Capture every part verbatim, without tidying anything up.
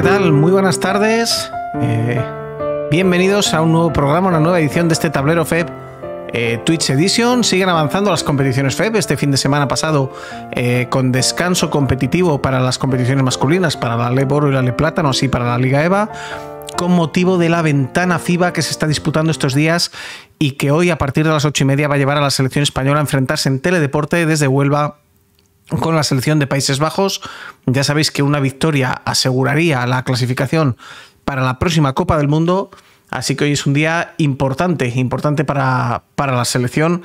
tal? Muy buenas tardes. Eh, bienvenidos a un nuevo programa, una nueva edición de este tablero F E P eh, Twitch Edition. Siguen avanzando las competiciones F E P. Este fin de semana pasado, eh, con descanso competitivo para las competiciones masculinas, para la LEB Oro y la LEB Plata, no así para la Liga EVA, con motivo de la ventana FIBA que se está disputando estos días y que hoy a partir de las ocho y media va a llevar a la selección española a enfrentarse en Teledeporte desde Huelva con la selección de Países Bajos. Ya sabéis que una victoria aseguraría la clasificación para la próxima Copa del Mundo, así que hoy es un día importante, importante para, para la selección.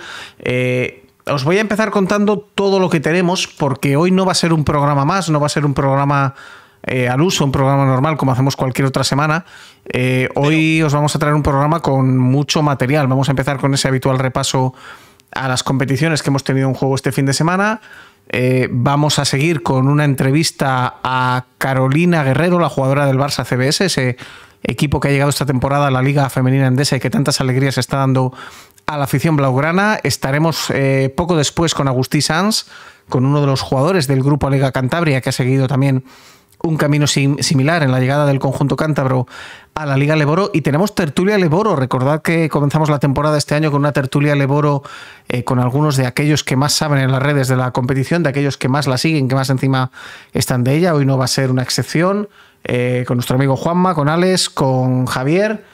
Eh, os voy a empezar contando todo lo que tenemos, porque hoy no va a ser un programa más, no va a ser un programa eh, al uso, un programa normal como hacemos cualquier otra semana. Eh, hoy Pero... os vamos a traer un programa con mucho material. Vamos a empezar con ese habitual repaso a las competiciones que hemos tenido en juego este fin de semana. Eh, vamos a seguir con una entrevista a Carolina Guerrero, la jugadora del Barça C B S, ese equipo que ha llegado esta temporada a la Liga Femenina Endesa y que tantas alegrías está dando a la afición blaugrana. Estaremos eh, poco después con Agustí Sanz, con uno de los jugadores del grupo Liga Cantabria, que ha seguido también un camino sim similar en la llegada del conjunto cántabro a la Liga LEB Oro. Y tenemos tertulia LEB Oro. Recordad que comenzamos la temporada este año con una tertulia LEB Oro eh, con algunos de aquellos que más saben en las redes de la competición, de aquellos que más la siguen, que más encima están de ella. Hoy no va a ser una excepción, eh, con nuestro amigo Juanma, con Alex, con Javier,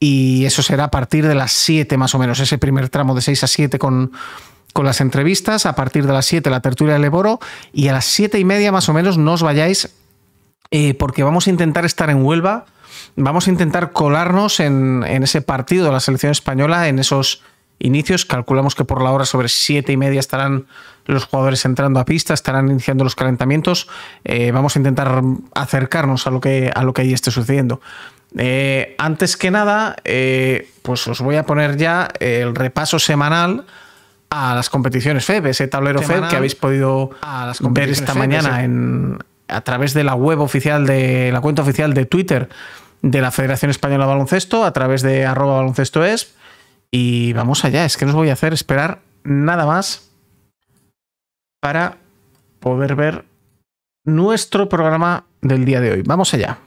y eso será a partir de las siete más o menos, ese primer tramo de seis a siete con, con las entrevistas. A partir de las siete la tertulia LEB Oro, y a las siete y media más o menos no os vayáis, Eh, porque vamos a intentar estar en Huelva, vamos a intentar colarnos en, en ese partido de la selección española, en esos inicios. Calculamos que por la hora sobre siete y media estarán los jugadores entrando a pista, estarán iniciando los calentamientos. Eh, vamos a intentar acercarnos a lo que, a lo que ahí esté sucediendo. Eh, antes que nada, eh, pues os voy a poner ya el repaso semanal a las competiciones F E P, ese tablero F E P que habéis podido ver esta mañana en... a través de la web oficial, de la cuenta oficial de Twitter de la Federación Española de Baloncesto, a través de arroba baloncestoes. Y vamos allá, es que no os voy a hacer esperar nada más para poder ver nuestro programa del día de hoy. Vamos allá.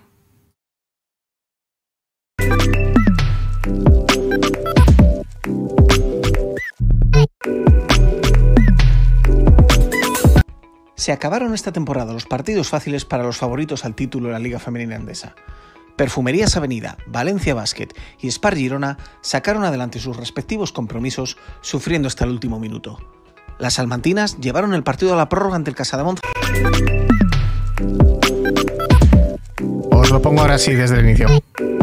Se acabaron esta temporada los partidos fáciles para los favoritos al título de la Liga Femenina Endesa. Perfumerías Avenida, Valencia Basket y Spar Girona sacaron adelante sus respectivos compromisos sufriendo hasta el último minuto. Las salmantinas llevaron el partido a la prórroga ante el Casademont. Os lo pongo ahora sí desde el inicio.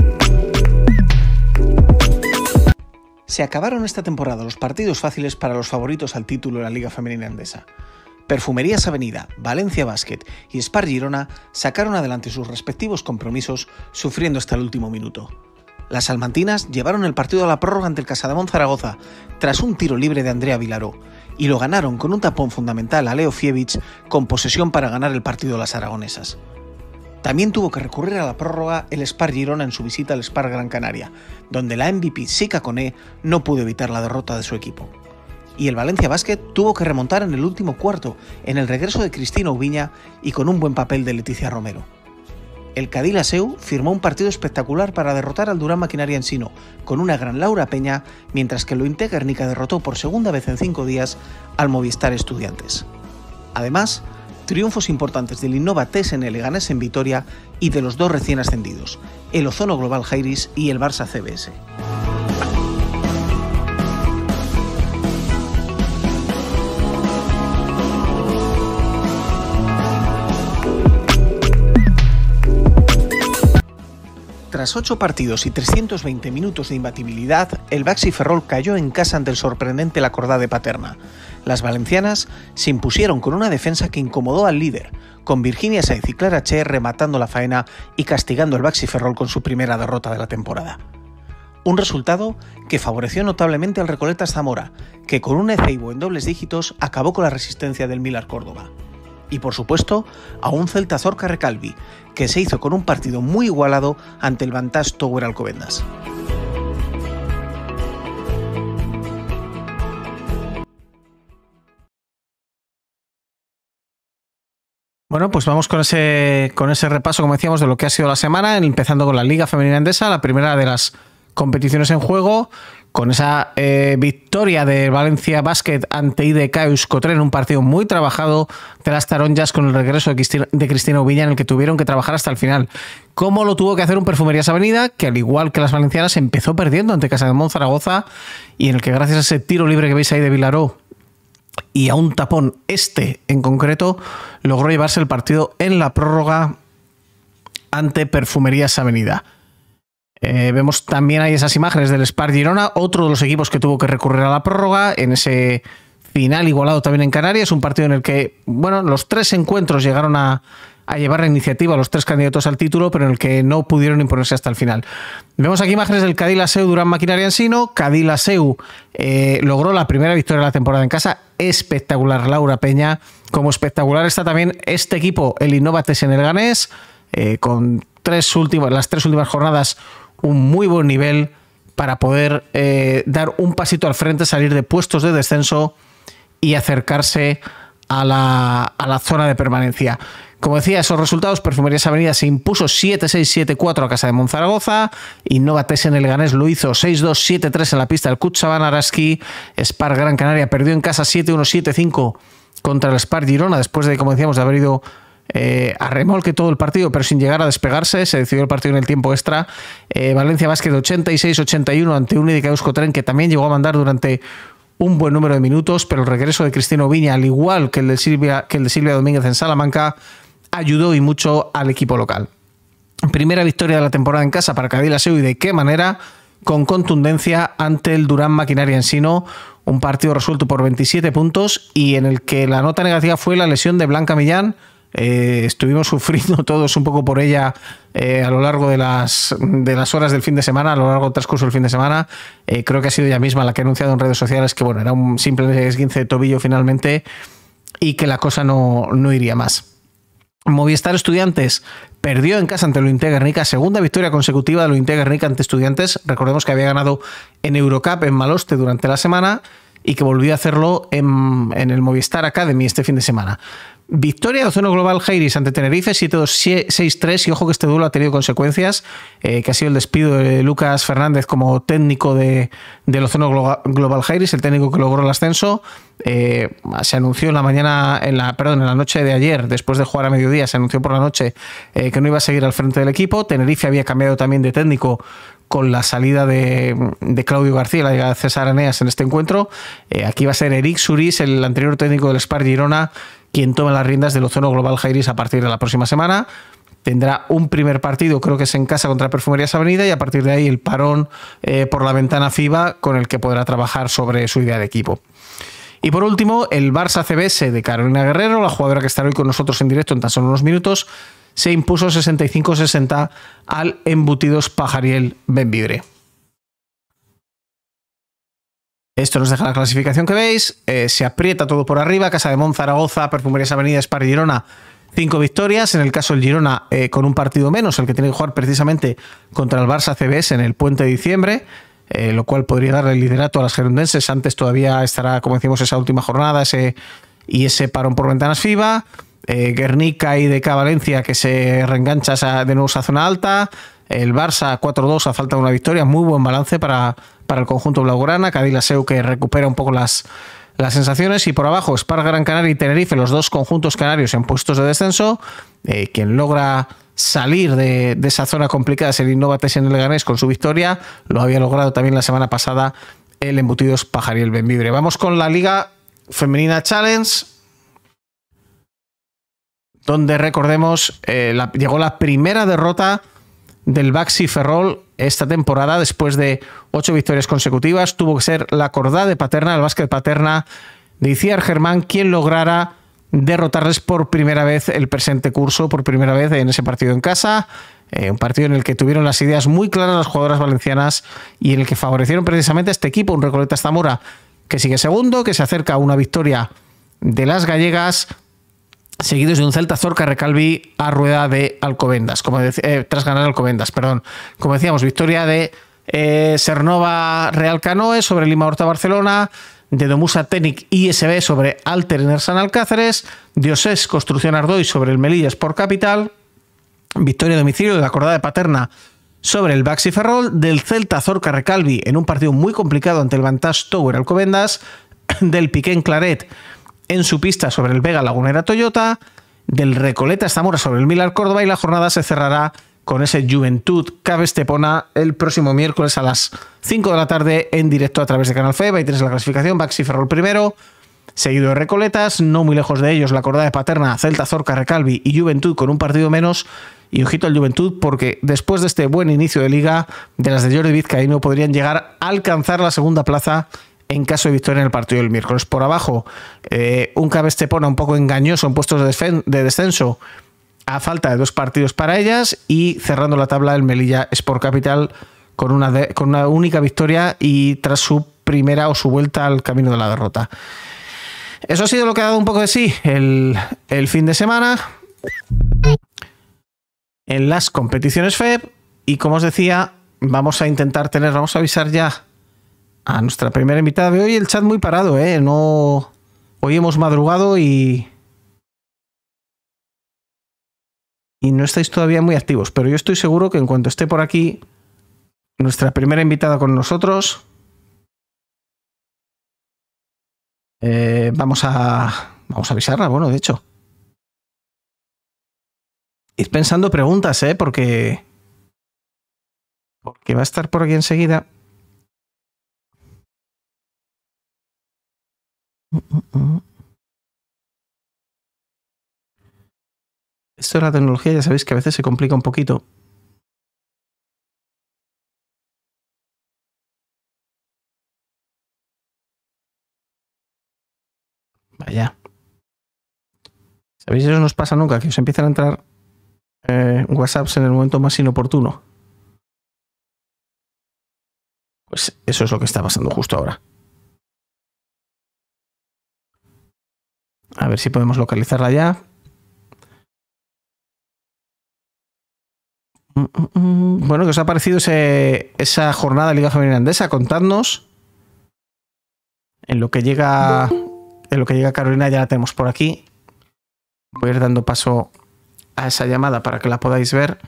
Se acabaron esta temporada los partidos fáciles para los favoritos al título de la Liga Femenina Endesa. Perfumerías Avenida, Valencia Basket y Spar Girona sacaron adelante sus respectivos compromisos sufriendo hasta el último minuto. Las salmantinas llevaron el partido a la prórroga ante el Casademont Zaragoza tras un tiro libre de Andrea Vilaró y lo ganaron con un tapón fundamental a Leo Fievich, con posesión para ganar el partido a las aragonesas. También tuvo que recurrir a la prórroga el Spar Girona en su visita al Spar Gran Canaria, donde la M V P Sika Koné no pudo evitar la derrota de su equipo. Y el Valencia Basket tuvo que remontar en el último cuarto, en el regreso de Cristina Ubiña y con un buen papel de Leticia Romero. El Cadí Laseu firmó un partido espectacular para derrotar al Durán Maquinaria Ensino, con una gran Laura Peña, mientras que el Lointe Guernica derrotó por segunda vez en cinco días al Movistar Estudiantes. Además, triunfos importantes del Innova Tesen Leganés en Vitoria y de los dos recién ascendidos, el Ozono Global Jairis y el Barça C B S. Tras ocho partidos y trescientos veinte minutos de imbatibilidad, el Baxi Ferrol cayó en casa ante el sorprendente La Cordá de Paterna. Las valencianas se impusieron con una defensa que incomodó al líder, con Virginia Saiz y Clara Che rematando la faena y castigando al Baxi Ferrol con su primera derrota de la temporada. Un resultado que favoreció notablemente al Recoletas Zamora, que con un Ezeibo en dobles dígitos acabó con la resistencia del Millar Córdoba. Y por supuesto, a un Celta Zorca Recalvi, que se hizo con un partido muy igualado ante el Vantage Tower Alcobendas. Bueno, pues vamos con ese, con ese repaso, como decíamos, de lo que ha sido la semana, empezando con la Liga Femenina Endesa, la primera de las competiciones en juego, con esa eh, victoria de Valencia Basket ante I D K Euskotren, un partido muy trabajado de las taronjas con el regreso de Cristina, de Cristina Uvilla, en el que tuvieron que trabajar hasta el final. ¿Cómo lo tuvo que hacer un Perfumerías Avenida, que al igual que las valencianas empezó perdiendo ante Casademont Zaragoza, y en el que gracias a ese tiro libre que veis ahí de Vilaró y a un tapón este en concreto, logró llevarse el partido en la prórroga ante Perfumerías Avenida? Eh, vemos también ahí esas imágenes del Spar Girona, otro de los equipos que tuvo que recurrir a la prórroga en ese final igualado también en Canarias, un partido en el que, bueno, los tres encuentros llegaron a, a llevar la iniciativa a los tres candidatos al título, pero en el que no pudieron imponerse hasta el final. Vemos aquí imágenes del Cadí Laseu Durán Maquinaria Ensino. Cadí Laseu eh, logró la primera victoria de la temporada en casa, espectacular Laura Peña, como espectacular está también este equipo, el Innovates en el Ganés, eh, con tres últimas, las tres últimas jornadas un muy buen nivel para poder eh, dar un pasito al frente, salir de puestos de descenso y acercarse a la, a la zona de permanencia. Como decía, esos resultados, Perfumerías Avenida se impuso siete seis siete cuatro a Casademont Zaragoza, Innovates en el Ganés lo hizo seis dos siete tres en la pista del Kutxaban Araski, Spar Gran Canaria perdió en casa siete uno siete cinco contra el Spar Girona, después de, como decíamos, de haber ido Eh, a remolque todo el partido, pero sin llegar a despegarse. Se decidió el partido en el tiempo extra. eh, Valencia Basket ochenta y seis ochenta y uno ante un I D K Euskotren, que también llegó a mandar durante un buen número de minutos, pero el regreso de Cristina Oviña, al igual que el de Silvia, que el de Silvia Domínguez en Salamanca, ayudó y mucho al equipo local. Primera victoria de la temporada en casa para Cadí Laseu, y de qué manera, con contundencia ante el Durán Maquinaria Ensino, un partido resuelto por veintisiete puntos y en el que la nota negativa fue la lesión de Blanca Millán. Eh, estuvimos sufriendo todos un poco por ella eh, a lo largo de las, de las horas del fin de semana, a lo largo del transcurso del fin de semana. Eh, creo que ha sido ella misma la que ha anunciado en redes sociales que bueno, era un simple esguince de tobillo finalmente y que la cosa no, no iría más. Movistar Estudiantes perdió en casa ante el Ointe Guernica, segunda victoria consecutiva del Ointe Guernica ante Estudiantes. Recordemos que había ganado en Eurocup en Maloste durante la semana y que volvió a hacerlo en, en el Movistar Academy este fin de semana. Victoria de Ozono Global Jairis ante Tenerife siete dos seis tres, y ojo que este duelo ha tenido consecuencias, eh, que ha sido el despido de Lucas Fernández como técnico de, del Ozono Global Jairis, el técnico que logró el ascenso. Eh, se anunció en la mañana, en la, perdón, en la noche de ayer, después de jugar a mediodía, se anunció por la noche eh, que no iba a seguir al frente del equipo. Tenerife había cambiado también de técnico con la salida de, de Claudio García, la llegada de César Aneas en este encuentro. Eh, aquí va a ser Eric Suris, el anterior técnico del Spar Girona, quien toma las riendas del Ozono Global Jairis a partir de la próxima semana. Tendrá un primer partido, creo que es en casa contra Perfumerías Avenida, y a partir de ahí el parón eh, por la ventana FIBA, con el que podrá trabajar sobre su idea de equipo. Y por último, el Barça C B S de Carolina Guerrero, la jugadora que estará hoy con nosotros en directo en tan solo unos minutos, se impuso sesenta y cinco sesenta al Embutidos Pajariel Bembibre. Esto nos deja la clasificación que veis. Eh, se aprieta todo por arriba. Casademont Zaragoza, Perfumerías Avenida, Spar Girona, cinco victorias. En el caso del Girona, eh, con un partido menos, el que tiene que jugar precisamente contra el Barça C B S en el puente de diciembre, eh, lo cual podría darle el liderato a las gerundenses. Antes todavía estará, como decimos, esa última jornada ese, y ese parón por ventanas FIBA. Eh, Guernica y I D K Valencia, que se reengancha esa, de nuevo esa zona alta. El Barça cuatro dos a falta de una victoria. Muy buen balance para, para el conjunto blaugrana. Cadí Laseu, que recupera un poco las, las sensaciones. Y por abajo, Spar Gran Canaria y Tenerife, los dos conjuntos canarios en puestos de descenso. Eh, quien logra salir de, de esa zona complicada es el Innovates en el Ganés con su victoria. Lo había logrado también la semana pasada el Embutidos Pajariel Bembibre. Vamos con la Liga Femenina Challenge, donde recordemos eh, la, llegó la primera derrota del Baxi Ferrol esta temporada después de ocho victorias consecutivas. Tuvo que ser la Cordá de Paterna, el básquet Paterna de Iciar Germán, quien lograra derrotarles por primera vez el presente curso, por primera vez en ese partido en casa. Eh, un partido en el que tuvieron las ideas muy claras las jugadoras valencianas y en el que favorecieron precisamente a este equipo, un Recoletas Zamora que sigue segundo, que se acerca a una victoria de las gallegas, seguidos de un Celta Zorca Recalvi a rueda de Alcobendas, como dec- eh, tras ganar Alcobendas, perdón. Como decíamos, victoria de eh, Sernova Real Canoe sobre Lima Horta Barcelona, de Domusa Technic I S B sobre Alter Enersan Alcáceres, Diosés Construcción Ardoy sobre el Melilla Sport Capital, victoria a domicilio de la Cordada de Paterna sobre el Baxi Ferrol, del Celta Zorca Recalvi en un partido muy complicado ante el Vantage Tower Alcobendas, del Piquén Claret en su pista sobre el Vega Lagunera Toyota, del Recoleta Zamora sobre el Milan Córdoba, y la jornada se cerrará con ese Juventud Cabe Estepona el próximo miércoles a las cinco de la tarde en directo a través de Canal F E B. Ahí tienes la clasificación: Baxi Ferrol primero, seguido de Recoletas, no muy lejos de ellos la Cordada de Paterna, Celta Zorca Recalvi y Juventud con un partido menos. Y ojito al Juventud, porque después de este buen inicio de liga, de las de Jordi Vizcaíno podrían llegar a alcanzar la segunda plaza en caso de victoria en el partido del miércoles. Por abajo, eh, un Cabe Estepona un poco engañoso en puestos de, de descenso a falta de dos partidos para ellas, y cerrando la tabla el Melilla Sport Capital con una, de, con una única victoria y tras su primera o su vuelta al camino de la derrota. Eso ha sido lo que ha dado un poco de sí el, el fin de semana en las competiciones F E B, y como os decía, vamos a intentar tener, vamos a avisar ya a nuestra primera invitada de hoy. El chat muy parado, ¿eh? No, hoy hemos madrugado y y no estáis todavía muy activos, pero yo estoy seguro que en cuanto esté por aquí nuestra primera invitada con nosotros, eh, vamos a vamos a avisarla. Bueno, de hecho, id pensando preguntas, ¿eh? Porque, porque va a estar por aquí enseguida. Esto de la tecnología ya sabéis que a veces se complica un poquito. Vaya. ¿Sabéis? Eso nos pasa nunca, que os empiezan a entrar eh, WhatsApps en el momento más inoportuno. Pues eso es lo que está pasando justo ahora. A ver si podemos localizarla ya. Bueno, ¿qué os ha parecido ese, esa jornada de Liga Femenina Andesa? Contadnos. En lo que llega, en lo que llega Carolina, ya la tenemos por aquí. Voy a ir dando paso a esa llamada para que la podáis ver.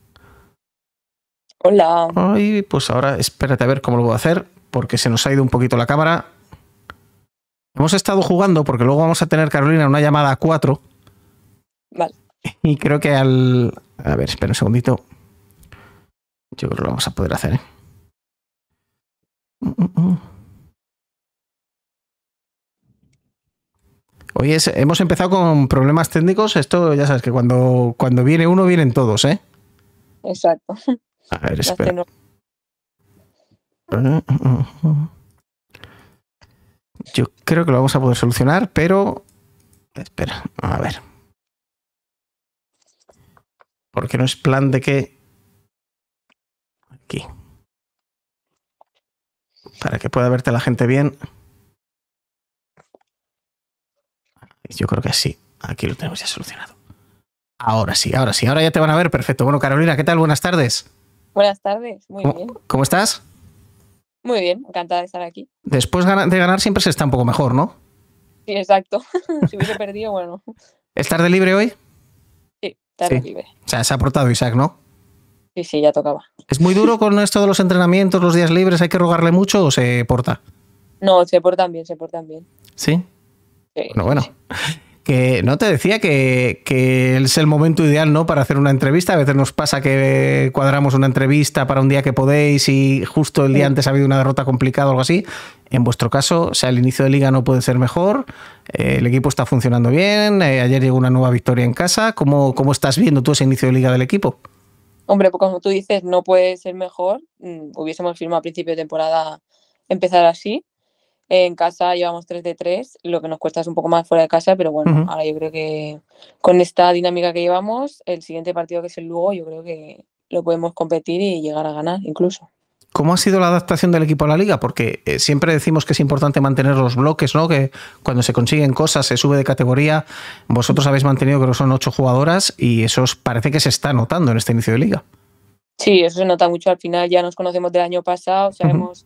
Hola. Ay, pues ahora espérate a ver cómo lo voy a hacer, porque se nos ha ido un poquito la cámara. Hemos estado jugando, porque luego vamos a tener, Carolina, una llamada a cuatro. Vale. Y creo que al... A ver, espera un segundito. Yo creo que lo vamos a poder hacer, ¿eh? Hoy es, hemos empezado con problemas técnicos. Esto ya sabes que cuando, cuando viene uno, vienen todos, ¿eh? Exacto. A ver, espera. Yo creo que lo vamos a poder solucionar, pero... Espera, a ver. Porque no es plan de que... Aquí. Para que pueda verte la gente bien. Yo creo que sí. Aquí lo tenemos ya solucionado. Ahora sí, ahora sí. Ahora ya te van a ver. Perfecto. Bueno, Carolina, ¿qué tal? Buenas tardes. Buenas tardes. Muy ¿Cómo, bien. ¿Cómo estás? Muy bien. Encantada de estar aquí. Después de ganar siempre se está un poco mejor, ¿no? Sí, exacto. Si hubiese perdido, bueno. ¿Estás de libre hoy? Sí, tarde sí. libre. O sea, se ha portado Isaac, ¿no? Sí, sí, ya tocaba. ¿Es muy duro con esto de los entrenamientos, los días libres? ¿Hay que rogarle mucho o se porta? No, se portan bien, se portan bien. ¿Sí? Sí. Bueno, bueno. Que no te decía que, que es el momento ideal, ¿no?, para hacer una entrevista. A veces nos pasa que cuadramos una entrevista para un día que podéis y justo el día antes ha habido una derrota complicada o algo así. En vuestro caso, o sea, el inicio de liga no puede ser mejor. Eh, el equipo está funcionando bien. Eh, ayer llegó una nueva victoria en casa. ¿Cómo, cómo estás viendo tú ese inicio de liga del equipo? Hombre, pues como tú dices, no puede ser mejor. Mm, hubiésemos firmado a principio de temporada empezar así. En casa llevamos tres de tres, lo que nos cuesta es un poco más fuera de casa, pero bueno, uh-huh. Ahora yo creo que con esta dinámica que llevamos, el siguiente partido, que es el Lugo, yo creo que lo podemos competir y llegar a ganar incluso. ¿Cómo ha sido la adaptación del equipo a la liga? Porque eh, siempre decimos que es importante mantener los bloques, ¿no? Que cuando se consiguen cosas se sube de categoría. Vosotros habéis mantenido, creo que son ocho jugadoras, y eso os parece que se está notando en este inicio de liga. Sí, eso se nota mucho. Al final ya nos conocemos del año pasado, sabemos... Uh-huh.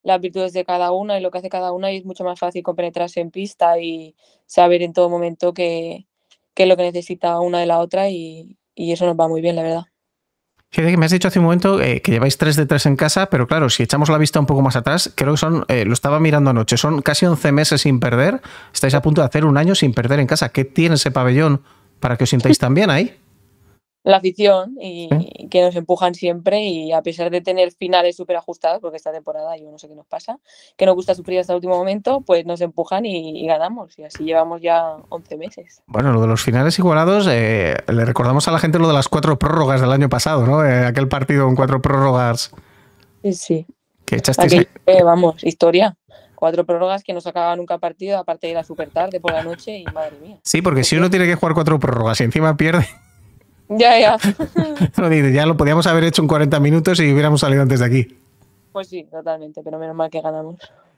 las virtudes de cada una y lo que hace cada una, y es mucho más fácil compenetrarse en pista y saber en todo momento qué, qué es lo que necesita una de la otra, y, y eso nos va muy bien, la verdad. Fíjate que me has dicho hace un momento eh, que lleváis tres de tres en casa, pero claro, si echamos la vista un poco más atrás, creo que son, eh, lo estaba mirando anoche, son casi once meses sin perder. Estáis a punto de hacer un año sin perder en casa. ¿Qué tiene ese pabellón para que os sintáis tan bien ahí? La afición y ¿Sí? que nos empujan siempre, y a pesar de tener finales súper ajustados, porque esta temporada yo no sé qué nos pasa, que nos gusta sufrir hasta el último momento, pues nos empujan y, y ganamos, y así llevamos ya once meses. Bueno, lo de los finales igualados, eh, le recordamos a la gente lo de las cuatro prórrogas del año pasado, ¿no? Eh, aquel partido con cuatro prórrogas Sí, sí. que echasteis. Aquello, eh, vamos, historia. Cuatro prórrogas que no se acababa nunca partido, aparte de ir a súper tarde por la noche, y madre mía. Sí, porque si uno tiene que jugar cuatro prórrogas y encima pierde, Ya, ya. no dice, ya lo podíamos haber hecho en cuarenta minutos y hubiéramos salido antes de aquí. Pues sí, totalmente, pero menos mal que ganamos.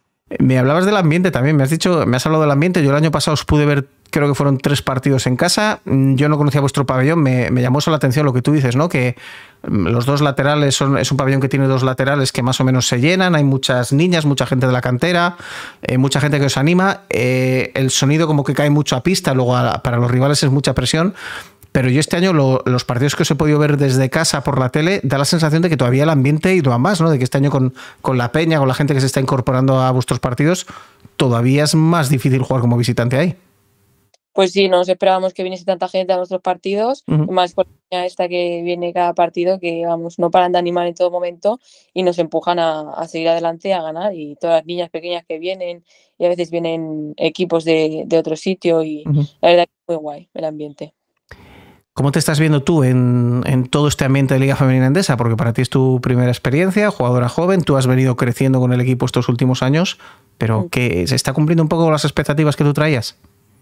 Me hablabas del ambiente también, me has dicho, me has hablado del ambiente. Yo el año pasado os pude ver, creo que fueron tres partidos en casa. Yo no conocía vuestro pabellón, me, me llamó eso la atención lo que tú dices, ¿no? Que los dos laterales son, es un pabellón que tiene dos laterales que más o menos se llenan, hay muchas niñas, mucha gente de la cantera, eh, mucha gente que os anima, eh, el sonido como que cae mucho a pista, luego a, para los rivales es mucha presión. Pero yo este año lo, los partidos que os he podido ver desde casa por la tele, da la sensación de que todavía el ambiente ha ido a más, ¿no? De que este año con, con la peña, con la gente que se está incorporando a vuestros partidos, todavía es más difícil jugar como visitante ahí. Pues sí, nos esperábamos que viniese tanta gente a nuestros partidos, Uh-huh. más por la peña esta que viene cada partido, que vamos, no paran de animar en todo momento y nos empujan a, a seguir adelante, a ganar, y todas las niñas pequeñas que vienen, y a veces vienen equipos de, de otro sitio, y Uh-huh. la verdad que es muy guay el ambiente. ¿Cómo te estás viendo tú en, en todo este ambiente de Liga Femenina Endesa? Porque para ti es tu primera experiencia, jugadora joven, tú has venido creciendo con el equipo estos últimos años, pero ¿qué, ¿se está cumpliendo un poco las expectativas que tú traías?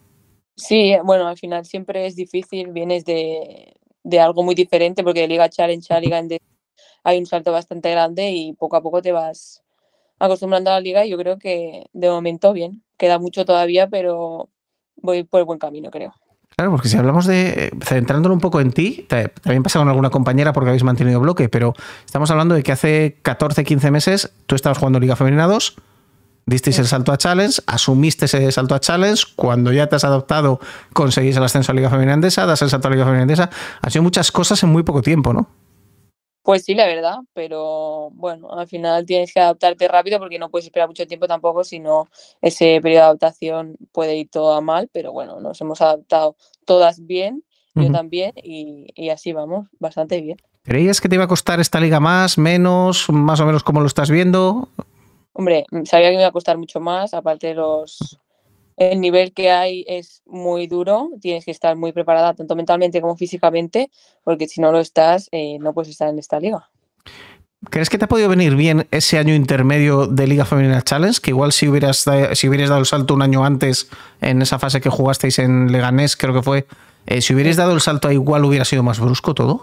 Sí, bueno, al final siempre es difícil, vienes de, de algo muy diferente, porque de Liga Challenge a Liga Endesa hay un salto bastante grande, y poco a poco te vas acostumbrando a la liga, y yo creo que de momento bien. Queda mucho todavía, pero voy por el buen camino, creo. Claro, porque si hablamos de, centrándolo un poco en ti, también pasa con alguna compañera porque habéis mantenido bloque, pero estamos hablando de que hace catorce, quince meses tú estabas jugando Liga Femenina dos, disteis sí. el salto a Challenge, asumiste ese salto a Challenge, cuando ya te has adaptado conseguís el ascenso a Liga Femenina Endesa, das el salto a Liga Femenina Endesa. Han sido muchas cosas en muy poco tiempo, ¿no? Pues sí, la verdad, pero bueno, al final tienes que adaptarte rápido, porque no puedes esperar mucho tiempo tampoco, si no ese periodo de adaptación puede ir todo a mal, pero bueno, nos hemos adaptado todas bien, yo uh-huh. también, y, y así vamos, bastante bien. ¿Creías que te iba a costar esta liga más, menos, más o menos cómo lo estás viendo? Hombre, sabía que me iba a costar mucho más, aparte de los... El nivel que hay es muy duro, tienes que estar muy preparada tanto mentalmente como físicamente, porque si no lo estás, eh, no puedes estar en esta liga. ¿Crees que te ha podido venir bien ese año intermedio de Liga Femenina Challenge? Que igual si hubieras, si hubieras dado el salto un año antes, en esa fase que jugasteis en Leganés, creo que fue, eh, si hubierais dado el salto ahí, igual hubiera sido más brusco todo.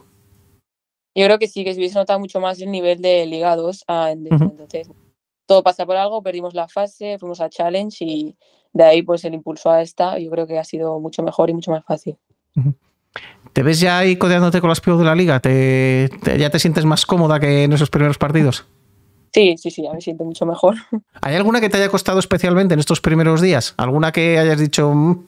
Yo creo que sí, que se hubiese notado mucho más el nivel de Liga dos a Endesa. Uh-huh. Entonces, todo pasa por algo, perdimos la fase, fuimos a Challenge, y de ahí pues el impulso a esta, yo creo que ha sido mucho mejor y mucho más fácil. Uh-huh. ¿Te ves ya ahí codeándote con las pibos de la liga? ¿Te, te, ¿Ya te sientes más cómoda que en esos primeros partidos? Sí, sí, sí, ya me siento mucho mejor. ¿Hay alguna que te haya costado especialmente en estos primeros días? ¿Alguna que hayas dicho...? Mm,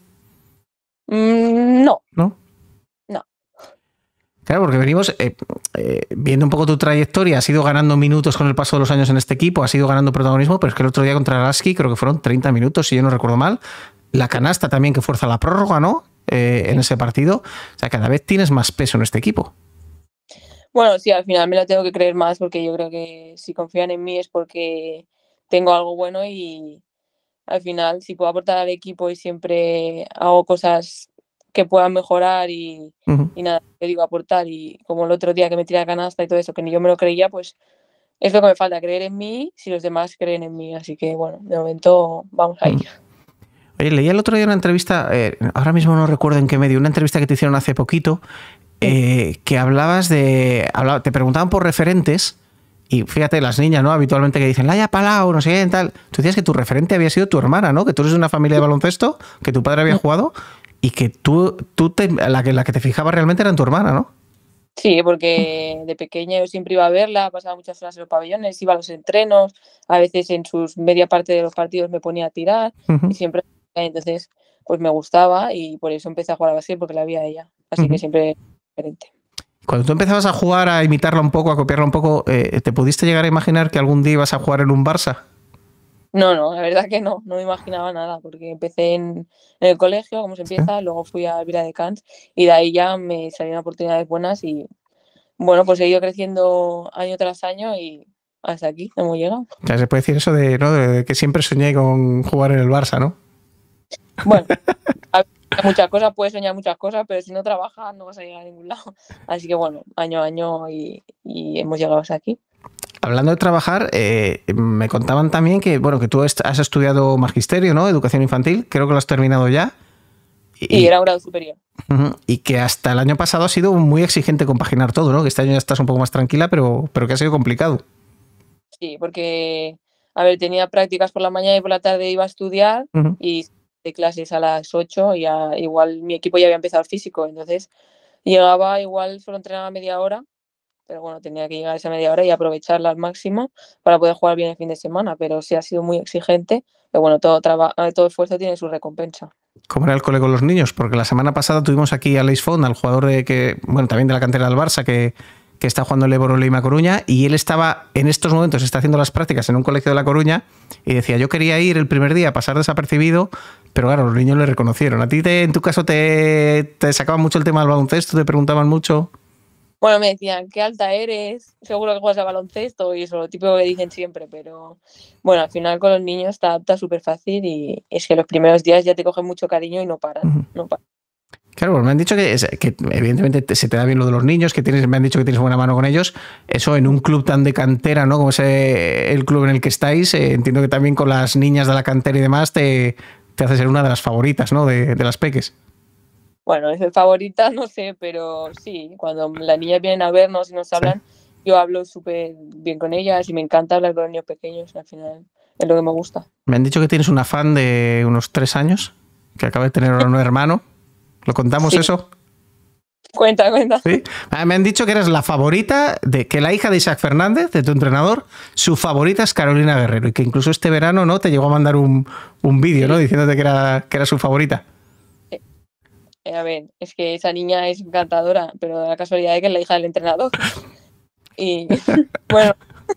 no. ¿No? No. Claro, porque venimos eh, eh, viendo un poco tu trayectoria, has ido ganando minutos con el paso de los años en este equipo, has ido ganando protagonismo, pero es que el otro día contra Araski creo que fueron treinta minutos, si yo no recuerdo mal. La canasta también que fuerza la prórroga, ¿no? Eh, en ese partido. O sea, cada vez tienes más peso en este equipo. Bueno, sí, al final me lo tengo que creer más, porque yo creo que si confían en mí es porque tengo algo bueno, y al final si puedo aportar al equipo y siempre hago cosas que puedan mejorar y, uh-huh. y nada, te digo aportar, y como el otro día que me tiré a canasta y todo eso, que ni yo me lo creía, pues es lo que me falta, creer en mí si los demás creen en mí. Así que bueno, de momento vamos a ir. Uh-huh. Oye, leí el otro día una entrevista, eh, ahora mismo no recuerdo en qué medio, una entrevista que te hicieron hace poquito, eh, que hablabas de, hablaba, te preguntaban por referentes, y fíjate, las niñas, ¿no? Habitualmente que dicen, Laia Palau, no sé qué, tal. Tú decías que tu referente había sido tu hermana, ¿no? Que tú eres de una familia de baloncesto, que tu padre había jugado, y que tú, tú te, la, que, la que te fijabas realmente era en tu hermana, ¿no? Sí, porque de pequeña yo siempre iba a verla, pasaba muchas horas en los pabellones, iba a los entrenos, a veces en sus media parte de los partidos me ponía a tirar Uh-huh. y siempre, entonces, pues me gustaba y por eso empecé a jugar a básquet porque la vi a ella, así Uh-huh. que siempre diferente. Cuando tú empezabas a jugar, a imitarla un poco, a copiarla un poco, eh, ¿te pudiste llegar a imaginar que algún día ibas a jugar en un Barça? No, no, la verdad que no, no me imaginaba nada, porque empecé en, en el colegio, como se ¿Sí? empieza, luego fui a Vila de Cans y de ahí ya me salieron oportunidades buenas y bueno, pues he ido creciendo año tras año y hasta aquí hemos llegado. O sea, se puede decir eso de, ¿no? de que siempre soñé con jugar en el Barça, ¿no? Bueno, a muchas cosas, puedes soñar muchas cosas, pero si no trabajas no vas a llegar a ningún lado. Así que bueno, año a año y, y hemos llegado hasta aquí. Hablando de trabajar, eh, me contaban también que, bueno, que tú has estudiado magisterio, ¿no? Educación infantil, creo que lo has terminado ya. Y, y era un grado superior. Uh-huh, y que hasta el año pasado ha sido muy exigente compaginar todo, ¿no? Que este año ya estás un poco más tranquila, pero, pero que ha sido complicado. Sí, porque, a ver, tenía prácticas por la mañana y por la tarde iba a estudiar Uh-huh. y de clases a las ocho y ya, igual mi equipo ya había empezado el físico, entonces llegaba, igual solo entrenaba media hora, pero bueno, tenía que llegar a esa media hora y aprovecharla al máximo para poder jugar bien el fin de semana, pero sí ha sido muy exigente, pero bueno, todo, traba- todo esfuerzo tiene su recompensa. ¿Cómo era el cole con los niños? Porque la semana pasada tuvimos aquí a Leis Font, al jugador de que, bueno, también de la cantera del Barça, que, que está jugando el Évora Lima Coruña, y él estaba, en estos momentos, está haciendo las prácticas en un colegio de La Coruña, y decía, yo quería ir el primer día a pasar desapercibido, pero claro, los niños le reconocieron. ¿A ti, te, en tu caso, te, te sacaban mucho el tema del baloncesto? ¿Te preguntaban mucho? Bueno, me decían, qué alta eres, seguro que juegas a baloncesto y eso, lo típico que dicen siempre, pero bueno, al final con los niños te adaptas súper fácil y es que los primeros días ya te cogen mucho cariño y no paran, Uh-huh. no paran. Claro, pues me han dicho que, que evidentemente se te da bien lo de los niños, que tienes, me han dicho que tienes buena mano con ellos. Eso en un club tan de cantera, ¿no? Como es el club en el que estáis, eh, entiendo que también con las niñas de la cantera y demás te, te hace ser una de las favoritas, ¿no? De, de las peques. Bueno, es favorita, no sé, pero sí, cuando las niñas vienen a vernos y nos hablan, sí, yo hablo súper bien con ellas y me encanta hablar con los niños pequeños, al final es lo que me gusta. Me han dicho que tienes una fan de unos tres años, que acaba de tener un hermano. ¿Lo contamos sí. eso? Cuenta, cuenta. ¿Sí? Me han dicho que eres la favorita, de que la hija de Isaac Fernández, de tu entrenador, su favorita es Carolina Guerrero y que incluso este verano, ¿no? Te llegó a mandar un, un vídeo, sí, ¿no? Diciéndote que era, que era su favorita. Sí. A ver, es que esa niña es encantadora, pero da la casualidad de que es la hija del entrenador. Y bueno,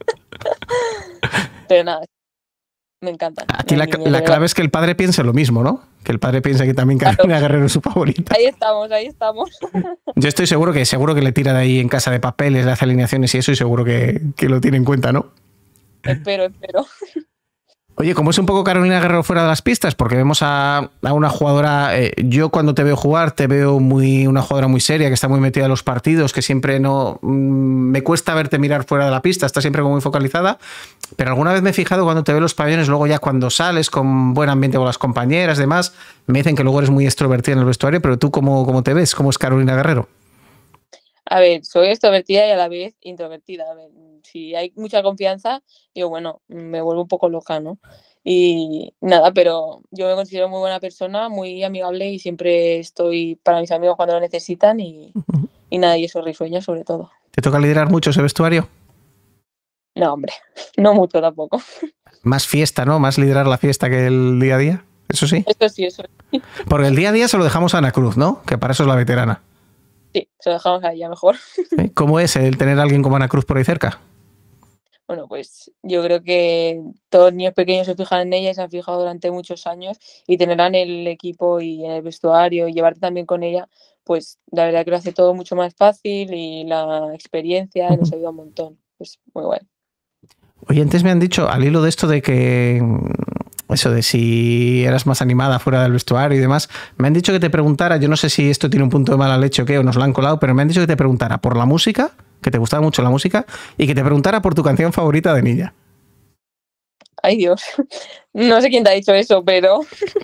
pero nada, me encanta. Aquí la, la clave es que el padre piense lo mismo, ¿no? Que el padre piense que también Carolina claro. Guerrero es su favorita. Ahí estamos, ahí estamos. Yo estoy seguro que seguro que le tira de ahí en casa de papeles, le hace alineaciones y eso, y seguro que, que lo tiene en cuenta, ¿no? Espero, espero. Oye, ¿cómo es un poco Carolina Guerrero fuera de las pistas? Porque vemos a, a una jugadora, eh, yo cuando te veo jugar te veo muy una jugadora muy seria, que está muy metida en los partidos, que siempre no mmm, me cuesta verte mirar fuera de la pista, está siempre como muy focalizada, pero alguna vez me he fijado cuando te veo en los pabellones, luego ya cuando sales con buen ambiente con las compañeras, demás, me dicen que luego eres muy extrovertida en el vestuario, pero tú ¿cómo, cómo te ves? ¿Cómo es Carolina Guerrero? A ver, soy extrovertida y a la vez introvertida. A ver, si hay mucha confianza, yo, bueno, me vuelvo un poco loca, ¿no? Y nada, pero yo me considero muy buena persona, muy amigable y siempre estoy para mis amigos cuando lo necesitan y, uh-huh. y nada, y eso risueña sobre todo. ¿Te toca liderar mucho ese vestuario? No, hombre, no mucho tampoco. Más fiesta, ¿no? Más liderar la fiesta que el día a día, eso sí. Eso sí, eso sí. Porque el día a día se lo dejamos a Ana Cruz, ¿no? Que para eso es la veterana. Sí, se lo dejamos a ella mejor. ¿Cómo es el tener a alguien como Ana Cruz por ahí cerca? Bueno, pues yo creo que todos los niños pequeños se fijan en ella y se han fijado durante muchos años y tenerla en el equipo y en el vestuario y llevarte también con ella, pues la verdad que lo hace todo mucho más fácil y la experiencia uh-huh. nos ayuda un montón. Pues muy bueno. Oye, antes me han dicho, al hilo de esto de que eso de si eras más animada fuera del vestuario y demás, me han dicho que te preguntara, yo no sé si esto tiene un punto de mala leche o qué, o nos lo han colado, pero me han dicho que te preguntara por la música, que te gustaba mucho la música, y que te preguntara por tu canción favorita de niña. Ay, Dios. No sé quién te ha dicho eso, pero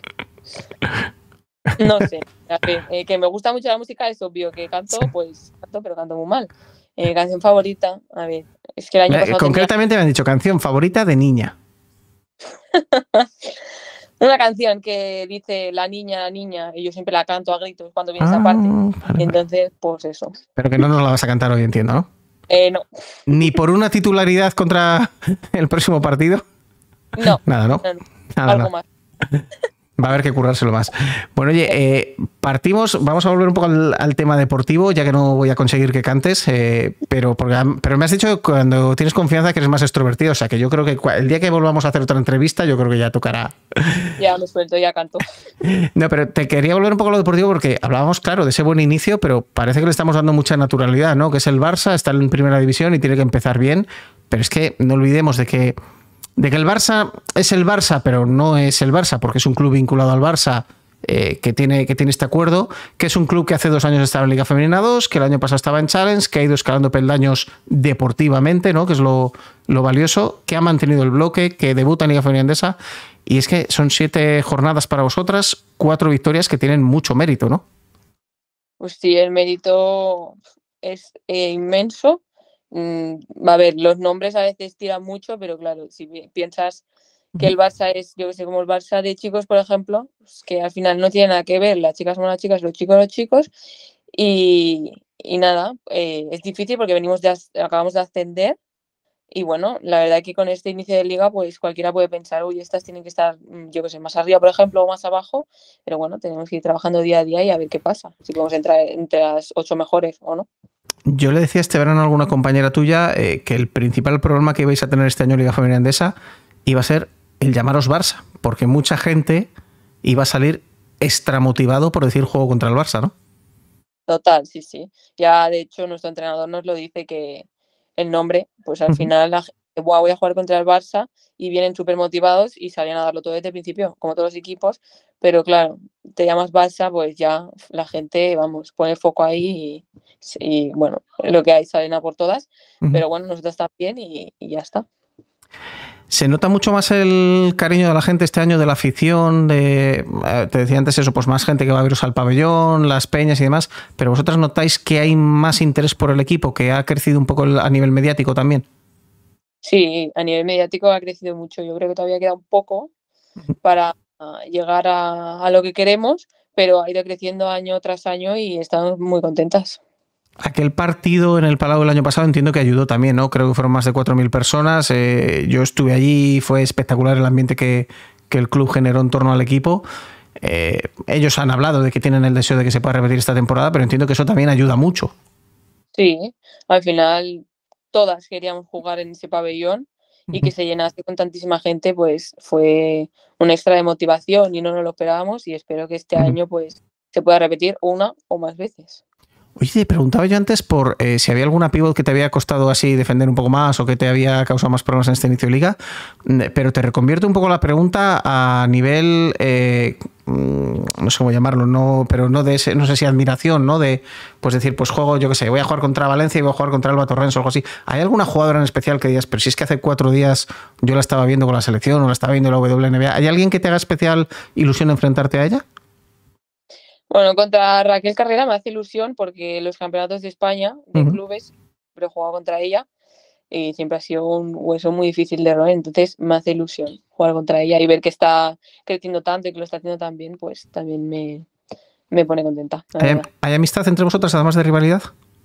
no sé. A ver, eh, que me gusta mucho la música es obvio, que canto, pues canto, pero canto muy mal. Eh, canción favorita, a ver, es que el año pasado Concretamente tenía... me han dicho canción favorita de niña. Una canción que dice la niña, la niña, y yo siempre la canto a gritos cuando viene ah, esa parte. Vale, Entonces, pues eso. Pero que no nos la vas a cantar hoy, entiendo, ¿no? Eh, no. ¿Ni por una titularidad contra el próximo partido? No. Nada, ¿no? no, no. Nada, Algo no. más. Va a haber que currárselo más. Bueno, oye, eh, partimos, vamos a volver un poco al, al tema deportivo, ya que no voy a conseguir que cantes, eh, pero, porque, pero me has dicho que cuando tienes confianza que eres más extrovertido, o sea que yo creo que el día que volvamos a hacer otra entrevista, yo creo que ya tocará. Ya me suelto, ya canto. No, pero te quería volver un poco a lo deportivo porque hablábamos, claro, de ese buen inicio, pero parece que le estamos dando mucha naturalidad, ¿no? Que es el Barça, está en primera división y tiene que empezar bien, pero es que no olvidemos de que De que el Barça es el Barça, pero no es el Barça, porque es un club vinculado al Barça eh, que, tiene, que tiene este acuerdo, que es un club que hace dos años estaba en Liga Femenina dos, que el año pasado estaba en Challenge, que ha ido escalando peldaños deportivamente, ¿no? Que es lo, lo valioso, que ha mantenido el bloque, que debuta en Liga Femenina Endesa, y es que son siete jornadas para vosotras, cuatro victorias que tienen mucho mérito, ¿no? Pues sí, el mérito es eh, inmenso. Mm, a ver, los nombres a veces tiran mucho, pero claro, si piensas que el Barça es, yo que sé, como el Barça de chicos, por ejemplo, pues que al final no tiene nada que ver, las chicas son las chicas, los chicos los chicos, y, y nada, eh, es difícil porque venimos de, acabamos de ascender, y bueno, la verdad que con este inicio de liga, pues cualquiera puede pensar, uy, estas tienen que estar, yo que sé, más arriba, por ejemplo, o más abajo, pero bueno, tenemos que ir trabajando día a día y a ver qué pasa, si podemos entrar entre las ocho mejores o no. Yo le decía este verano a alguna compañera tuya eh, que el principal problema que ibais a tener este año en Liga Femenina Endesa iba a ser el llamaros Barça, porque mucha gente iba a salir extra motivado por decir juego contra el Barça, ¿no? Total, sí, sí. Ya, de hecho, nuestro entrenador nos lo dice que el nombre, pues al uh-huh. final la gente, wow, voy a jugar contra el Barça y vienen súper motivados y salen a darlo todo desde el principio, como todos los equipos, pero claro, te llamas Barça, pues ya la gente, vamos, pone el foco ahí y, y bueno, lo que hay, salen a por todas, uh-huh. pero bueno, nosotros también y, y ya está. ¿Se nota mucho más el cariño de la gente este año, de la afición? De, te decía antes eso, pues más gente que va a veros al pabellón, las peñas y demás, pero vosotras notáis que hay más interés por el equipo, que ha crecido un poco a nivel mediático también. Sí, a nivel mediático ha crecido mucho. Yo creo que todavía queda un poco para llegar a, a lo que queremos, pero ha ido creciendo año tras año y estamos muy contentas. Aquel partido en el Palau el año pasado entiendo que ayudó también, ¿no? Creo que fueron más de cuatro mil personas. Eh, yo estuve allí, fue espectacular el ambiente que, que el club generó en torno al equipo. Eh, ellos han hablado de que tienen el deseo de que se pueda repetir esta temporada, pero entiendo que eso también ayuda mucho. Sí, al final todas queríamos jugar en ese pabellón y que se llenase con tantísima gente, pues fue un extra de motivación y no nos lo esperábamos y espero que este uh-huh. año pues se pueda repetir una o más veces. Oye, te preguntaba yo antes por eh, si había alguna pívot que te había costado así defender un poco más o que te había causado más problemas en este inicio de liga, pero te reconvierto un poco la pregunta a nivel, eh, no sé cómo llamarlo, no, pero no de ese, no sé si admiración, ¿no? De pues decir, pues juego, yo qué sé, voy a jugar contra Valencia y voy a jugar contra Alba Torrens o algo así. ¿Hay alguna jugadora en especial que digas, pero si es que hace cuatro días yo la estaba viendo con la selección o la estaba viendo en la W N B A? ¿Hay alguien que te haga especial ilusión enfrentarte a ella? Bueno, contra Raquel Carrera me hace ilusión porque los campeonatos de España de uh-huh. clubes siempre he jugado contra ella y siempre ha sido un hueso muy difícil de roer, entonces me hace ilusión jugar contra ella y ver que está creciendo tanto y que lo está haciendo tan bien, pues también me, me pone contenta. ¿Hay, ¿Hay amistad entre vosotras además de rivalidad?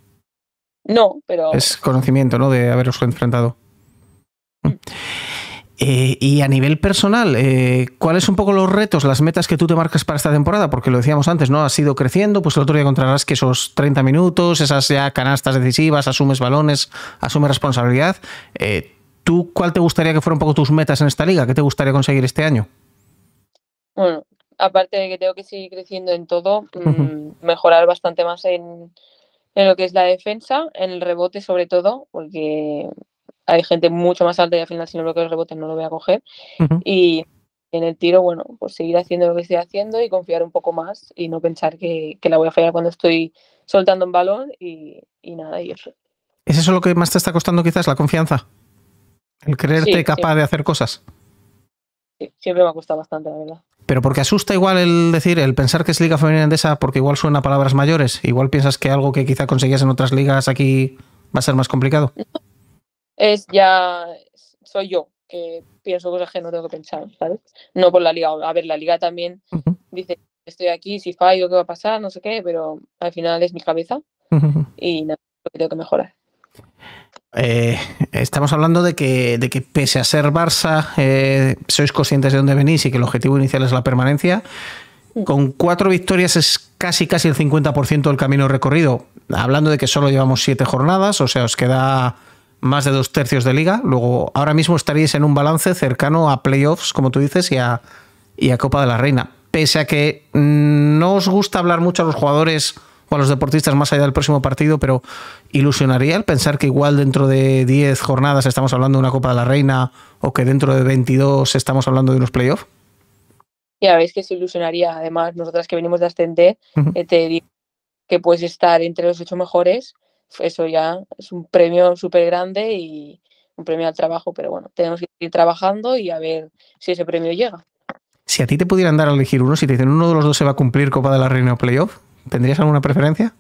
No, pero... Es conocimiento, ¿no? De haberos enfrentado. Mm. Eh, y a nivel personal, eh, ¿cuáles son un poco los retos, las metas que tú te marcas para esta temporada? Porque lo decíamos antes, ¿no? Has ido creciendo, pues el otro día encontrarás que esos treinta minutos, esas ya canastas decisivas, asumes balones, asumes responsabilidad. Eh, ¿Tú cuál te gustaría que fueran un poco tus metas en esta liga? ¿Qué te gustaría conseguir este año? Bueno, aparte de que tengo que seguir creciendo en todo, uh-huh. mejorar bastante más en, en lo que es la defensa, en el rebote sobre todo, porque... hay gente mucho más alta y al final si no bloqueo el rebote no lo voy a coger. Uh-huh. Y en el tiro, bueno, pues seguir haciendo lo que estoy haciendo y confiar un poco más y no pensar que, que la voy a fallar cuando estoy soltando un balón y, y nada, y eso. ¿Es eso lo que más te está costando quizás, la confianza? ¿El creerte sí, capaz sí. de hacer cosas? Sí, siempre me ha costado bastante, la verdad. Pero porque asusta igual el decir, el pensar que es Liga Femenina Endesa, porque igual suena a palabras mayores, igual piensas que algo que quizá conseguías en otras ligas aquí va a ser más complicado. No. Es ya, soy yo, que pienso cosas que no tengo que pensar, ¿sabes? No por la liga. A ver, la liga también Ujú. dice, estoy aquí, si fallo, ¿qué va a pasar? No sé qué, pero al final es mi cabeza Ujú. y nada, lo que tengo que mejorar. Eh, estamos hablando de que, de que pese a ser Barça, eh, sois conscientes de dónde venís y que el objetivo inicial es la permanencia. Con cuatro victorias es casi casi el cincuenta por ciento del camino recorrido. Hablando de que solo llevamos siete jornadas, o sea, os queda más de dos tercios de liga. Luego, ahora mismo estaríais en un balance cercano a playoffs, como tú dices, y a, y a Copa de la Reina. Pese a que no os gusta hablar mucho a los jugadores o a los deportistas más allá del próximo partido, pero ¿ilusionaría el pensar que igual dentro de diez jornadas estamos hablando de una Copa de la Reina o que dentro de veintidós estamos hablando de unos playoffs? Ya veis que se ilusionaría. Además, nosotras que venimos de ascender, Uh-huh. eh, te digo que puedes estar entre los ocho mejores. Eso ya es un premio súper grande y un premio al trabajo, pero bueno, tenemos que ir trabajando y a ver si ese premio llega. Si a ti te pudieran dar a elegir uno, si te dicen uno de los dos se va a cumplir Copa de la Reina o playoff, ¿tendrías alguna preferencia?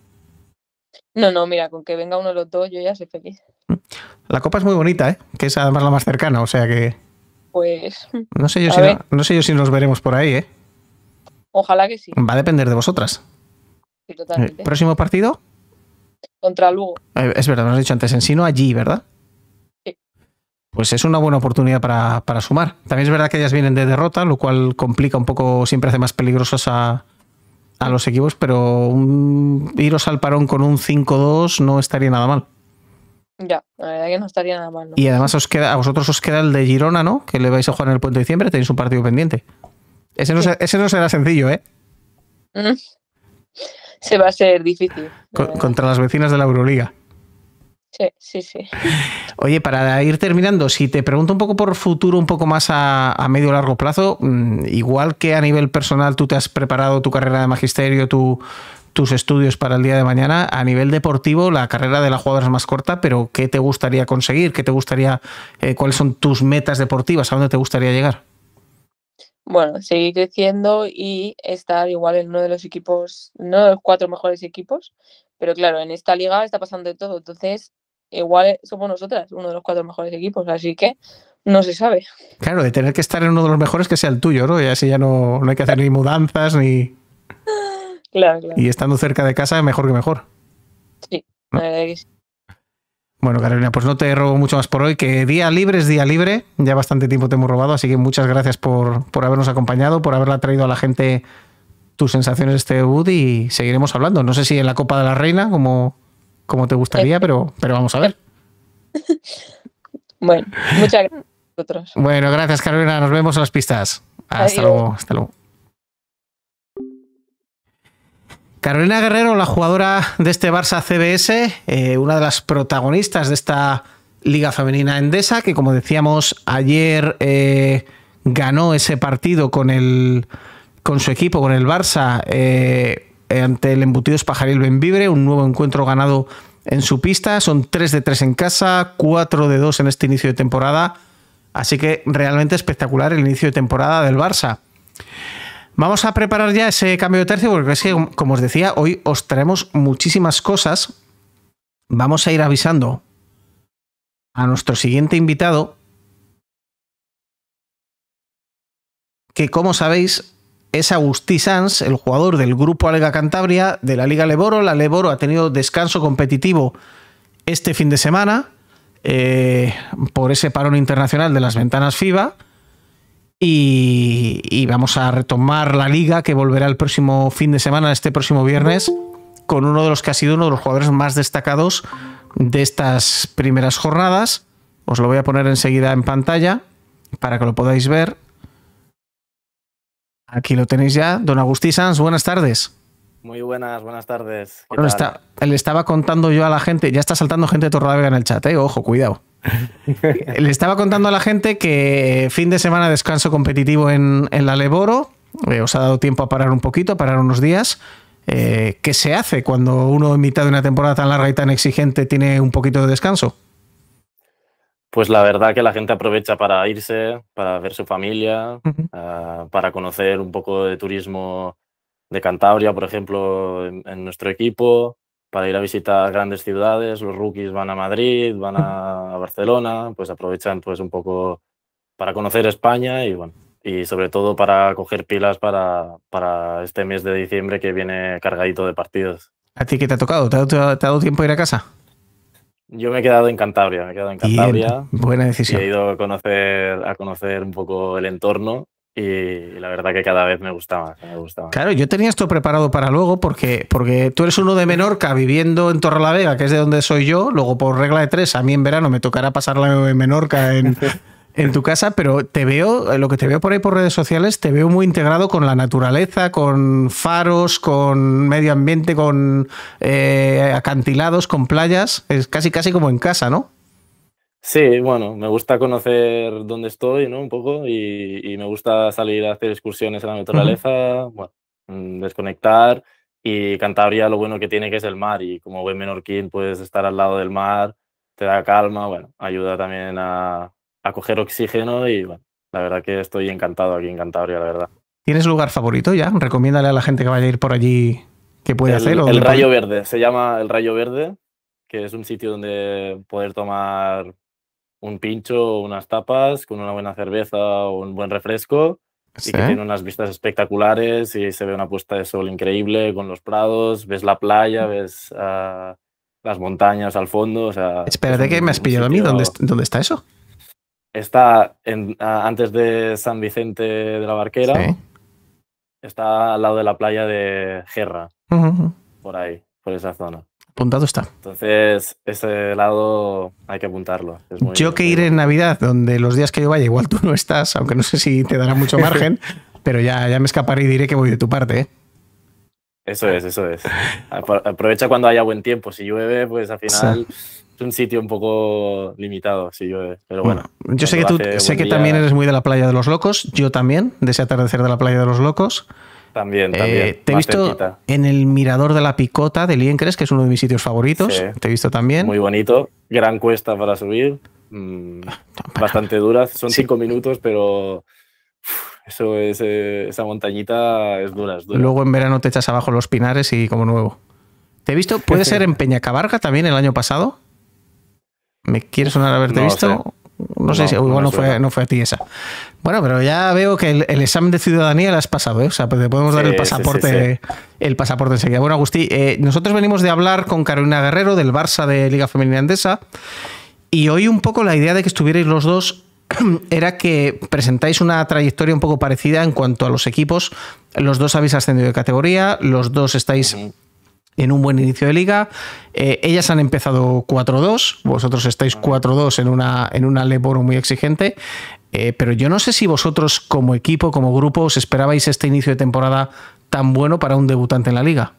No, no, mira, con que venga uno de los dos yo ya soy feliz. La Copa es muy bonita, ¿eh? Que es además la más cercana, o sea que... Pues... No sé yo, a si, ver, no, no sé yo si nos veremos por ahí, ¿eh? ojalá que sí. Va a depender de vosotras. Sí, totalmente. ¿Próximo partido? Contra Lugo. Eh, es verdad, me has dicho antes, Ensino allí, ¿verdad? Sí. Pues es una buena oportunidad para, para sumar. También es verdad que ellas vienen de derrota, lo cual complica un poco, siempre hace más peligrosos a, a los equipos, pero un, iros al parón con un cinco dos no estaría nada mal. Ya, la verdad que no estaría nada mal, ¿no? Y además os queda, a vosotros os queda el de Girona, ¿no? Que le vais a jugar en el Puente de Diciembre, tenéis un partido pendiente. Ese no, Sí. se, ese no será sencillo, ¿eh? Mm. Se va a ser difícil. Con, contra las vecinas de la Euroliga. Sí, sí, sí. Oye, para ir terminando, si te pregunto un poco por futuro, un poco más a, a medio o largo plazo, igual que a nivel personal tú te has preparado tu carrera de magisterio, tu, tus estudios para el día de mañana, a nivel deportivo la carrera de la jugadora es más corta, pero ¿qué te gustaría conseguir? ¿Qué te gustaría, eh, cuáles son tus metas deportivas? ¿A dónde te gustaría llegar? Bueno, seguir creciendo y estar igual en uno de los equipos, no de los cuatro mejores equipos, pero claro, en esta liga está pasando de todo, entonces igual somos nosotras uno de los cuatro mejores equipos, así que no se sabe. Claro, de tener que estar en uno de los mejores que sea el tuyo, ¿no? Y así ya no, no hay que hacer ni mudanzas ni... Claro, claro. Y estando cerca de casa, mejor que mejor. Sí, ¿no? la verdad que sí. Bueno, Carolina, pues no te robo mucho más por hoy, que día libre es día libre, ya bastante tiempo te hemos robado, así que muchas gracias por, por habernos acompañado, por haberla traído a la gente tus sensaciones de este debut y seguiremos hablando. No sé si en la Copa de la Reina, como, como te gustaría, pero, pero vamos a ver. Bueno, muchas gracias a vosotros. Bueno, gracias Carolina, nos vemos en las pistas. Hasta Adiós. luego, hasta luego. Carolina Guerrero, la jugadora de este Barça C B S, eh, una de las protagonistas de esta Liga Femenina Endesa, que como decíamos ayer eh, ganó ese partido con, el, con su equipo, con el Barça, eh, ante el Embutidos Pajaril Bembibre, un nuevo encuentro ganado en su pista. Son tres de tres en casa, cuatro de dos en este inicio de temporada, así que realmente espectacular el inicio de temporada del Barça. Vamos a preparar ya ese cambio de tercio porque es que, como os decía, hoy os traemos muchísimas cosas. Vamos a ir avisando a nuestro siguiente invitado que, como sabéis, es Agustí Sans, el jugador del grupo Alega Cantabria de la Liga Leboro. La Leboro ha tenido descanso competitivo este fin de semana eh, por ese parón internacional de las ventanas FIBA. Y, y vamos a retomar la liga que volverá el próximo fin de semana, este próximo viernes, con uno de los que ha sido uno de los jugadores más destacados de estas primeras jornadas. Os lo voy a poner enseguida en pantalla para que lo podáis ver. Aquí lo tenéis ya, don Agustí Sans, buenas tardes. Muy buenas, buenas tardes. Bueno, está, le estaba contando yo a la gente, ya está saltando gente de Torrelavega en el chat, ¿eh? Ojo, cuidado. Le estaba contando a la gente que fin de semana descanso competitivo en, en la Leboro. Eh, os ha dado tiempo a parar un poquito, a parar unos días. Eh, ¿Qué se hace cuando uno en mitad de una temporada tan larga y tan exigente tiene un poquito de descanso? Pues la verdad que la gente aprovecha para irse, para ver su familia, Uh-huh. uh, para conocer un poco de turismo de Cantabria, por ejemplo, en, en nuestro equipo, para ir a visitar grandes ciudades. Los rookies van a Madrid, van a, a Barcelona, pues aprovechan pues un poco para conocer España y bueno, y sobre todo para coger pilas para, para este mes de diciembre que viene cargadito de partidos. ¿A ti qué te ha tocado? ¿Te ha, te ha dado tiempo a ir a casa? Yo me he quedado en Cantabria, me he quedado en Bien, Cantabria buena y decisión. he ido a conocer, a conocer un poco el entorno y la verdad que cada vez me gusta más, me gusta más. Claro, yo tenía esto preparado para luego porque, porque tú eres uno de Menorca viviendo en Torrelavega, que es de donde soy yo. Luego, por regla de tres, a mí en verano me tocará pasarla en Menorca en, en tu casa, pero te veo, lo que te veo por ahí por redes sociales, te veo muy integrado con la naturaleza, con faros, con medio ambiente, con eh, acantilados, con playas. Es casi, casi como en casa, ¿no? Sí, bueno, me gusta conocer dónde estoy, ¿no? Un poco y, y me gusta salir a hacer excursiones en la naturaleza, uh-huh. bueno, desconectar y Cantabria lo bueno que tiene que es el mar y como buen menorquín puedes estar al lado del mar, te da calma, bueno, ayuda también a, a coger oxígeno y bueno, la verdad que estoy encantado aquí en Cantabria, la verdad. ¿Tienes lugar favorito ya? Recomiéndale a la gente que vaya a ir por allí qué puede el, hacer. ¿O el Rayo puede... Verde, se llama el Rayo Verde, que es un sitio donde poder tomar un pincho, unas tapas con una buena cerveza o un buen refresco ¿Sí? Y que tiene unas vistas espectaculares y se ve una puesta de sol increíble con los prados, ves la playa, ves uh, las montañas al fondo. O sea, espérate, que me has pillado sitio... a mí. ¿Dónde, ¿Dónde está eso? Está en, uh, antes de San Vicente de la Barquera. Sí. Está al lado de la playa de Gerra, uh-huh. por ahí, por esa zona. Apuntado está. Entonces, ese lado hay que apuntarlo. Es muy, yo que muy iré bonito. en Navidad, donde los días que yo vaya, igual tú no estás, aunque no sé si te dará mucho margen, pero ya, ya me escaparé y diré que voy de tu parte, ¿eh? Eso es, eso es. Aprovecha cuando haya buen tiempo. Si llueve, pues al final sí. es un sitio un poco limitado si llueve. Pero bueno. bueno yo sé que tú sé que día... también eres muy de la Playa de los Locos. Yo también, de ese atardecer de la Playa de los Locos. También, también. Eh, te he visto cerquita. En el Mirador de la Picota de Liencres, que es uno de mis sitios favoritos. Sí. Te he visto también. Muy bonito. Gran cuesta para subir. Mmm, bastante dura. Son sí. cinco minutos, pero eso es, eh, esa montañita es dura, es dura. Luego en verano te echas abajo los pinares y como nuevo. Te he visto, ¿puede ser en Peñacabarga también el año pasado? ¿Me quieres sonar haberte no visto? Sé. No, no sé si, no igual no fue, no fue a ti esa. Bueno, pero ya veo que el, el examen de ciudadanía lo has pasado, ¿eh? O sea, te podemos sí, dar el pasaporte, sí, sí, sí. el pasaporte enseguida. Bueno, Agustí, eh, nosotros venimos de hablar con Carolina Guerrero del Barça de Liga Femenina Endesa y hoy un poco la idea de que estuvierais los dos era que presentáis una trayectoria un poco parecida en cuanto a los equipos. Los dos habéis ascendido de categoría, los dos estáis... Uh-huh. en un buen inicio de liga. Eh, ellas han empezado cuatro dos, vosotros estáis cuatro dos en una, en una Leboro muy exigente, eh, pero yo no sé si vosotros como equipo, como grupo, os esperabais este inicio de temporada tan bueno para un debutante en la liga.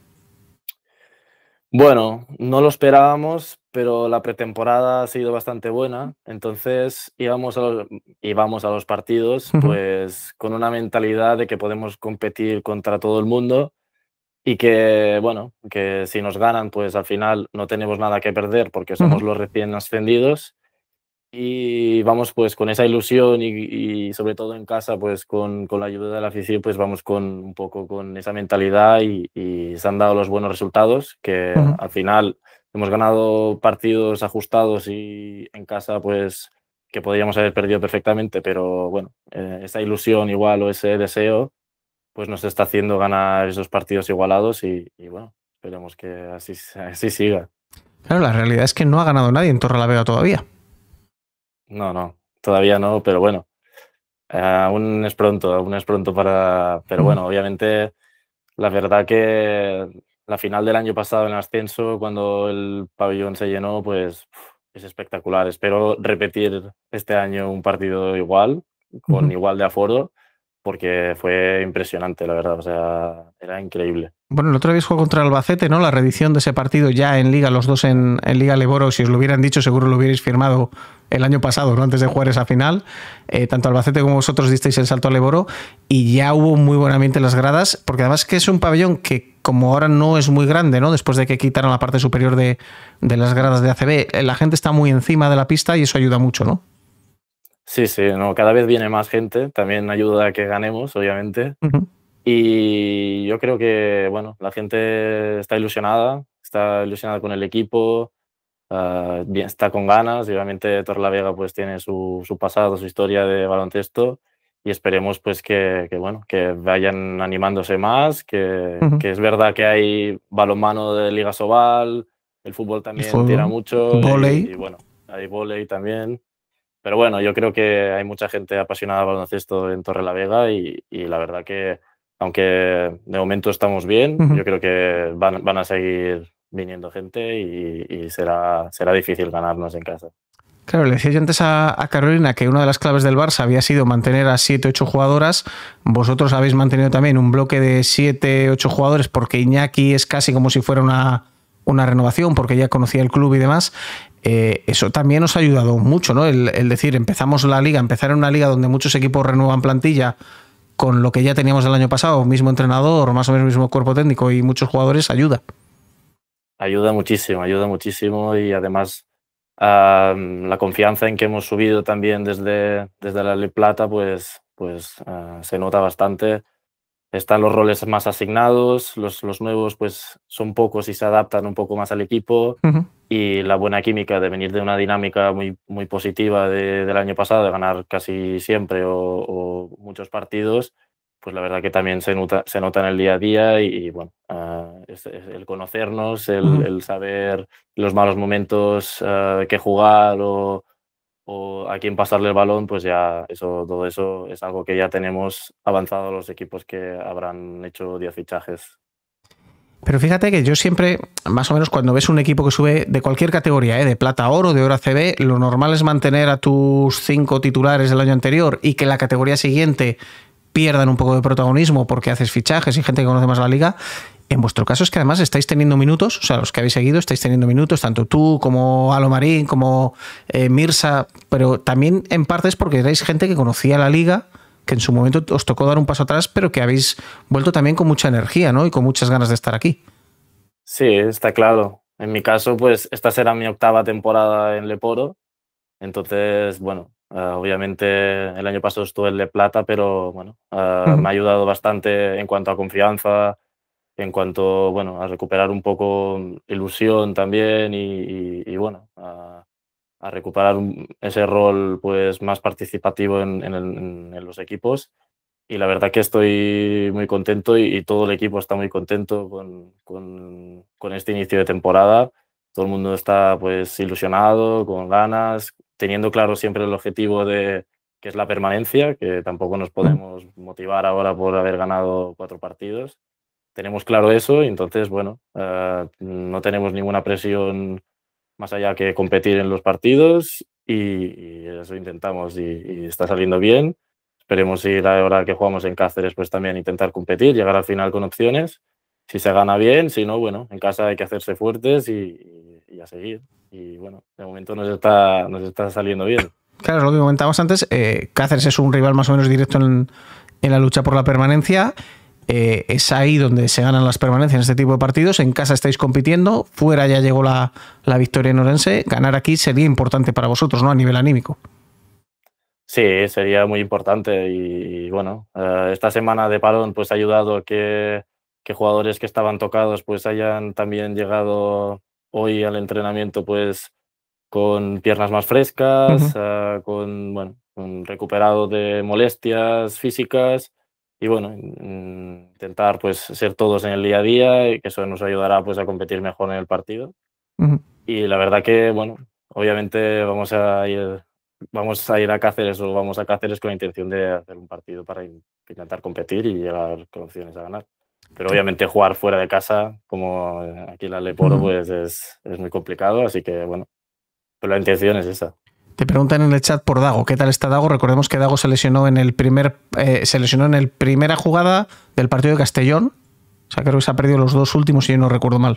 Bueno, no lo esperábamos, pero la pretemporada ha sido bastante buena, entonces íbamos a los, íbamos a los partidos uh-huh. pues con una mentalidad de que podemos competir contra todo el mundo. Y que, bueno, que si nos ganan, pues al final no tenemos nada que perder porque somos uh-huh. los recién ascendidos. Y vamos pues con esa ilusión y, y sobre todo en casa, pues con, con la ayuda de la afición, pues vamos con un poco con esa mentalidad y, y se han dado los buenos resultados, que uh-huh. al final hemos ganado partidos ajustados y en casa, pues que podríamos haber perdido perfectamente, pero bueno, eh, esa ilusión igual o ese deseo pues nos está haciendo ganar esos partidos igualados y, y bueno, esperemos que así, así siga. Claro, la realidad es que no ha ganado nadie en Torrelavega todavía. No, no, todavía no, pero bueno, eh, aún es pronto, aún es pronto para... Pero bueno, obviamente, la verdad que la final del año pasado en el ascenso, cuando el pabellón se llenó, pues es espectacular. Espero repetir este año un partido igual, con uh-huh. igual de aforo, porque fue impresionante, la verdad, o sea, era increíble. Bueno, el otro día jugó contra el Albacete, ¿no? La reedición de ese partido ya en Liga, los dos en, en Liga Leboro, si os lo hubieran dicho, seguro lo hubierais firmado el año pasado, ¿no? Antes de jugar esa final. Eh, tanto Albacete como vosotros disteis el salto a Leboro y ya hubo muy buen ambiente en las gradas, porque además que es un pabellón que como ahora no es muy grande, ¿no? Después de que quitaron la parte superior de, de las gradas de A C B, la gente está muy encima de la pista y eso ayuda mucho, ¿no? Sí, sí, no, cada vez viene más gente, también ayuda a que ganemos, obviamente. Uh-huh. Y yo creo que, bueno, la gente está ilusionada, está ilusionada con el equipo, uh, bien, está con ganas, y obviamente Torrelavega pues tiene su, su pasado, su historia de baloncesto, y esperemos pues que, que, bueno, que vayan animándose más, que, uh-huh. que es verdad que hay balonmano de Liga Sobal, el fútbol también fútbol, tira mucho, y, y bueno, hay vóley también. Pero bueno, yo creo que hay mucha gente apasionada de baloncesto en Torrelavega, y, y la verdad que, aunque de momento estamos bien, uh-huh. yo creo que van, van a seguir viniendo gente, y, y será, será difícil ganarnos en casa. Claro, le decía yo antes a, a Carolina que una de las claves del Barça había sido mantener a siete ocho jugadoras. Vosotros habéis mantenido también un bloque de siete ocho jugadores, porque Iñaki es casi como si fuera una, una renovación, porque ya conocía el club y demás. Eh, eso también nos ha ayudado mucho, ¿no? El, el decir, empezamos la liga, empezar en una liga donde muchos equipos renuevan plantilla con lo que ya teníamos el año pasado, mismo entrenador, más o menos mismo cuerpo técnico y muchos jugadores, ayuda. Ayuda muchísimo, ayuda muchísimo, y además uh, la confianza en que hemos subido también desde, desde la Ley Plata, pues, pues uh, se nota bastante. Están los roles más asignados, los, los nuevos pues son pocos y se adaptan un poco más al equipo, uh-huh. y la buena química de venir de una dinámica muy, muy positiva de, del año pasado, de ganar casi siempre o, o muchos partidos, pues la verdad que también se nota, se nota en el día a día, y, y bueno, uh, es, es el conocernos, el, uh-huh. el saber los malos momentos uh, que jugar o, o a quién pasarle el balón, pues ya eso, todo eso es algo que ya tenemos avanzado los equipos que habrán hecho diez fichajes. Pero fíjate que yo siempre, más o menos cuando ves un equipo que sube de cualquier categoría, ¿eh? de plata a oro, de oro a C B, lo normal es mantener a tus cinco titulares del año anterior y que la categoría siguiente pierdan un poco de protagonismo porque haces fichajes y gente que conoce más la liga. En vuestro caso es que además estáis teniendo minutos, o sea, los que habéis seguido estáis teniendo minutos, tanto tú como Alo Marín, como eh, Mirza, pero también en parte es porque erais gente que conocía la liga, que en su momento os tocó dar un paso atrás, pero que habéis vuelto también con mucha energía, ¿no? Y con muchas ganas de estar aquí. Sí, está claro. En mi caso, pues esta será mi octava temporada en Leporo, entonces, bueno, uh, obviamente el año pasado estuve en Le Plata, pero bueno, uh, uh-huh. me ha ayudado bastante en cuanto a confianza, en cuanto, bueno, a recuperar un poco ilusión también, y, y, y bueno, a, a recuperar un, ese rol pues más participativo en, en, en, en los equipos. Y la verdad que estoy muy contento, y, y todo el equipo está muy contento con, con, con este inicio de temporada. Todo el mundo está pues ilusionado, con ganas, teniendo claro siempre el objetivo de que es la permanencia, que tampoco nos podemos motivar ahora por haber ganado cuatro partidos. Tenemos claro eso, y entonces, bueno, uh, no tenemos ninguna presión más allá que competir en los partidos, y, y eso intentamos, y, y está saliendo bien. Esperemos ir ahora que jugamos en Cáceres, pues también intentar competir, llegar al final con opciones. Si se gana bien, si no, bueno, en casa hay que hacerse fuertes y, y, y a seguir. Y bueno, de momento nos está, nos está saliendo bien. Claro, es lo que comentábamos antes, eh, Cáceres es un rival más o menos directo en, en la lucha por la permanencia. Eh, es ahí donde se ganan las permanencias en este tipo de partidos. En casa estáis compitiendo, fuera ya llegó la, la victoria en Orense. Ganar aquí sería importante para vosotros, ¿no? A nivel anímico. Sí, sería muy importante, y, y bueno, eh, esta semana de parón pues ha ayudado a que, que jugadores que estaban tocados pues hayan también llegado hoy al entrenamiento pues con piernas más frescas, uh-huh. uh, con, bueno, con recuperado de molestias físicas. Y bueno, intentar pues ser todos en el día a día, y que eso nos ayudará pues a competir mejor en el partido. Uh-huh. Y la verdad que, bueno, obviamente vamos a ir, vamos a ir a Cáceres o vamos a Cáceres con la intención de hacer un partido para intentar competir y llegar con opciones a ganar. Pero obviamente jugar fuera de casa, como aquí en la Leporo, uh-huh. pues es, es muy complicado, así que bueno, pero la intención es esa. Te preguntan en el chat por Dago. ¿Qué tal está Dago? Recordemos que Dago se lesionó en el primer eh, se lesionó en el primera jugada del partido de Castellón. O sea, creo que se ha perdido los dos últimos, si yo no recuerdo mal.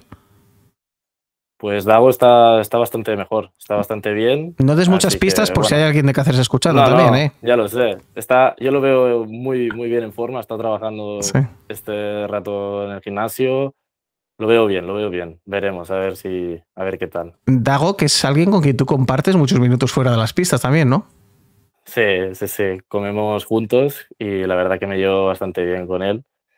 Pues Dago está, está bastante mejor, está bastante bien. No des muchas pistas que, por bueno, si hay alguien de Cáceres escuchando no, también, no, ¿eh? Ya lo sé. Está, yo lo veo muy, muy bien en forma, está trabajando sí. este rato en el gimnasio. Lo veo bien, lo veo bien. Veremos, a ver si, a ver qué tal. Dago, que es alguien con quien tú compartes muchos minutos fuera de las pistas también, ¿no? Sí, sí, sí. Comemos juntos y la verdad que me llevo bastante bien con él.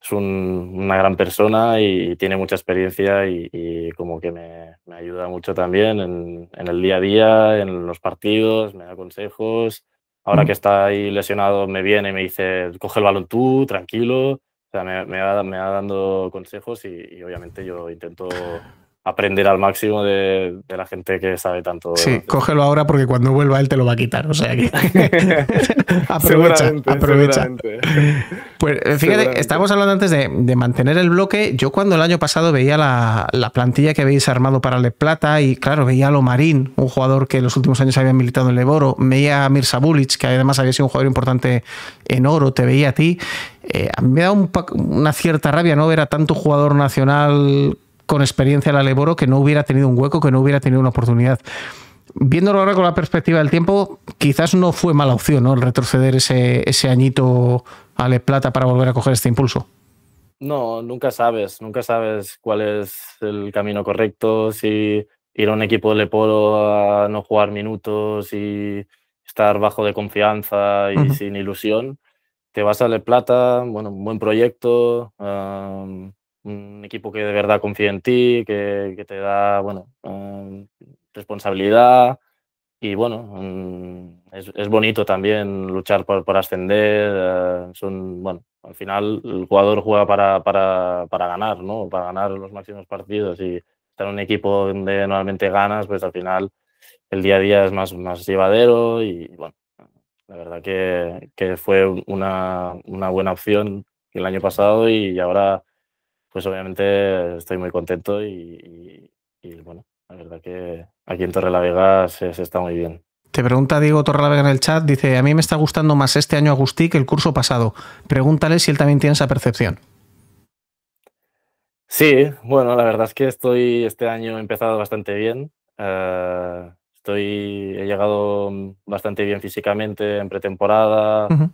es un, una gran persona y tiene mucha experiencia y, y como que me, me ayuda mucho también en, en el día a día, en los partidos, me da consejos. Ahora que está ahí lesionado me viene y me dice, coge el balón tú, tranquilo. O sea, me, me, va, me va dando consejos y, y obviamente yo intento aprender al máximo de, de la gente que sabe tanto. Sí, cógelo ahora porque cuando vuelva él te lo va a quitar. O sea que aprovecha, seguramente, aprovecha. Seguramente. Pues fíjate, estábamos hablando antes de, de mantener el bloque. Yo cuando el año pasado veía la, la plantilla que habéis armado para Le Plata y claro, veía a Lomarín, un jugador que en los últimos años había militado en Leboro, veía a Mirza Bulic, que además había sido un jugador importante en Oro, te veía a ti. Eh, a mí me da un, una cierta rabia no ver a tanto jugador nacional con experiencia en la Leboro que no hubiera tenido un hueco, que no hubiera tenido una oportunidad. Viéndolo ahora con la perspectiva del tiempo, quizás no fue mala opción, ¿no? El retroceder ese, ese añito a Le Plata para volver a coger este impulso. No, nunca sabes, nunca sabes cuál es el camino correcto, si ir a un equipo de Leporo a no jugar minutos y estar bajo de confianza y uh-huh. sin ilusión. Te vas a Le Plata, bueno, un buen proyecto, um, un equipo que de verdad confía en ti, que, que te da, bueno, um, responsabilidad y, bueno, um, es, es bonito también luchar por, por ascender. Uh, son, bueno, al final el jugador juega para, para, para ganar, ¿no? Para ganar los máximos partidos y estar en un equipo donde normalmente ganas, pues al final el día a día es más, más llevadero y, bueno, la verdad que, que fue una, una buena opción el año pasado y ahora pues obviamente estoy muy contento y, y, y bueno, la verdad que aquí en Torrelavega se, se está muy bien. Te pregunta Diego Torrelavega en el chat, dice, a mí me está gustando más este año Agustí que el curso pasado. Pregúntale si él también tiene esa percepción. Sí, bueno, la verdad es que estoy este año he empezado bastante bien. Uh, estoy, he llegado bastante bien físicamente en pretemporada. Uh-huh.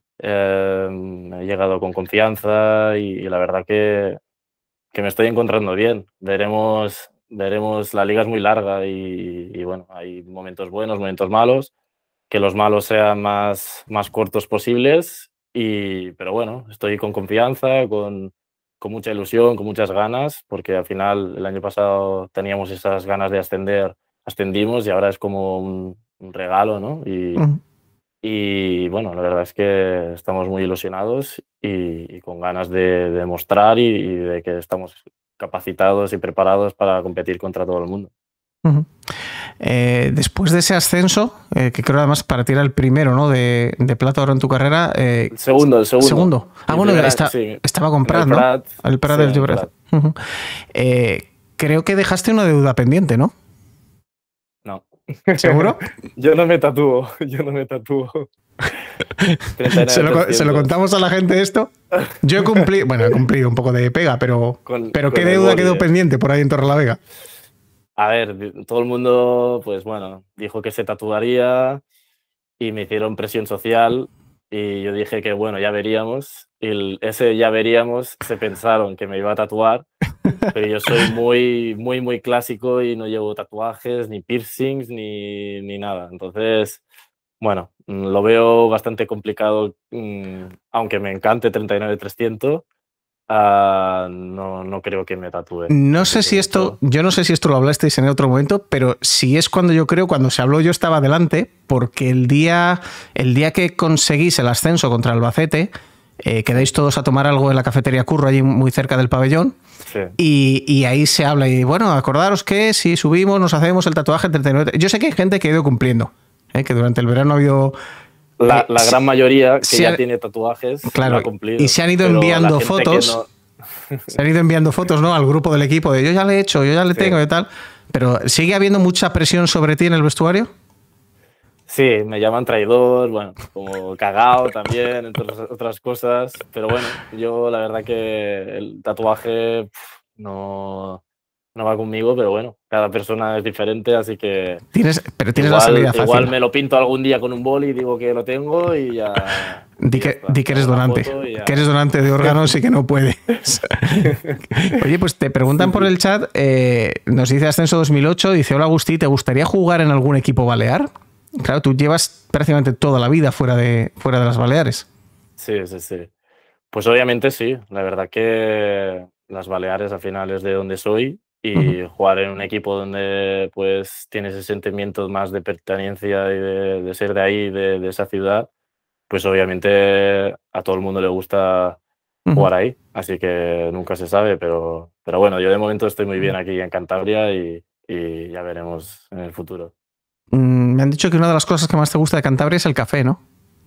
eh, he llegado con confianza y, y la verdad que, que me estoy encontrando bien. Veremos, veremos, la liga es muy larga y, y bueno, hay momentos buenos, momentos malos, que los malos sean más, más cortos posibles, y, pero bueno, estoy con confianza, con, con mucha ilusión, con muchas ganas, porque al final el año pasado teníamos esas ganas de ascender, ascendimos y ahora es como un, un regalo, ¿no? Y, uh-huh. Y bueno, la verdad es que estamos muy ilusionados y, y con ganas de, de mostrar y, y de que estamos capacitados y preparados para competir contra todo el mundo. Uh-huh. Eh, después de ese ascenso, eh, que creo además para ti era el primero, ¿no? de, de Plata ahora en tu carrera. Eh, el segundo, el segundo. segundo. Ah, bueno, primera, está, sí. estaba con Prat, el ¿no? Prat, el Prat sí, del Llobregat. Uh-huh. eh, creo que dejaste una deuda pendiente, ¿no? No. ¿Seguro? Yo no me tatúo, yo no me tatúo. ¿Se lo, ¿Se lo contamos a la gente esto? Yo he cumplido, bueno, he cumplido un poco de pega, pero, con, pero ¿qué deuda quedó eh. pendiente por ahí en Torrelavega? A ver, todo el mundo, pues bueno, dijo que se tatuaría y me hicieron presión social y yo dije que bueno, ya veríamos. Y el, ese ya veríamos se pensaron que me iba a tatuar, pero yo soy muy, muy, muy clásico y no llevo tatuajes, ni piercings, ni, ni nada. Entonces, bueno, lo veo bastante complicado, aunque me encante treinta y nueve trescientos. Uh, no, no creo que me tatúe. No sé si esto, yo no sé si esto lo hablasteis en otro momento, pero si es cuando yo creo, cuando se habló yo estaba delante, porque el día, el día que conseguís el ascenso contra Albacete, eh, quedáis todos a tomar algo en la cafetería Curro, allí muy cerca del pabellón, sí. y, y ahí se habla, y bueno, acordaros que si subimos nos hacemos el tatuaje treinta y nueve. Yo sé que hay gente que ha ido cumpliendo, eh, que durante el verano ha habido... La, la gran mayoría que se ya ha, tiene tatuajes claro, lo ha cumplido. Y se han ido enviando fotos. No... se han ido enviando fotos, ¿no? Al grupo del equipo de yo ya le he hecho, yo ya le sí. tengo y tal. Pero ¿sigue habiendo mucha presión sobre ti en el vestuario? Sí, me llaman traidor, bueno, como cagao también, entre otras cosas. Pero bueno, yo la verdad que el tatuaje pff, no. No va conmigo, pero bueno, cada persona es diferente, así que... Tienes, pero tienes igual, la salida fácil. Igual me lo pinto algún día con un boli y digo que lo tengo y ya... Di que, di que eres donante, que eres donante de órganos y que no puedes. Oye, pues te preguntan por el chat, eh, nos dice Ascenso dos mil ocho, dice, hola Agustí, ¿te gustaría jugar en algún equipo balear? Claro, tú llevas prácticamente toda la vida fuera de, fuera de las Baleares. Sí, sí, sí. Pues obviamente sí, la verdad que las Baleares al final es de donde soy y Ujú. jugar en un equipo donde pues tienes ese sentimiento más de pertenencia y de, de ser de ahí, de, de esa ciudad, pues obviamente a todo el mundo le gusta Ujú. jugar ahí, así que nunca se sabe, pero, pero bueno, yo de momento estoy muy bien aquí en Cantabria y, y ya veremos en el futuro. Mm, me han dicho que una de las cosas que más te gusta de Cantabria es el café, ¿no?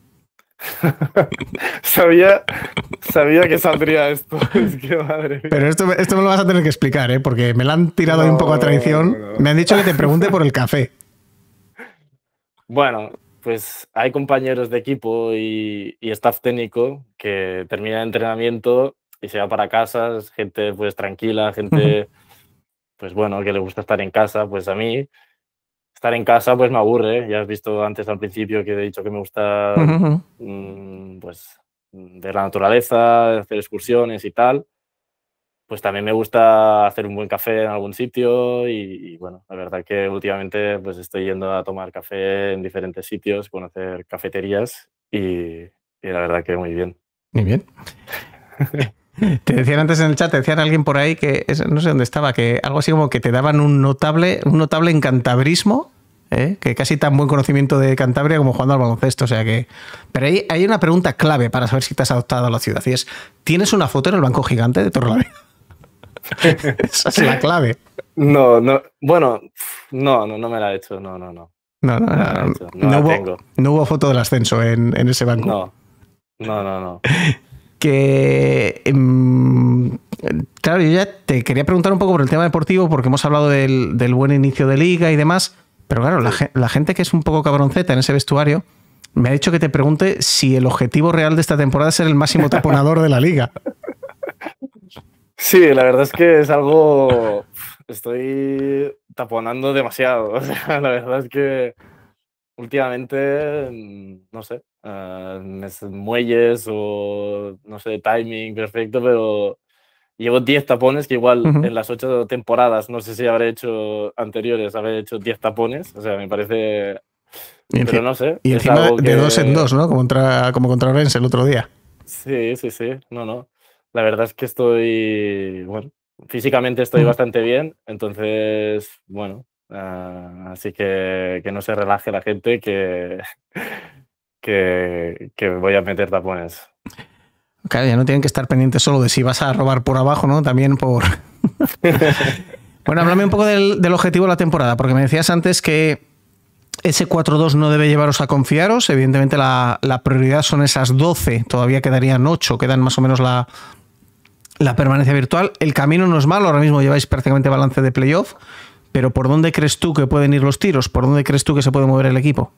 sabía, sabía que saldría esto, es que madre Pero mía. esto, esto me lo vas a tener que explicar, ¿eh? Porque me la han tirado ahí un poco a No, traición. no, Me han dicho que te no. pregunte por el café. Bueno, pues hay compañeros de equipo y, y staff técnico que termina el entrenamiento y se va para casa, es gente pues tranquila, Ujú. gente pues bueno, que le gusta estar en casa, pues a mí estar en casa pues me aburre, ya has visto antes al principio que he dicho que me gusta Ujú. mm, pues ver la naturaleza, hacer excursiones y tal. Pues también me gusta hacer un buen café en algún sitio y, y, bueno, la verdad que últimamente pues estoy yendo a tomar café en diferentes sitios, conocer cafeterías y, y la verdad que muy bien. Muy bien. Te decían antes en el chat, te decían alguien por ahí que es- no sé dónde estaba, que algo así como que te daban un notable, un notable encantabrismo, ¿eh? Que casi tan buen conocimiento de Cantabria como jugando al baloncesto. O sea que. Pero ahí hay una pregunta clave para saber si te has adoptado a la ciudad. Y es: ¿tienes una foto en el banco gigante de Torrelavega? Esa es la clave. No, no, bueno, no, no, no me la he hecho, no, no, no, No, no, no me la he no, hecho, no no la hubo, tengo, no hubo foto del ascenso en, en ese banco. no, no, no, no. Que em, claro, yo ya te quería preguntar un poco por el tema deportivo, porque hemos hablado del, del buen inicio de liga y demás, pero claro, la, Sí. la gente que es un poco cabronceta en ese vestuario me ha dicho que te pregunte si el objetivo real de esta temporada es ser el máximo taponador de la liga. Sí, la verdad es que es algo, estoy taponando demasiado, o sea, la verdad es que últimamente, mm, no sé, ah, mes- muelles o no sé, timing perfecto, pero llevo diez tapones que igual Ujú. en las ocho temporadas, no sé si habré hecho anteriores, habré hecho diez tapones, o sea, me parece, Y, pero enci- no sé, y es encima de, algo de dos en que dos, ¿no? Como contra, como contra Orense el otro día. sí, sí, sí, no, no. La verdad es que estoy, bueno, físicamente estoy Ujú. bastante bien, entonces, bueno, ah, así que que no se relaje la gente que que que voy a meter tapones. Claro, ya no tienen que estar pendientes solo de si vas a robar por abajo, ¿no? También por. Bueno, háblame un poco del, del objetivo de la temporada, porque me decías antes que ese cuatro dos no debe llevaros a confiaros. Evidentemente la, la prioridad son esas doce, todavía quedarían ocho, quedan más o menos la, la permanencia virtual. El camino no es malo, ahora mismo lleváis prácticamente balance de playoff, pero ¿por dónde crees tú que pueden ir los tiros? ¿Por dónde crees tú que se puede mover el equipo?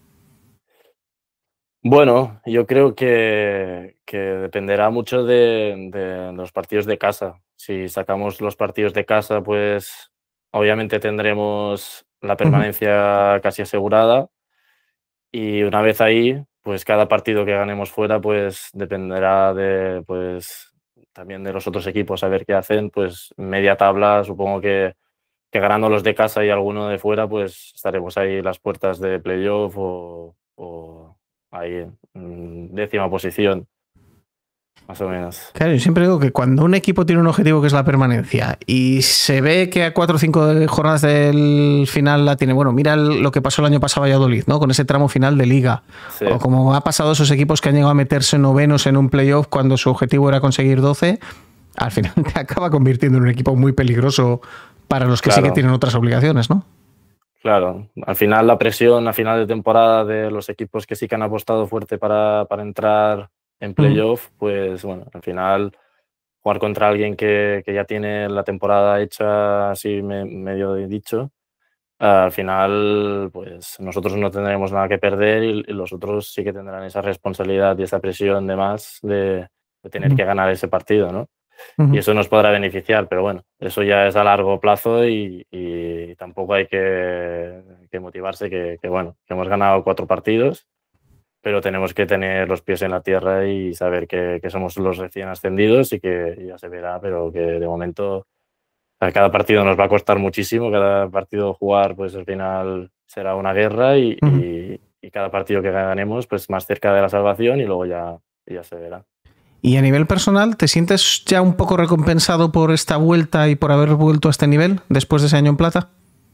Bueno, yo creo que que dependerá mucho de de los partidos de casa. Si sacamos los partidos de casa, pues obviamente tendremos la Ujú. permanencia casi asegurada. Y una vez ahí, pues cada partido que ganemos fuera, pues dependerá de, pues también de los otros equipos a ver qué hacen. Pues media tabla, supongo que, que ganando los de casa y alguno de fuera, pues estaremos ahí en las puertas de playoff o, o ahí en décima posición, más o menos. Claro, yo siempre digo que cuando un equipo tiene un objetivo que es la permanencia y se ve que a cuatro o cinco jornadas del final la tiene, bueno, mira lo que pasó el año pasado a Valladolid, ¿no? Con ese tramo final de liga. Sí, O como ha pasado a esos equipos que han llegado a meterse novenos en un playoff cuando su objetivo era conseguir doce, al final te acaba convirtiendo en un equipo muy peligroso para los que sí que claro, tienen otras obligaciones, ¿no? claro. Al final la presión a final de temporada de los equipos que sí que han apostado fuerte para, para entrar en Mm. playoff, pues bueno, al final jugar contra alguien que, que ya tiene la temporada hecha, así me, medio dicho, al final, pues nosotros no tendremos nada que perder y, y los otros sí que tendrán esa responsabilidad y esa presión de más de, de tener Mm. que ganar ese partido, ¿no? Y Mm. eso nos podrá beneficiar, pero bueno, eso ya es a largo plazo y, y tampoco hay que, que motivarse que, que, bueno, que hemos ganado cuatro partidos, pero tenemos que tener los pies en la tierra y saber que, que somos los recién ascendidos y que ya se verá, pero que de momento a cada partido nos va a costar muchísimo, cada partido jugar pues al final será una guerra y, Mm. y, y cada partido que ganemos pues más cerca de la salvación y luego ya, ya se verá. Y a nivel personal, ¿te sientes ya un poco recompensado por esta vuelta y por haber vuelto a este nivel después de ese año en plata?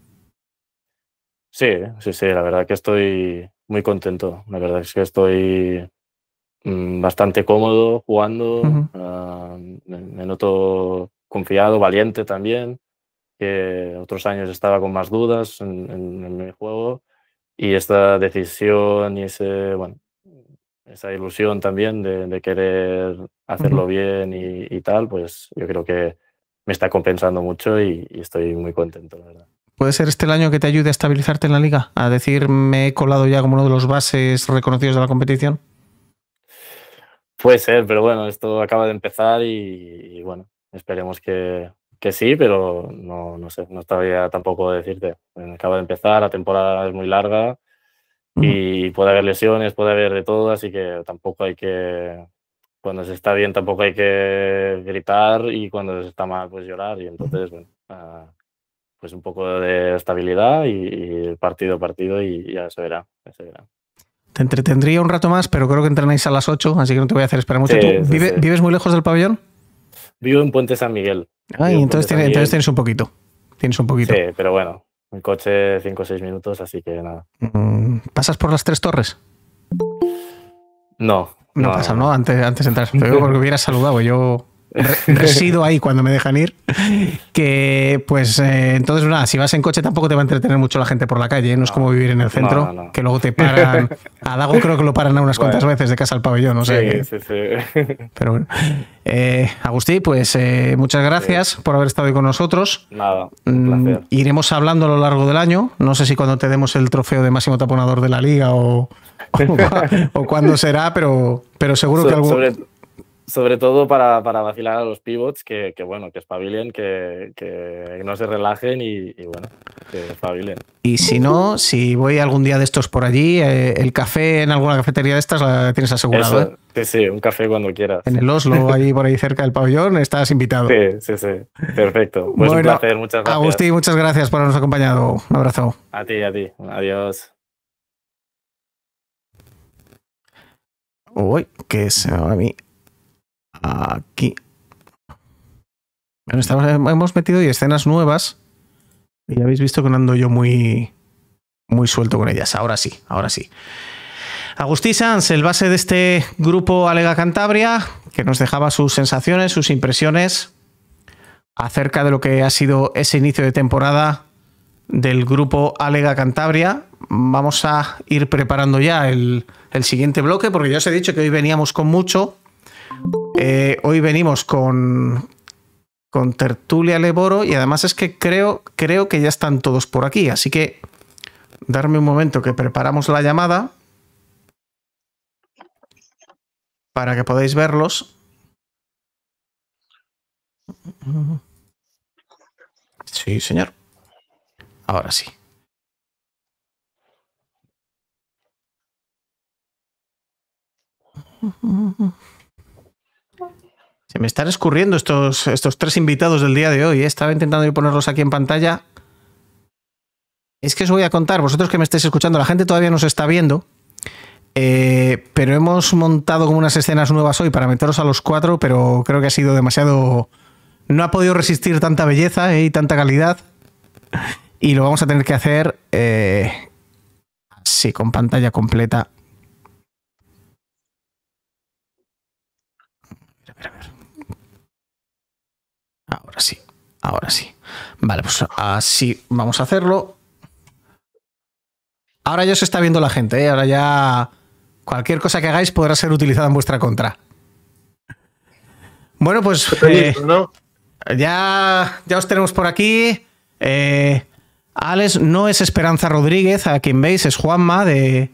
Sí, sí, sí, la verdad que estoy muy contento. La verdad es que estoy mmm, bastante cómodo jugando. Uh-huh. uh, me, me noto confiado, valiente también, que otros años estaba con más dudas en, en, en mi juego. Y esta decisión y ese, bueno, esa ilusión también de, de querer hacerlo uh-huh. bien y, y tal, pues yo creo que me está compensando mucho y, y estoy muy contento, la verdad. ¿Puede ser este el año que te ayude a estabilizarte en la liga? A decir, me he colado ya como uno de los bases reconocidos de la competición. Puede ser, pero bueno, esto acaba de empezar y, y bueno, esperemos que, que sí, pero no, no sé, no todavía tampoco decirte. Acaba de empezar, la temporada es muy larga uh-huh. y puede haber lesiones, puede haber de todo, así que tampoco hay que, cuando se está bien tampoco hay que gritar y cuando se está mal pues llorar y entonces, bueno, uh, pues un poco de estabilidad y, y partido a partido y ya se verá, ya se verá. Te entretendría un rato más, pero creo que entrenáis a las ocho, así que no te voy a hacer esperar mucho. Sí, ¿Tú sí, vive, sí. ¿Vives muy lejos del pabellón? Vivo en Puente San Miguel. Ah, y entonces, tiene, entonces tienes un poquito. Tienes un poquito. Sí, pero bueno, en coche cinco o seis minutos, así que nada. ¿Pasas por las tres torres? No. No, no pasa, ¿no? Antes, antes de entrar. Te digo porque hubieras saludado. Yo re resido ahí cuando me dejan ir. Que, pues, eh, entonces, nada, si vas en coche tampoco te va a entretener mucho la gente por la calle. ¿eh? No, no es como vivir en el centro, no, no. que luego te paran. A Dago creo que lo paran a unas bueno, cuantas veces de casa al pabellón. No sé. Sí, sí, sí. Pero bueno. Eh, Agustí, pues eh, muchas gracias sí. por haber estado hoy con nosotros. Nada, un placer. Mm, iremos hablando a lo largo del año. No sé si cuando te demos el trofeo de máximo taponador de la liga o, o, o cuándo será, pero, pero seguro so, que algún... Sobre... Sobre todo para, para vacilar a los pivots, que, que bueno, que espabilen, que, que no se relajen y, y bueno, que espabilen. Y si no, si voy algún día de estos por allí, eh, el café en alguna cafetería de estas la tienes asegurado. Eso, ¿eh? Sí, sí, un café cuando quieras. En el Oslo, allí por ahí cerca del pabellón, estás invitado. Sí, sí, sí. Perfecto. Pues bueno, un placer, muchas gracias. Agustí, muchas gracias por habernos acompañado. Un abrazo. A ti, a ti. Adiós. Uy, que se me va a mí. Aquí. Bueno, estamos, hemos metido hoy escenas nuevas y ya habéis visto que no ando yo muy, muy suelto con ellas. Ahora sí, ahora sí. Agustí Sanz, el base de este grupo Alega Cantabria, que nos dejaba sus sensaciones, sus impresiones acerca de lo que ha sido ese inicio de temporada del grupo Alega Cantabria. Vamos a ir preparando ya el, el siguiente bloque, porque ya os he dicho que hoy veníamos con mucho. Eh, hoy venimos con, con Tertulia Leboro y además es que creo, creo que ya están todos por aquí, así que darme un momento que preparamos la llamada para que podáis verlos. Sí, señor. Ahora sí. Se me están escurriendo estos, estos tres invitados del día de hoy. ¿eh? Estaba intentando yo ponerlos aquí en pantalla. Es que os voy a contar, vosotros que me estáis escuchando, la gente todavía no se está viendo, eh, pero hemos montado como unas escenas nuevas hoy para meteros a los cuatro, pero creo que ha sido demasiado... No ha podido resistir tanta belleza ¿eh? y tanta calidad. Y lo vamos a tener que hacer eh, así, con pantalla completa. A ver, a ver. Ahora sí, ahora sí. Vale, pues así vamos a hacerlo. Ahora ya se está viendo la gente, ¿eh? Ahora ya cualquier cosa que hagáis podrá ser utilizada en vuestra contra. Bueno, pues eh, ¿no? ya, ya os tenemos por aquí. Eh, Alex no es Esperanza Rodríguez, a quien veis, es Juanma de...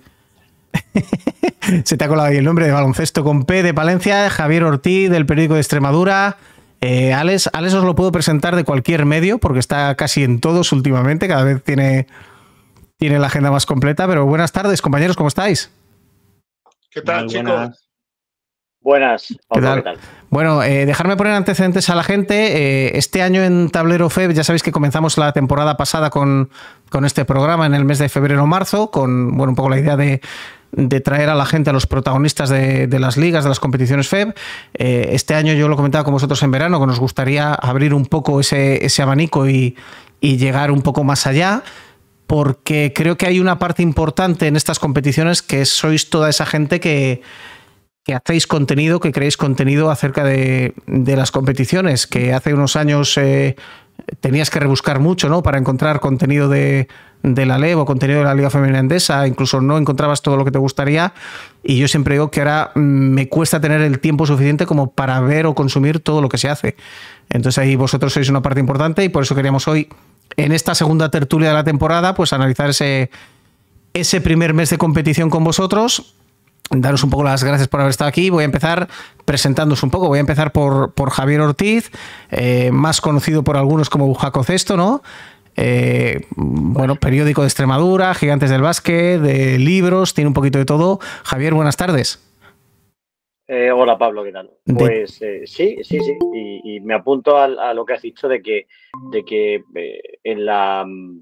Se te ha colado ahí el nombre de Baloncesto con P de Palencia, Javier Ortiz del periódico de Extremadura. Eh, Alex, Alex os lo puedo presentar de cualquier medio porque está casi en todos últimamente, cada vez tiene, tiene la agenda más completa, pero buenas tardes compañeros, ¿cómo estáis? ¿Qué tal, chicos? Buenas, Pablo, ¿Qué ¿qué tal? tal? Bueno, eh, dejarme poner antecedentes a la gente. Eh, este año en Tablero F E B, ya sabéis que comenzamos la temporada pasada con, con este programa en el mes de febrero o marzo, con bueno, un poco la idea de, de traer a la gente, a los protagonistas de, de las ligas, de las competiciones F E B. Eh, este año yo lo comentaba con vosotros en verano, que nos gustaría abrir un poco ese, ese abanico y, y llegar un poco más allá, porque creo que hay una parte importante en estas competiciones que sois toda esa gente que que hacéis contenido, que creéis contenido acerca de, de las competiciones, que hace unos años eh, tenías que rebuscar mucho, ¿no?, para encontrar contenido de, de la L E V o contenido de la Liga Femenina Endesa, incluso no encontrabas todo lo que te gustaría, y yo siempre digo que ahora me cuesta tener el tiempo suficiente como para ver o consumir todo lo que se hace. Entonces ahí vosotros sois una parte importante y por eso queríamos hoy, en esta segunda tertulia de la temporada, pues analizar ese, ese primer mes de competición con vosotros. Daros un poco las gracias por haber estado aquí. Voy a empezar presentándoos un poco. Voy a empezar por, por Javier Ortiz, eh, más conocido por algunos como Bujaco Cesto, ¿no? Eh, bueno, periódico de Extremadura, Gigantes del Básquet, de libros, tiene un poquito de todo. Javier, buenas tardes. Eh, hola, Pablo, ¿qué tal? Pues eh, sí, sí, sí. Y, y me apunto a, a lo que has dicho de que, de que eh, en la...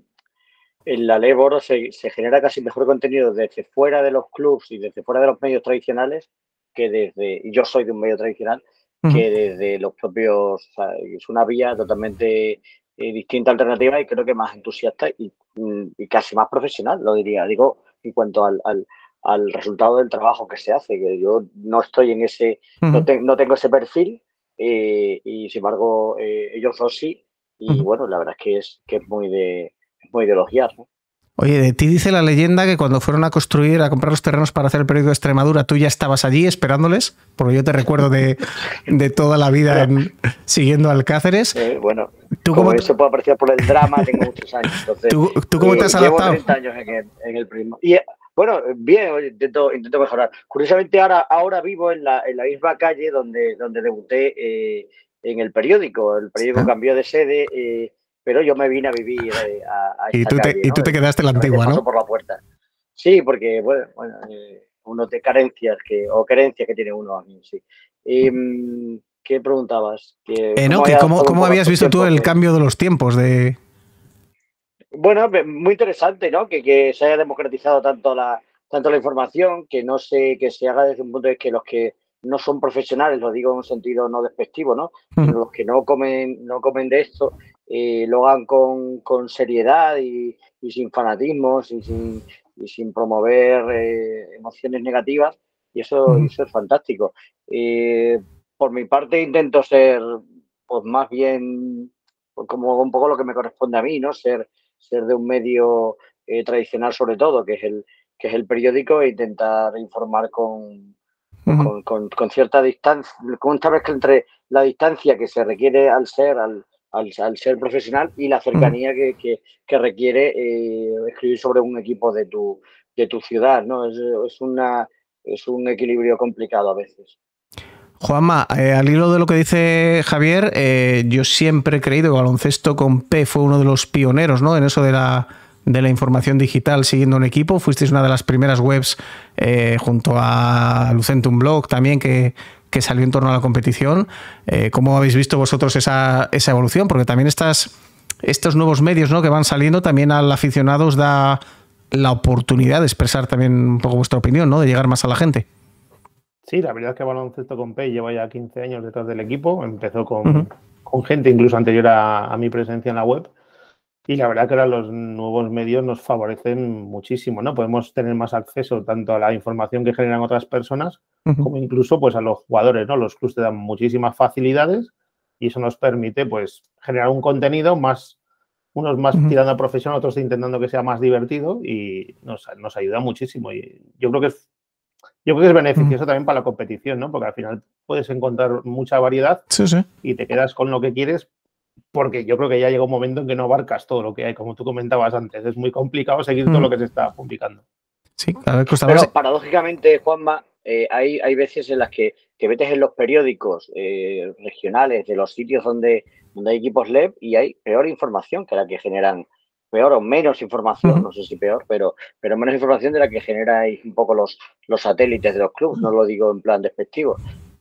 En la L E V Oro se, se genera casi mejor contenido desde fuera de los clubs y desde fuera de los medios tradicionales que desde, y yo soy de un medio tradicional, uh-huh. que desde los propios, o sea, es una vía totalmente eh, distinta, alternativa y creo que más entusiasta y, y casi más profesional, lo diría, digo, en cuanto al, al, al resultado del trabajo que se hace, que yo no estoy en ese, uh-huh. no, te, no tengo ese perfil eh, y sin embargo eh, ellos dos sí y uh-huh. bueno, la verdad es que es, que es muy de... muy de elogiar, ¿no? Oye, de ti dice la leyenda que cuando fueron a construir, a comprar los terrenos para hacer el periódico de Extremadura, tú ya estabas allí esperándoles, porque yo te recuerdo de, de toda la vida en, siguiendo al Cáceres. Eh, bueno, ¿Tú como cómo eso puede apreciar por el drama, tengo muchos años. Entonces, ¿Tú, ¿tú cómo te has eh, adaptado? Llevo treinta años en el, en el primo. Y bueno, bien, intento, intento mejorar. Curiosamente, ahora, ahora vivo en la, en la misma calle donde, donde debuté eh, en el periódico. El periódico ¿Ah? cambió de sede. Eh, pero yo me vine a vivir eh, a, a esta y tú calle, te, ¿no? Y tú te quedaste en la antigua, paso ¿no? por la puerta. Sí, porque, bueno, bueno eh, uno de carencias que, o querencias que tiene uno a mí, sí. Eh, ¿Qué preguntabas? ¿Que eh, no, que ¿Cómo, cómo habías visto tú el que... cambio de los tiempos? de Bueno, muy interesante, ¿no? Que, que se haya democratizado tanto la, tanto la información, que no se, que se haga desde un punto de que los que no son profesionales, lo digo en un sentido no despectivo, ¿no? Uh-huh. Sino los que no comen, no comen de esto, eh, lo hagan con, con seriedad y, y sin fanatismos y sin, y sin promover eh, emociones negativas, y eso, uh-huh. eso es fantástico. Eh, por mi parte intento ser, pues más bien, pues, como un poco lo que me corresponde a mí, ¿no? Ser, ser de un medio eh, tradicional sobre todo, que es el, que es el periódico, e intentar informar con... Uh-huh. Con, con, con cierta distancia, con esta vez que entre la distancia que se requiere al ser, al, al, al ser profesional y la cercanía uh-huh. que, que, que requiere eh, escribir sobre un equipo de tu, de tu ciudad, ¿no? Es, es, una, es un equilibrio complicado a veces. Juanma, eh, al hilo de lo que dice Javier, eh, yo siempre he creído que Baloncesto con P fue uno de los pioneros, ¿no?, en eso de la... de la información digital siguiendo un equipo. Fuisteis una de las primeras webs eh, junto a Lucentum Blog también que, que salió en torno a la competición. Eh, ¿Cómo habéis visto vosotros esa, esa evolución? Porque también estas, estos nuevos medios, ¿no?, que van saliendo, también al aficionado os da la oportunidad de expresar también un poco vuestra opinión, ¿no?, de llegar más a la gente. Sí, la verdad es que Baloncesto con P lleva ya quince años detrás del equipo. Empezó con, uh-huh. con gente incluso anterior a, a mi presencia en la web. Y la verdad que ahora los nuevos medios nos favorecen muchísimo, ¿no? Podemos tener más acceso tanto a la información que generan otras personas uh-huh. como incluso pues a los jugadores, ¿no? Los clubs te dan muchísimas facilidades y eso nos permite pues generar un contenido más, unos más uh-huh. tirando a profesión, otros intentando que sea más divertido y nos, nos ayuda muchísimo. Y yo creo que es, yo creo que es beneficioso uh-huh. también para la competición, ¿no? Porque al final puedes encontrar mucha variedad sí, sí. y te quedas con lo que quieres. Porque yo creo que ya llega un momento en que no abarcas todo lo que hay, como tú comentabas antes. Es muy complicado seguir mm. todo lo que se está publicando. Sí, a ver, Pero paradójicamente, Juanma, eh, hay, hay veces en las que te metes en los periódicos eh, regionales de los sitios donde, donde hay equipos L E V y hay peor información que la que generan, peor o menos información, uh-huh. no sé si peor, pero, pero menos información de la que generan un poco los, los satélites de los clubes, no lo digo en plan despectivo.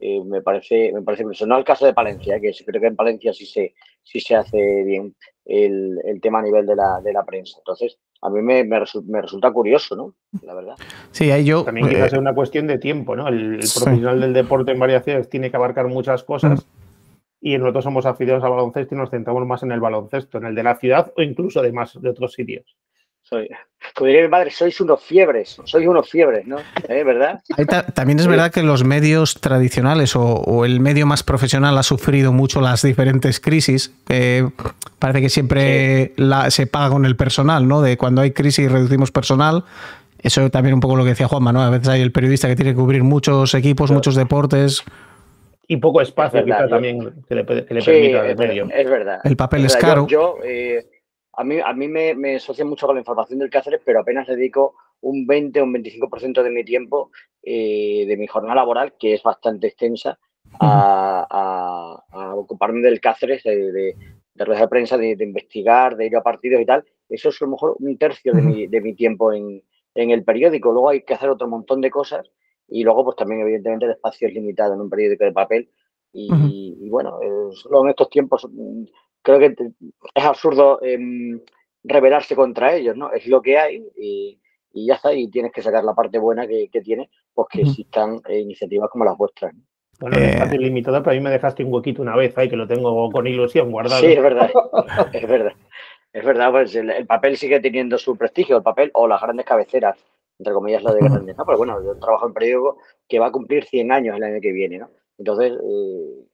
eh, me parece me parece curioso. No el caso de Palencia, que creo que en Palencia sí se, sí se hace bien el, el tema a nivel de la, de la prensa. Entonces, a mí me, me, resu me resulta curioso, ¿no? La verdad. Sí, ahí yo... También quizás eh, sea una cuestión de tiempo, ¿no? El, el profesional sí. del deporte en variaciones tiene que abarcar muchas cosas. Mm. Y nosotros somos aficionados al baloncesto y nos centramos más en el baloncesto, en el de la ciudad o incluso de más de otros sitios. Soy, como diría mi madre, sois unos fiebres, sois unos fiebres, ¿no? ¿Eh? ¿Verdad? Ahí ta también es verdad que los medios tradicionales o, o el medio más profesional ha sufrido mucho las diferentes crisis. Eh, parece que siempre sí. la, se paga con el personal, ¿no? De cuando hay crisis reducimos personal. Eso también un poco lo que decía Juanma, ¿no? A veces hay el periodista que tiene que cubrir muchos equipos, sí. muchos deportes. Y poco espacio, es verdad, quizá yo, también que le, que le sí, permita al es, medio. Es verdad. El papel es, es verdad. caro. Yo, yo eh, a mí, a mí me, me asocia mucho con la información del Cáceres, pero apenas dedico un veinte o un veinticinco por ciento de mi tiempo, eh, de mi jornada laboral, que es bastante extensa, a, a, a ocuparme del Cáceres, de, de, de ruedas de prensa, de, de investigar, de ir a partidos y tal. Eso es a lo mejor un tercio de mi, de mi tiempo en, en el periódico. Luego hay que hacer otro montón de cosas y luego pues también evidentemente el espacio es limitado en un periódico de papel. Y, uh-huh. y bueno, eh, solo en estos tiempos creo que es absurdo eh, rebelarse contra ellos, ¿no? Es lo que hay y, y ya está, y tienes que sacar la parte buena que, que tiene, pues que uh-huh. existan eh, iniciativas como las vuestras, ¿no? Bueno, el espacio eh... limitado, pero a mí me dejaste un huequito una vez ahí que lo tengo con ilusión guardado. Sí, es verdad, es verdad. Es verdad, pues el, el papel sigue teniendo su prestigio, el papel o las grandes cabeceras, entre comillas, lo de grandes, ¿no? Pero bueno, yo trabajo en periódico que va a cumplir cien años el año que viene, ¿no? Entonces, eh,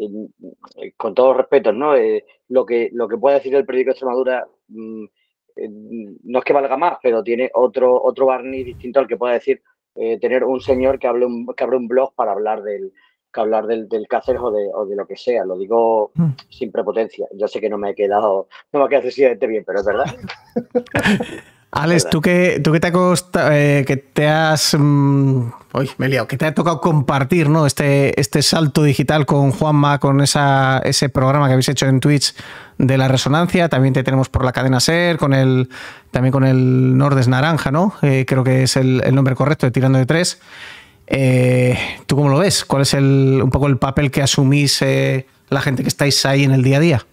eh, con todos los respetos, ¿no? Eh, lo que lo que puede decir el periódico de Extremadura mm, eh, no es que valga más, pero tiene otro otro barniz distinto al que pueda decir eh, tener un señor que hable un, que abre un blog para hablar del que hablar del, del Cáceres o de, o de lo que sea. Lo digo mm. sin prepotencia. Yo sé que no me he quedado no me ha quedado excesivamente bien, pero es verdad. Alex, tú que, tú que te, acosta, eh, que te has mmm, uy, me he liado, que te ha tocado compartir, ¿no? este, este salto digital con Juanma, con esa, ese programa que habéis hecho en Twitch de La Resonancia, también te tenemos por la cadena SER, con el, también con el Nordes Naranja, ¿no? Eh, creo que es el, el nombre correcto de Tirando de Tres. Eh, ¿Tú cómo lo ves? ¿Cuál es el, un poco el papel que asumís eh, la gente que estáis ahí en el día a día?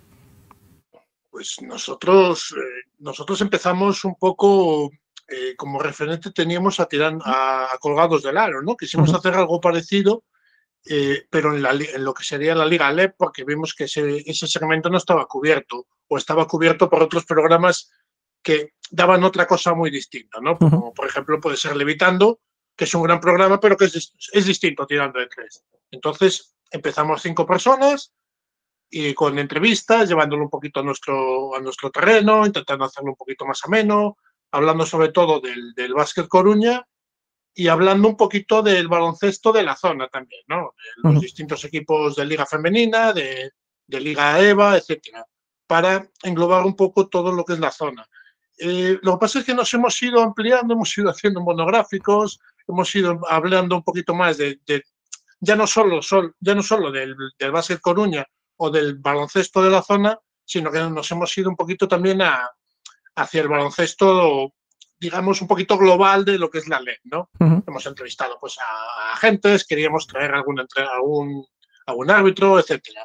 Pues nosotros, eh, nosotros empezamos un poco eh, como referente teníamos a, tirar, a, a Colgados del Aro, ¿no? Quisimos uh-huh. hacer algo parecido, eh, pero en, la, en lo que sería la Liga L E P, porque vimos que ese, ese segmento no estaba cubierto o estaba cubierto por otros programas que daban otra cosa muy distinta, ¿no? Como uh-huh. por ejemplo puede ser Levitando, que es un gran programa, pero que es, es distinto Tirando de Tres. Entonces empezamos cinco personas y con entrevistas, llevándolo un poquito a nuestro, a nuestro terreno, intentando hacerlo un poquito más ameno, hablando sobre todo del, del Básquet Coruña y hablando un poquito del baloncesto de la zona también, ¿no? De los uh-huh. distintos equipos de Liga Femenina, de, de Liga EVA, etcétera, para englobar un poco todo lo que es la zona. Eh, lo que pasa es que nos hemos ido ampliando, hemos ido haciendo monográficos, hemos ido hablando un poquito más de, de ya no solo, sol, ya no solo del, del Básquet Coruña o del baloncesto de la zona, sino que nos hemos ido un poquito también a, hacia el baloncesto, digamos, un poquito global de lo que es la L E P, ¿no? Uh-huh. Hemos entrevistado pues, a agentes, queríamos traer algún, algún, algún árbitro, etcétera.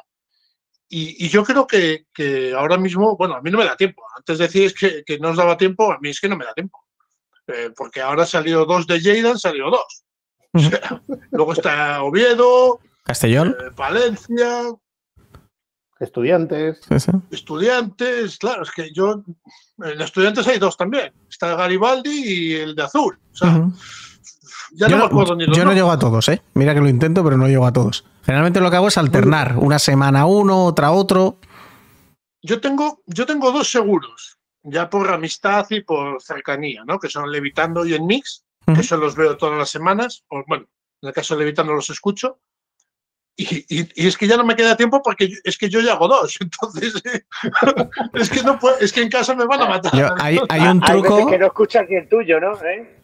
Y, y yo creo que, que ahora mismo, bueno, a mí no me da tiempo. Antes decíais que, que no os daba tiempo, a mí es que no me da tiempo. Eh, porque ahora han salido dos de Lleida, han salido dos. Uh-huh. O sea, luego está Oviedo, Castellón, eh, Valencia... Estudiantes. Sí, sí. Estudiantes, claro, es que yo... En Estudiantes hay dos también. Está Garibaldi y el de Azul. O sea, uh-huh. ya yo no me acuerdo ni los Yo nombres. no llego a todos, ¿eh? Mira que lo intento, pero no llego a todos. Generalmente lo que hago es alternar. Una semana uno, otra otro. Yo tengo, yo tengo dos seguros. Ya por amistad y por cercanía, ¿no? Que son Levitando y en Mix. Uh-huh. Que eso los veo todas las semanas. O, bueno, en el caso de Levitando los escucho. Y, y, y es que ya no me queda tiempo porque yo, es que yo ya hago dos, entonces eh, es que no puedo, es que en casa me van a matar. Yo, hay, hay un truco. Hay veces que no escuchas ni el tuyo, ¿no? ¿Eh?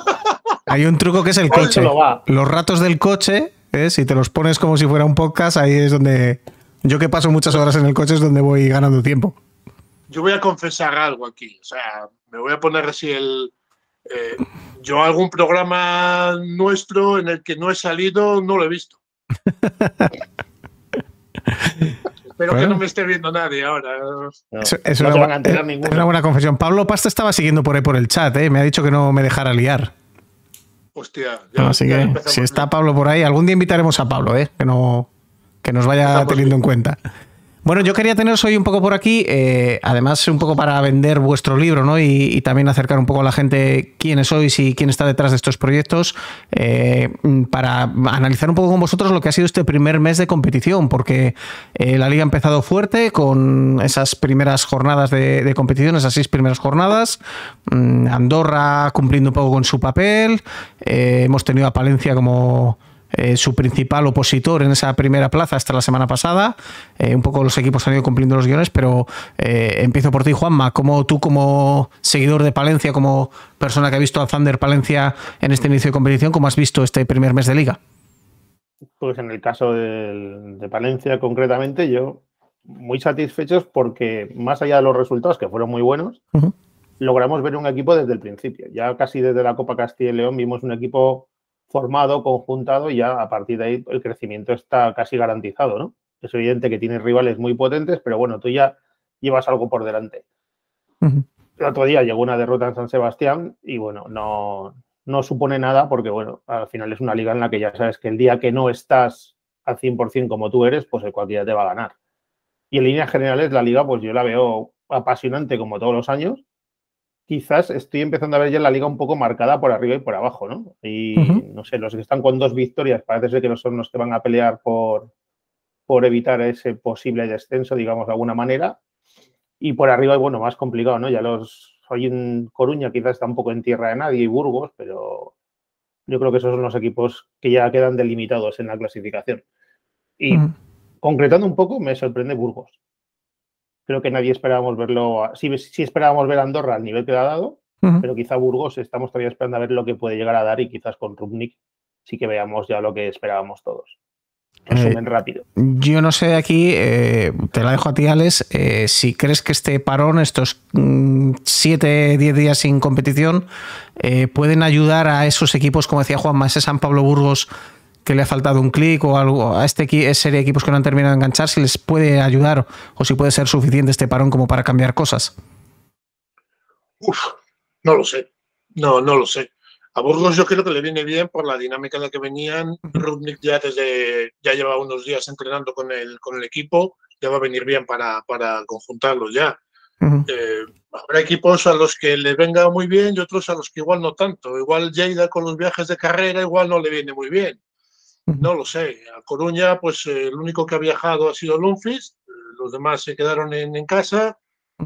Hay un truco que es el coche. Los ratos del coche, ¿eh? Si te los pones como si fuera un podcast, ahí es donde yo que paso muchas horas en el coche es donde voy ganando tiempo. Yo voy a confesar algo aquí, o sea, me voy a poner así el. Eh, yo algún programa nuestro en el que no he salido no lo he visto. Espero bueno. que no me esté viendo nadie ahora. No, es, es, no una, es, es una buena confesión. Pablo Pasta estaba siguiendo por ahí por el chat, ¿eh? Me ha dicho que no me dejara liar. Hostia, ya, no, así ya que si está Pablo por ahí, algún día invitaremos a Pablo, ¿eh? Que, no, que nos vaya Estamos teniendo bien. en cuenta. Bueno, yo quería teneros hoy un poco por aquí, eh, además un poco para vender vuestro libro, ¿no? Y, y también acercar un poco a la gente quiénes sois y quién está detrás de estos proyectos, eh, para analizar un poco con vosotros lo que ha sido este primer mes de competición, porque eh, la liga ha empezado fuerte con esas primeras jornadas de, de competición, esas seis primeras jornadas, Andorra cumpliendo un poco con su papel, eh, hemos tenido a Palencia como... Eh, su principal opositor en esa primera plaza hasta la semana pasada. Eh, un poco los equipos han ido cumpliendo los guiones, pero eh, empiezo por ti, Juanma. ¿Cómo tú, como seguidor de Palencia, como persona que ha visto a Thunder Palencia en este inicio de competición, cómo has visto este primer mes de liga? Pues en el caso de, de Palencia concretamente, yo muy satisfechos porque más allá de los resultados, que fueron muy buenos, uh-huh. logramos ver un equipo desde el principio. Ya casi desde la Copa Castilla y León vimos un equipo formado, conjuntado, y ya a partir de ahí el crecimiento está casi garantizado, ¿no? Es evidente que tienes rivales muy potentes, pero bueno, tú ya llevas algo por delante. Uh-huh. El otro día llegó una derrota en San Sebastián y bueno, no, no supone nada porque bueno, al final es una liga en la que ya sabes que el día que no estás al cien por cien como tú eres, pues el cualquiera te va a ganar. Y en líneas generales la liga pues yo la veo apasionante como todos los años. Quizás estoy empezando a ver ya la liga un poco marcada por arriba y por abajo, ¿no? Y uh-huh. no sé, los que están con dos victorias parece ser que no son los que van a pelear por, por evitar ese posible descenso, digamos, de alguna manera. Y por arriba, bueno, más complicado, ¿no? Ya los... Hoy en Coruña quizás está un poco en tierra de nadie y Burgos, pero yo creo que esos son los equipos que ya quedan delimitados en la clasificación. Y uh-huh. concretando un poco, me sorprende Burgos. Creo que nadie esperábamos verlo, sí, sí esperábamos ver a Andorra al nivel que le ha dado, uh-huh. pero quizá Burgos estamos todavía esperando a ver lo que puede llegar a dar y quizás con Rubnik sí que veamos ya lo que esperábamos todos. Resumen eh, rápido. Yo no sé aquí, eh, te la dejo a ti, Alex, eh, si crees que este parón, estos siete, diez días sin competición, eh, pueden ayudar a esos equipos, como decía Juanma, ese San Pablo Burgos, que le ha faltado un clic o algo a este serie de equipos que no han terminado de enganchar, si les puede ayudar o si puede ser suficiente este parón como para cambiar cosas. Uf, no lo sé. No, no lo sé. A Burgos yo creo que le viene bien por la dinámica en la que venían. Rudnick ya desde ya lleva unos días entrenando con el, con el equipo, ya va a venir bien para, para conjuntarlos ya. Uh-huh. Eh, habrá equipos a los que le venga muy bien y otros a los que igual no tanto. Igual Lleida con los viajes de carrera igual no le viene muy bien. No lo sé. A Coruña, pues eh, el único que ha viajado ha sido Lumfis, eh, los demás se quedaron en, en casa.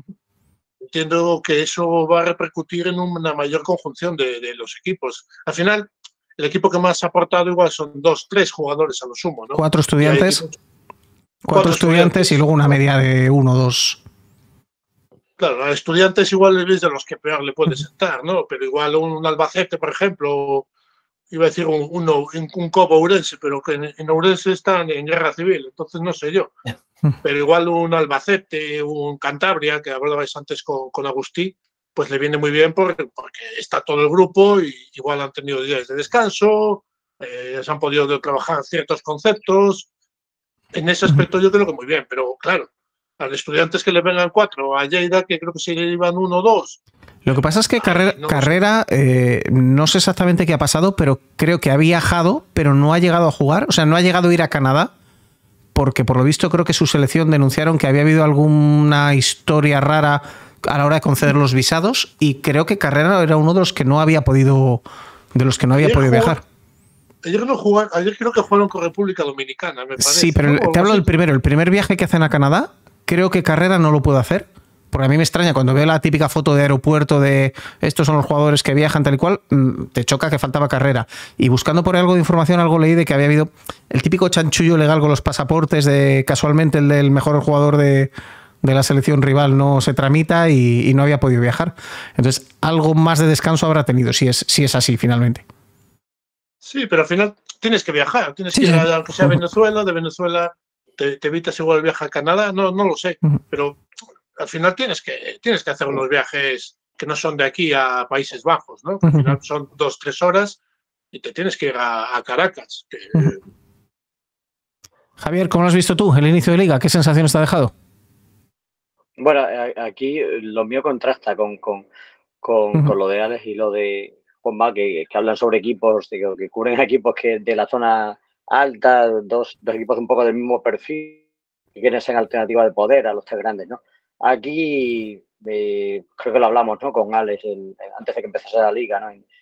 Entiendo que eso va a repercutir en una mayor conjunción de, de los equipos. Al final, el equipo que más ha aportado igual son dos, tres jugadores a lo sumo, ¿no? Cuatro estudiantes. Cuatro, cuatro estudiantes, estudiantes y luego una media de uno o dos. Claro, a estudiantes igual es de los que peor le puede sentar, ¿no? Pero igual un Albacete, por ejemplo, iba a decir un, un, un, un Cobo Ourense, pero que en, en Ourense están en guerra civil, entonces no sé yo. Pero igual un Albacete, un Cantabria, que hablabais antes con, con Agustí, pues le viene muy bien porque, porque está todo el grupo y igual han tenido días de descanso, eh, se han podido trabajar ciertos conceptos. En ese aspecto yo creo que muy bien, pero claro, a los estudiantes que le vengan cuatro, a Lleida que creo que se le iban uno o dos. Lo que pasa es que Carrera, no, Carrera eh, no sé exactamente qué ha pasado, pero creo que ha viajado, pero no ha llegado a jugar, o sea, no ha llegado a ir a Canadá, porque por lo visto creo que su selección denunciaron que había habido alguna historia rara a la hora de conceder los visados y creo que Carrera era uno de los que no había podido, de los que no había ayer podido jugó, viajar. Ayer no jugaron, ayer creo que jugaron con República Dominicana, me parece. Sí, pero ¿no? Te hablo del primero, el primer viaje que hacen a Canadá, creo que Carrera no lo puede hacer. Porque a mí me extraña, cuando veo la típica foto de aeropuerto de estos son los jugadores que viajan tal y cual, te choca que faltaba Carrera. Y buscando por algo de información, algo leí de que había habido el típico chanchullo legal con los pasaportes de casualmente el del mejor jugador de, de la selección rival no se tramita y, y no había podido viajar. Entonces, algo más de descanso habrá tenido, si es, si es así finalmente. Sí, pero al final tienes que viajar, tienes sí, que ir a, aunque sea a Venezuela, de Venezuela te, te evitas igual el viaje a Canadá, no, no lo sé, uh-huh. pero al final tienes que, tienes que hacer unos viajes que no son de aquí a Países Bajos, ¿no? Al final son dos, tres horas y te tienes que ir a, a Caracas. Que, uh-huh. Javier, ¿cómo lo has visto tú el inicio de liga? ¿Qué sensaciones te ha dejado? Bueno, aquí lo mío contrasta con, con, con, uh-huh. con lo de Alex y lo de Juanma, que, que hablan sobre equipos, que, que cubren equipos que de la zona alta, dos, dos equipos un poco del mismo perfil, que quieren ser alternativa de poder a los tres grandes, ¿no? Aquí eh, creo que lo hablamos, ¿no? Con Alex el, antes de que empezase la liga, ¿no? En,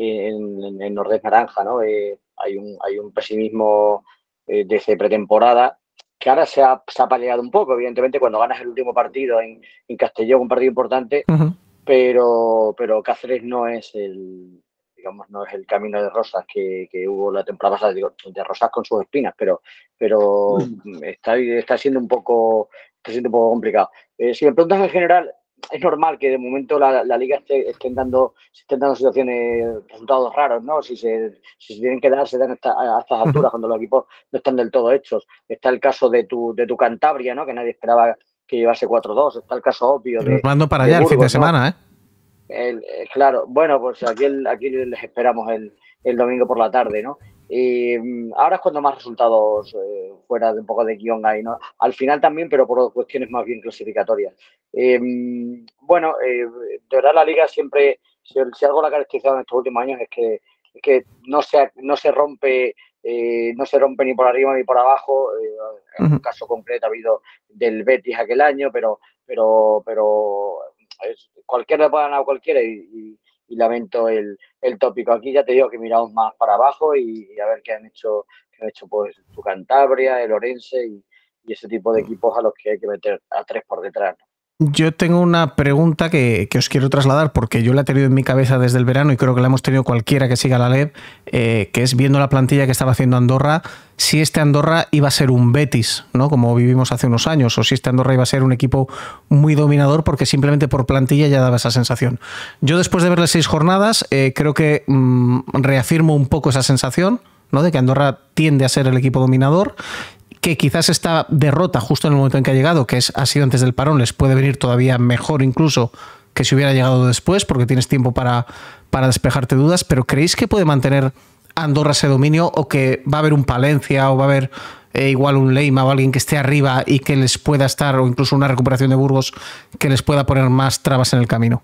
en, en Nordés Naranja, ¿no? Eh, hay, un, hay un pesimismo eh, desde pretemporada que ahora se ha, se ha paliado un poco, evidentemente, cuando ganas el último partido en, en Castellón, un partido importante, uh-huh. pero, pero Cáceres no es el, digamos, no es el camino de rosas que, que hubo la temporada pasada, digo, de rosas con sus espinas, pero, pero uh-huh. está, está siendo un poco, está siendo un poco complicado. Eh, si me preguntas en general, es normal que de momento la, la liga esté, estén dando, se estén dando situaciones, resultados raros, ¿no? Si se, si se tienen que dar, se dan hasta, a estas alturas, uh-huh. cuando los equipos no están del todo hechos. Está el caso de tu, de tu Cantabria, ¿no? Que nadie esperaba que llevase cuatro dos. Está el caso obvio de. Mando para allá Burgos, el fin de semana, ¿no? ¿eh? El, eh, claro, bueno, pues aquí, el, aquí les esperamos el, el domingo por la tarde, ¿no? Y ahora es cuando más resultados eh, fuera de un poco de guión hay, ¿no? Al final también, pero por cuestiones más bien clasificatorias. Eh, bueno, eh, de verdad la liga siempre, si, si algo la ha caracterizado en estos últimos años es que, es que no, se, no se rompe eh, no se rompe ni por arriba ni por abajo. Eh, en uh-huh. un caso concreto ha habido del Betis aquel año, pero, pero, pero es, cualquiera le puede ganar a cualquiera y, y y lamento el, el tópico. Aquí ya te digo que miramos más para abajo y, y a ver qué han hecho, qué han hecho pues tu Cantabria, el Orense y, y ese tipo de equipos a los que hay que meter a tres por detrás, ¿no? Yo tengo una pregunta que, que os quiero trasladar porque yo la he tenido en mi cabeza desde el verano y creo que la hemos tenido cualquiera que siga la L E V, eh, que es viendo la plantilla que estaba haciendo Andorra, si este Andorra iba a ser un Betis, ¿no? Como vivimos hace unos años, o si este Andorra iba a ser un equipo muy dominador, porque simplemente por plantilla ya daba esa sensación. Yo después de ver las seis jornadas eh, creo que mmm, reafirmo un poco esa sensación, ¿no? De que Andorra tiende a ser el equipo dominador, que quizás esta derrota justo en el momento en que ha llegado, que es, ha sido antes del parón, les puede venir todavía mejor incluso que si hubiera llegado después, porque tienes tiempo para, para despejarte dudas, pero ¿creéis que puede mantener Andorra ese dominio o que va a haber un Palencia o va a haber eh, igual un Leima o alguien que esté arriba y que les pueda estar, o incluso una recuperación de Burgos que les pueda poner más trabas en el camino?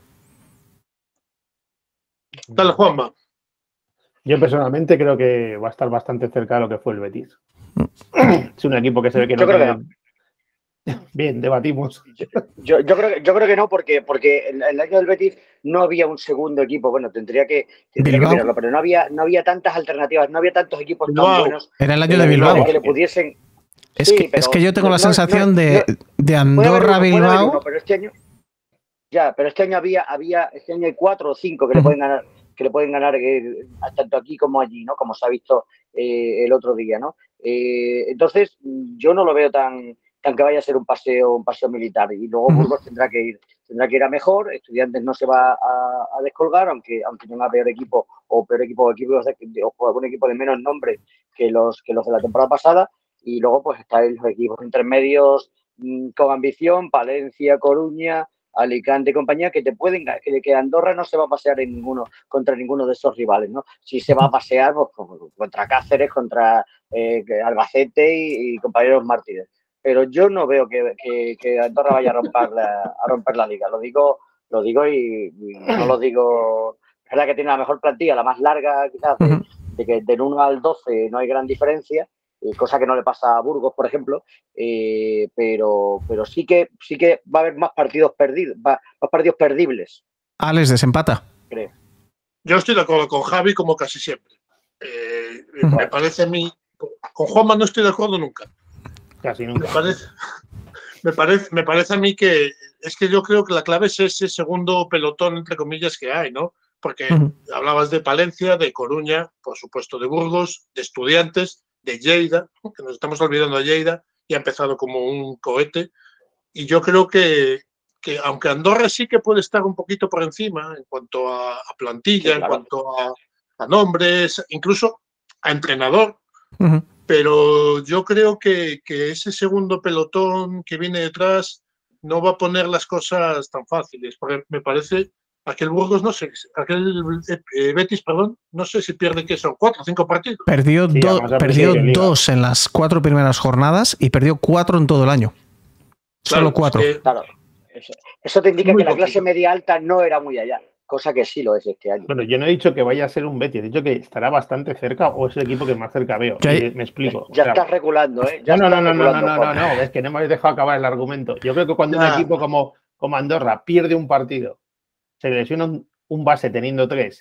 Dale, Juanma. Yo personalmente creo que va a estar bastante cerca de lo que fue el Betis. Es un equipo que se ve que no yo creo tiene... que no. Bien, debatimos. Yo, yo, yo, creo, yo creo que no, porque, porque en el año del Betis no había un segundo equipo. Bueno, tendría que, tendría que mirarlo, pero no había, no había tantas alternativas, no había tantos equipos tan wow. buenos. Era el año de Bilbao. Que le pudiesen... Es, sí, que, es que yo tengo no, la sensación no, de, no, de Andorra Bilbao. Uno, pero este año, ya, pero este año había, había, este año hay cuatro o cinco que uh-huh. le pueden ganar, que le pueden ganar eh, tanto aquí como allí, ¿no? Como se ha visto eh, el otro día, ¿no? Eh, entonces, yo no lo veo tan, tan que vaya a ser un paseo, un paseo militar. Y luego Burgos tendrá que ir, tendrá que ir a mejor. Estudiantes no se va a, a descolgar, aunque, aunque tenga peor equipo o peor equipo o equipo de, o algún equipo de menos nombre que los, que los de la temporada pasada. Y luego, pues, están los equipos intermedios mmm, con ambición, Palencia, Coruña, Alicante y compañía, que te pueden, que, que Andorra no se va a pasear en ninguno, contra ninguno de esos rivales, ¿no? Si se va a pasear, pues, contra Cáceres, contra eh, Albacete y, y compañeros mártires. Pero yo no veo que, que, que Andorra vaya a romper la, a romper la liga. Lo digo, lo digo y, y no lo digo. Es verdad que tiene la mejor plantilla, la más larga, quizás, de, de que del uno al doce no hay gran diferencia. Eh, cosa que no le pasa a Burgos, por ejemplo, eh, pero, pero sí que sí que va a haber más partidos perdidos, va, más partidos perdibles. Alex, desempata. Creo. Yo estoy de acuerdo con Javi como casi siempre. Eh, uh-huh. Me parece a mí, con Juanma no estoy de acuerdo nunca. Casi nunca. Me parece, me parece, me parece a mí que es que yo creo que la clave es ese segundo pelotón, entre comillas, que hay, ¿no? Porque uh-huh. hablabas de Palencia, de Coruña, por supuesto de Burgos, de Estudiantes, de Lleida, que nos estamos olvidando de Lleida, y ha empezado como un cohete. Y yo creo que, que aunque Andorra sí que puede estar un poquito por encima en cuanto a, a plantilla, sí, claro. en cuanto a, a nombres, incluso a entrenador, uh-huh. pero yo creo que, que ese segundo pelotón que viene detrás no va a poner las cosas tan fáciles, porque me parece aquel Burgos, no sé, aquel eh, Betis, perdón, no sé si pierde, ¿qué son? ¿Cuatro o cinco partidos? Perdió, sí, do, perdió dos en las cuatro primeras jornadas y perdió cuatro en todo el año. Claro, Solo cuatro. Eh, claro, eso, eso te indica que la clase media alta no era muy allá, cosa que sí lo es este año. Bueno, yo no he dicho que vaya a ser un Betis, he dicho que estará bastante cerca o es el equipo que más cerca veo. Y me explico. Ya o sea, estás reculando, ¿eh? Ya no, no, no, no, reculando, no, no, no, no, no, es que no me habéis dejado acabar el argumento. Yo creo que cuando nah. un equipo como, como Andorra pierde un partido, se lesiona un, un base teniendo tres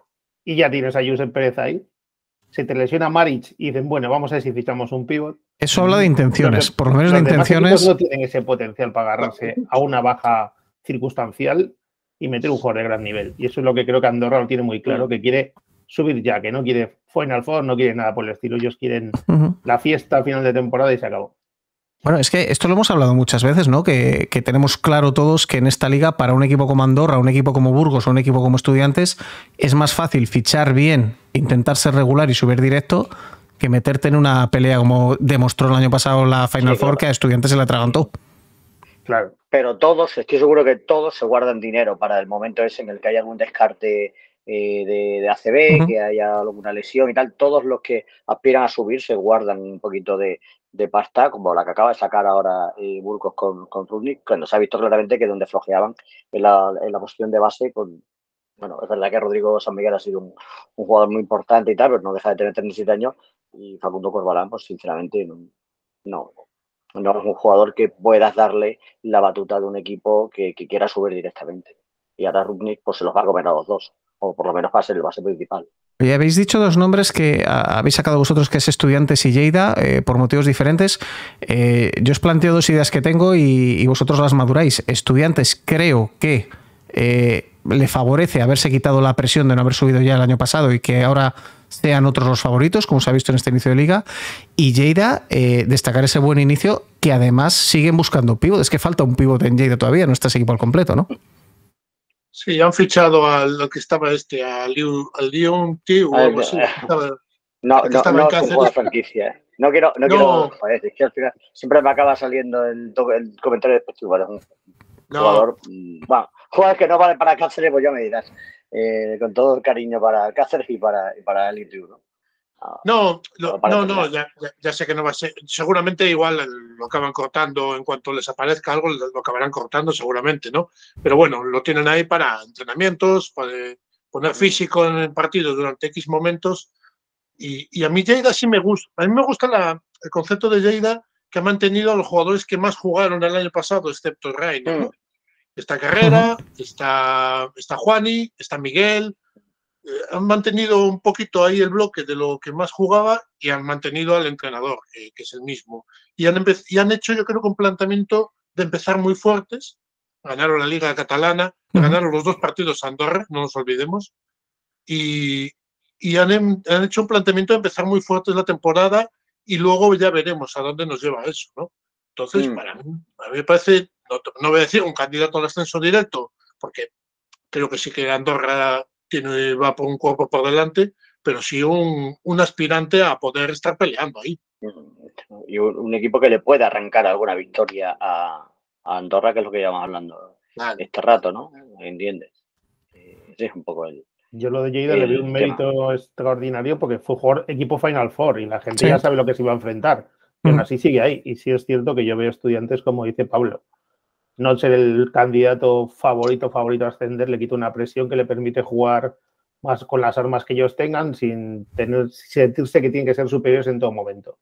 y ya tienes a Josep Pérez ahí, se te lesiona Maric y dicen, bueno, vamos a ver si fichamos un pívot. Eso habla de intenciones, los, por lo menos de intenciones. No tienen ese potencial para agarrarse a una baja circunstancial y meter un jugador de gran nivel. Y eso es lo que creo que Andorra lo tiene muy claro, que quiere subir ya, que no quiere Final Four, no quiere nada por el estilo. Ellos quieren uh-huh. la fiesta a final de temporada y se acabó. Bueno, es que esto lo hemos hablado muchas veces, ¿no? Que, que tenemos claro todos que en esta liga, para un equipo como Andorra, un equipo como Burgos o un equipo como Estudiantes, es más fácil fichar bien, intentar ser regular y subir directo, que meterte en una pelea como demostró el año pasado la Final sí, Four, claro. que a Estudiantes se la atragantó. Claro. Pero todos, estoy seguro que todos se guardan dinero para el momento ese en el que haya algún descarte eh, de, de A C B, uh-huh. que haya alguna lesión y tal. Todos los que aspiran a subir se guardan un poquito de, de pasta, como la que acaba de sacar ahora eh, Burgos con, con Rudnick, cuando se ha visto claramente que donde flojeaban en la, en la posición de base con... Bueno, es verdad que Rodrigo San Miguel ha sido un, un jugador muy importante y tal, pero no deja de tener treinta y siete años. Y Facundo Corbalán, pues sinceramente, no, no, no es un jugador que puedas darle la batuta de un equipo que, que quiera subir directamente. Y ahora Rudnick pues se los va a comer a los dos, o por lo menos va a ser el base principal. Oye, habéis dicho dos nombres que habéis sacado vosotros, que es Estudiantes y Lleida, eh, por motivos diferentes. Eh, yo os planteo dos ideas que tengo y, y vosotros las maduráis. Estudiantes creo que eh, le favorece haberse quitado la presión de no haber subido ya el año pasado y que ahora sean otros los favoritos, como se ha visto en este inicio de liga. Y Lleida, eh, destacar ese buen inicio, que además siguen buscando pívot. Es que falta un pívot en Lleida todavía, no está ese equipo al completo, ¿no? Sí, han fichado al que estaba este, a Leon T o algo así. No, no, no, no es un juego de franquicia. ¿eh? No quiero, no, no. quiero, joder, es que al final siempre me acaba saliendo el, el comentario despectivo. Es un no. jugador, bueno, jugadores que no valen para Cáceres, pues ya me dirás. Eh, con todo el cariño para Cáceres y para, y para el I T U, ¿no? No, lo, no, no, ya, ya, ya sé que no va a ser. Seguramente igual lo acaban cortando en cuanto les aparezca algo, lo acabarán cortando seguramente, ¿no? Pero bueno, lo tienen ahí para entrenamientos, para poner físico en el partido durante X momentos. Y, y a mí Lleida sí me gusta. A mí me gusta la, el concepto de Lleida, que ha mantenido a los jugadores que más jugaron el año pasado, excepto Reina, ¿no? Está Carrera, está, está Juani, está Miguel. Eh, han mantenido un poquito ahí el bloque de lo que más jugaba y han mantenido al entrenador, eh, que es el mismo. Y han, y han hecho, yo creo, que un planteamiento de empezar muy fuertes. Ganaron la Liga Catalana, uh-huh. ganaron los dos partidos a Andorra, no nos olvidemos. Y, y han, han hecho un planteamiento de empezar muy fuertes la temporada y luego ya veremos a dónde nos lleva eso, ¿no? Entonces, mm. para mí, a mí me parece, no, no voy a decir un candidato al ascenso directo, porque creo que sí que Andorra tiene, va por un cuerpo por delante, pero sí un, un aspirante a poder estar peleando ahí. Y un, un equipo que le puede arrancar alguna victoria a, a Andorra, que es lo que llevamos hablando claro. este rato, ¿no? ¿Entiendes? Ese es un poco el... Yo lo de Lleida le veo un mérito tema. extraordinario porque fue jugador equipo Final Four y la gente sí. ya sabe lo que se iba a enfrentar. Pero mm. así sigue ahí. Y sí es cierto que yo veo Estudiantes, como dice Pablo, no ser el candidato favorito, favorito a ascender, le quita una presión que le permite jugar más con las armas que ellos tengan sin tener sentirse que tienen que ser superiores en todo momento.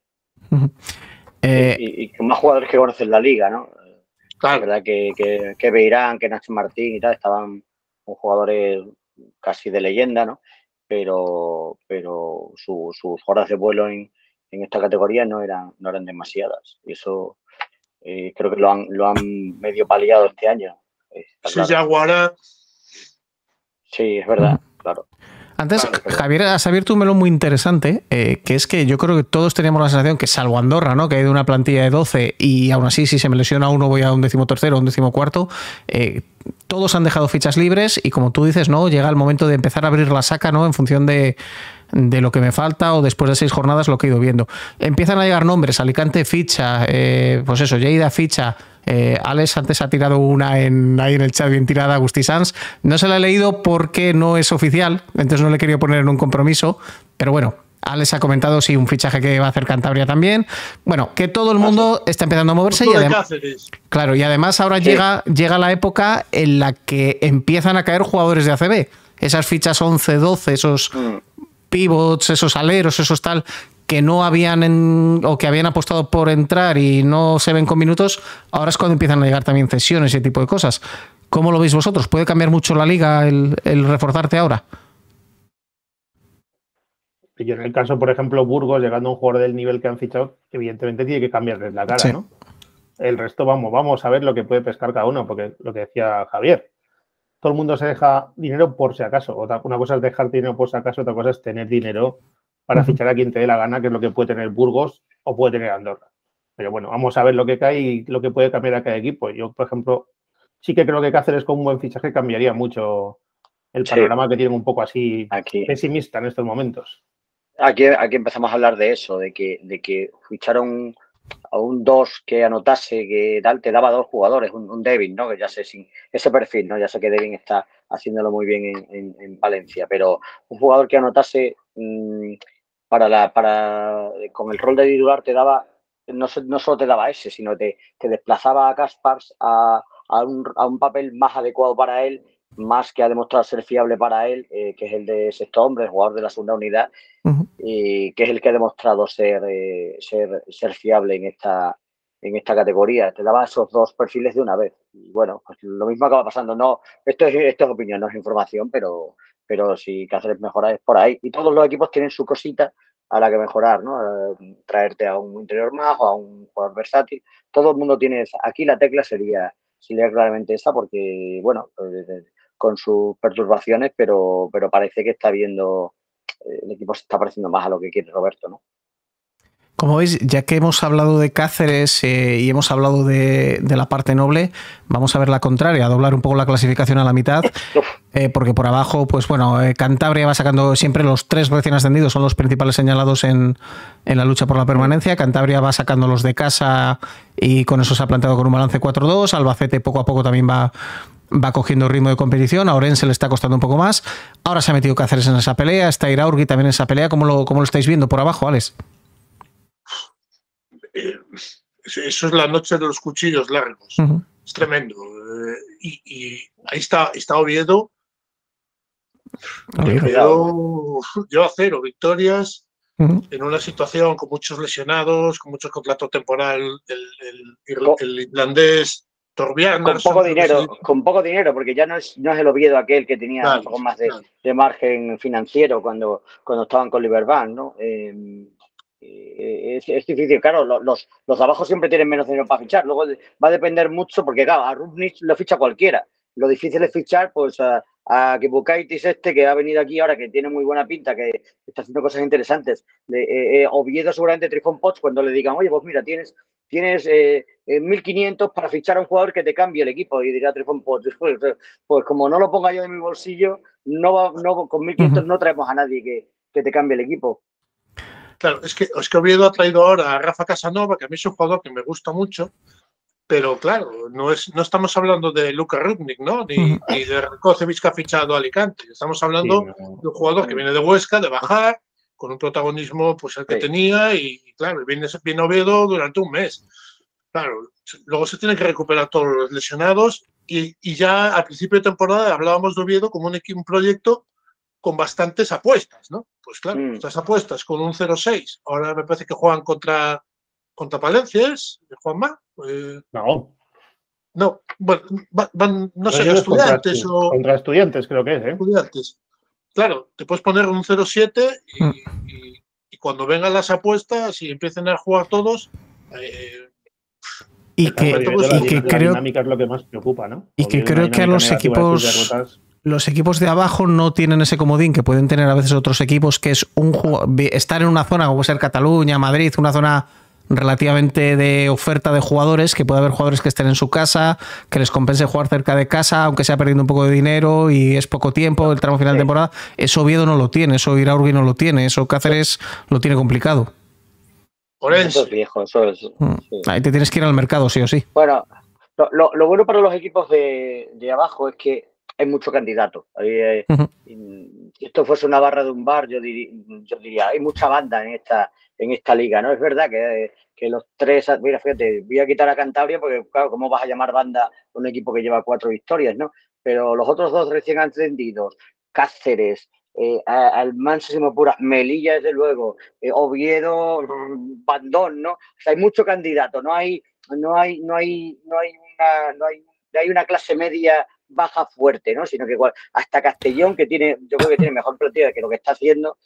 Eh, y, y con más jugadores que conocen la liga, ¿no? Claro. La verdad que, que, que Beirán, que Nacho Martín y tal, estaban con jugadores casi de leyenda, ¿no? Pero, pero su, sus horas de vuelo en, en esta categoría no eran, no eran demasiadas. Y eso eh, creo que lo han, lo han medio paliado este año. Sí, Yaguara. Sí, es verdad, claro. Antes, claro, Javier, has abierto un melón muy interesante, eh, que es que yo creo que todos teníamos la sensación que, salvo Andorra, ¿no? Que hay de una plantilla de doce y aún así, si se me lesiona uno, voy a un decimotercero o un decimocuarto. Eh, todos han dejado fichas libres y, como tú dices, ¿no? Llega el momento de empezar a abrir la saca, ¿no? En función de, de lo que me falta o después de seis jornadas lo que he ido viendo. Empiezan a llegar nombres, Alicante ficha, eh, pues eso, Lleida ficha, eh, Alex antes ha tirado una en, ahí en el chat bien tirada, Agustí Sanz. No se la he leído porque no es oficial, entonces no le he querido poner en un compromiso, pero bueno, Alex ha comentado sí un fichaje que va a hacer Cantabria también. Bueno, que todo el mundo está empezando a moverse y además, claro, y además ahora sí. llega, llega la época en la que empiezan a caer jugadores de A C B. Esas fichas once, doce, esos mm. pivots, esos aleros, esos tal, que no habían en, o que habían apostado por entrar y no se ven con minutos, ahora es cuando empiezan a llegar también cesiones y ese tipo de cosas. ¿Cómo lo veis vosotros? ¿Puede cambiar mucho la liga el, el reforzarte ahora? Yo en el caso, por ejemplo, Burgos, llegando a un jugador del nivel que han fichado, evidentemente tiene que cambiarles la cara, sí. ¿no? El resto, vamos, vamos a ver lo que puede pescar cada uno, porque lo que decía Javier, todo el mundo se deja dinero por si acaso. Otra, una cosa es dejar dinero por si acaso, otra cosa es tener dinero para uh-huh. fichar a quien te dé la gana, que es lo que puede tener Burgos o puede tener Andorra. Pero bueno, vamos a ver lo que cae y lo que puede cambiar a cada equipo. Yo, por ejemplo, sí que creo que Cáceres con un buen fichaje cambiaría mucho el panorama sí. que tienen un poco así Aquí. pesimista en estos momentos. Aquí, aquí empezamos a hablar de eso, de que, de que ficharon a un dos que anotase, que tal, te daba dos jugadores, un, un Devin, ¿no? Que ya sé, sin ese perfil, ¿no? Ya sé que Devin está haciéndolo muy bien en, en, en Valencia, pero un jugador que anotase mmm, para la, para con el rol de titular te daba, no, no solo te daba ese, sino te, te desplazaba a Caspars a, a, un, a un papel más adecuado para él, más que ha demostrado ser fiable para él, eh, que es el de sexto hombre, el jugador de la segunda unidad, uh-huh. y que es el que ha demostrado ser, eh, ser, ser fiable en esta, en esta categoría. Te daba esos dos perfiles de una vez. Y bueno, pues lo mismo acaba pasando. No, esto es, esto es opinión, no es información, pero, pero si Cáceres mejora es por ahí. Y todos los equipos tienen su cosita a la que mejorar, ¿no? Eh, traerte a un interior más o a un jugador versátil. Todo el mundo tiene esa. Aquí la tecla sería, sería claramente esa, porque, bueno, eh, con sus perturbaciones, pero, pero parece que está viendo, eh, el equipo se está pareciendo más a lo que quiere Roberto, ¿no? Como veis, ya que hemos hablado de Cáceres eh, y hemos hablado de, de la parte noble, vamos a ver la contraria, a doblar un poco la clasificación a la mitad, eh, porque por abajo, pues bueno, eh, Cantabria va sacando siempre los tres recién ascendidos, son los principales señalados en, en la lucha por la permanencia. Cantabria va sacando los de casa y con eso se ha planteado con un balance cuatro dos. Albacete poco a poco también va, va cogiendo ritmo de competición. A Orense le está costando un poco más. Ahora se ha metido Cáceres en esa pelea, está Iraurgi también en esa pelea. ¿Cómo lo, cómo lo estáis viendo por abajo, Alex? Eh, eso es la noche de los cuchillos largos. Uh-huh. Es tremendo. Eh, y, y ahí está, está Oviedo. Oviedo lleva cero victorias uh-huh. en una situación con muchos lesionados, con mucho contrato temporal. El, el, el, el irlandés Torbjörn. Con poco dinero, se... con poco dinero, porque ya no es, no es el Oviedo aquel que tenía claro, un poco más de, claro. de margen financiero cuando, cuando estaban con Liberbank, ¿no? Eh, Es, es difícil, claro, los, los de abajo siempre tienen menos dinero para fichar, luego va a depender mucho, porque claro, a Rubnich lo ficha cualquiera, lo difícil es fichar pues a, a Kibukaitis este, que ha venido aquí ahora, que tiene muy buena pinta, que está haciendo cosas interesantes, de, eh, eh, Oviedo seguramente Trifón Potts, cuando le digan, oye, pues mira, tienes, tienes eh, eh, mil quinientos para fichar a un jugador que te cambie el equipo, y dirá Trifón Potts, pues, pues como no lo ponga yo en mi bolsillo, no, va, no con mil quinientos uh-huh. no traemos a nadie que, que te cambie el equipo. Claro, es que, es que Oviedo ha traído ahora a Rafa Casanova, que a mí es un jugador que me gusta mucho, pero claro, no es no estamos hablando de Luka Rudnik, ¿no? Ni, uh-huh. ni de Kocevic que ha fichado a Alicante. Estamos hablando sí, no. de un jugador que viene de Huesca, de bajar, con un protagonismo pues el que sí. tenía, y claro, viene, viene Oviedo durante un mes. Claro, luego se tienen que recuperar todos los lesionados, y, y ya al principio de temporada hablábamos de Oviedo como un, un proyecto con bastantes apuestas, ¿no? Pues claro, mm. estas apuestas con un cero seis, ahora me parece que juegan contra, contra Palencia, ¿es? ¿Juanma? Eh, no. No, bueno, van, no sé, estudiantes contra, o... Contra estudiantes creo que es, ¿eh? Estudiantes. Claro, te puedes poner un cero siete y, mm. y, y cuando vengan las apuestas y empiecen a jugar todos... Eh, y que, y la, que la creo... dinámica es lo que más preocupa, ¿no? Y que creo que a los equipos... Los equipos de abajo no tienen ese comodín que pueden tener a veces otros equipos, que es un estar en una zona como puede ser Cataluña, Madrid, una zona relativamente de oferta de jugadores, que puede haber jugadores que estén en su casa, que les compense jugar cerca de casa, aunque sea perdiendo un poco de dinero y es poco tiempo, el tramo final de temporada. Eso Oviedo no lo tiene, eso Iraurgi no lo tiene, eso Cáceres lo tiene complicado. Eso es viejo, eso es. Sí. Ahí te tienes que ir al mercado, sí o sí. Bueno, lo, lo, lo bueno para los equipos de, de abajo es que hay mucho candidato. Eh, uh-huh. Si esto fuese una barra de un bar, yo, dir, yo diría, hay mucha banda en esta, en esta liga, ¿no? Es verdad que, que los tres, mira, fíjate, voy a quitar a Cantabria porque, claro, ¿cómo vas a llamar banda a un equipo que lleva cuatro victorias, ¿no? Pero los otros dos recién ascendidos, Cáceres, eh, al máximo pura, Melilla, desde luego, eh, Oviedo, Bandón, ¿no? O sea, hay mucho candidato, no hay, no hay, no hay, no hay una, no hay, no hay una clase media baja fuerte, ¿no? Sino que igual, hasta Castellón, que tiene, yo creo que tiene mejor plantilla que lo que está haciendo,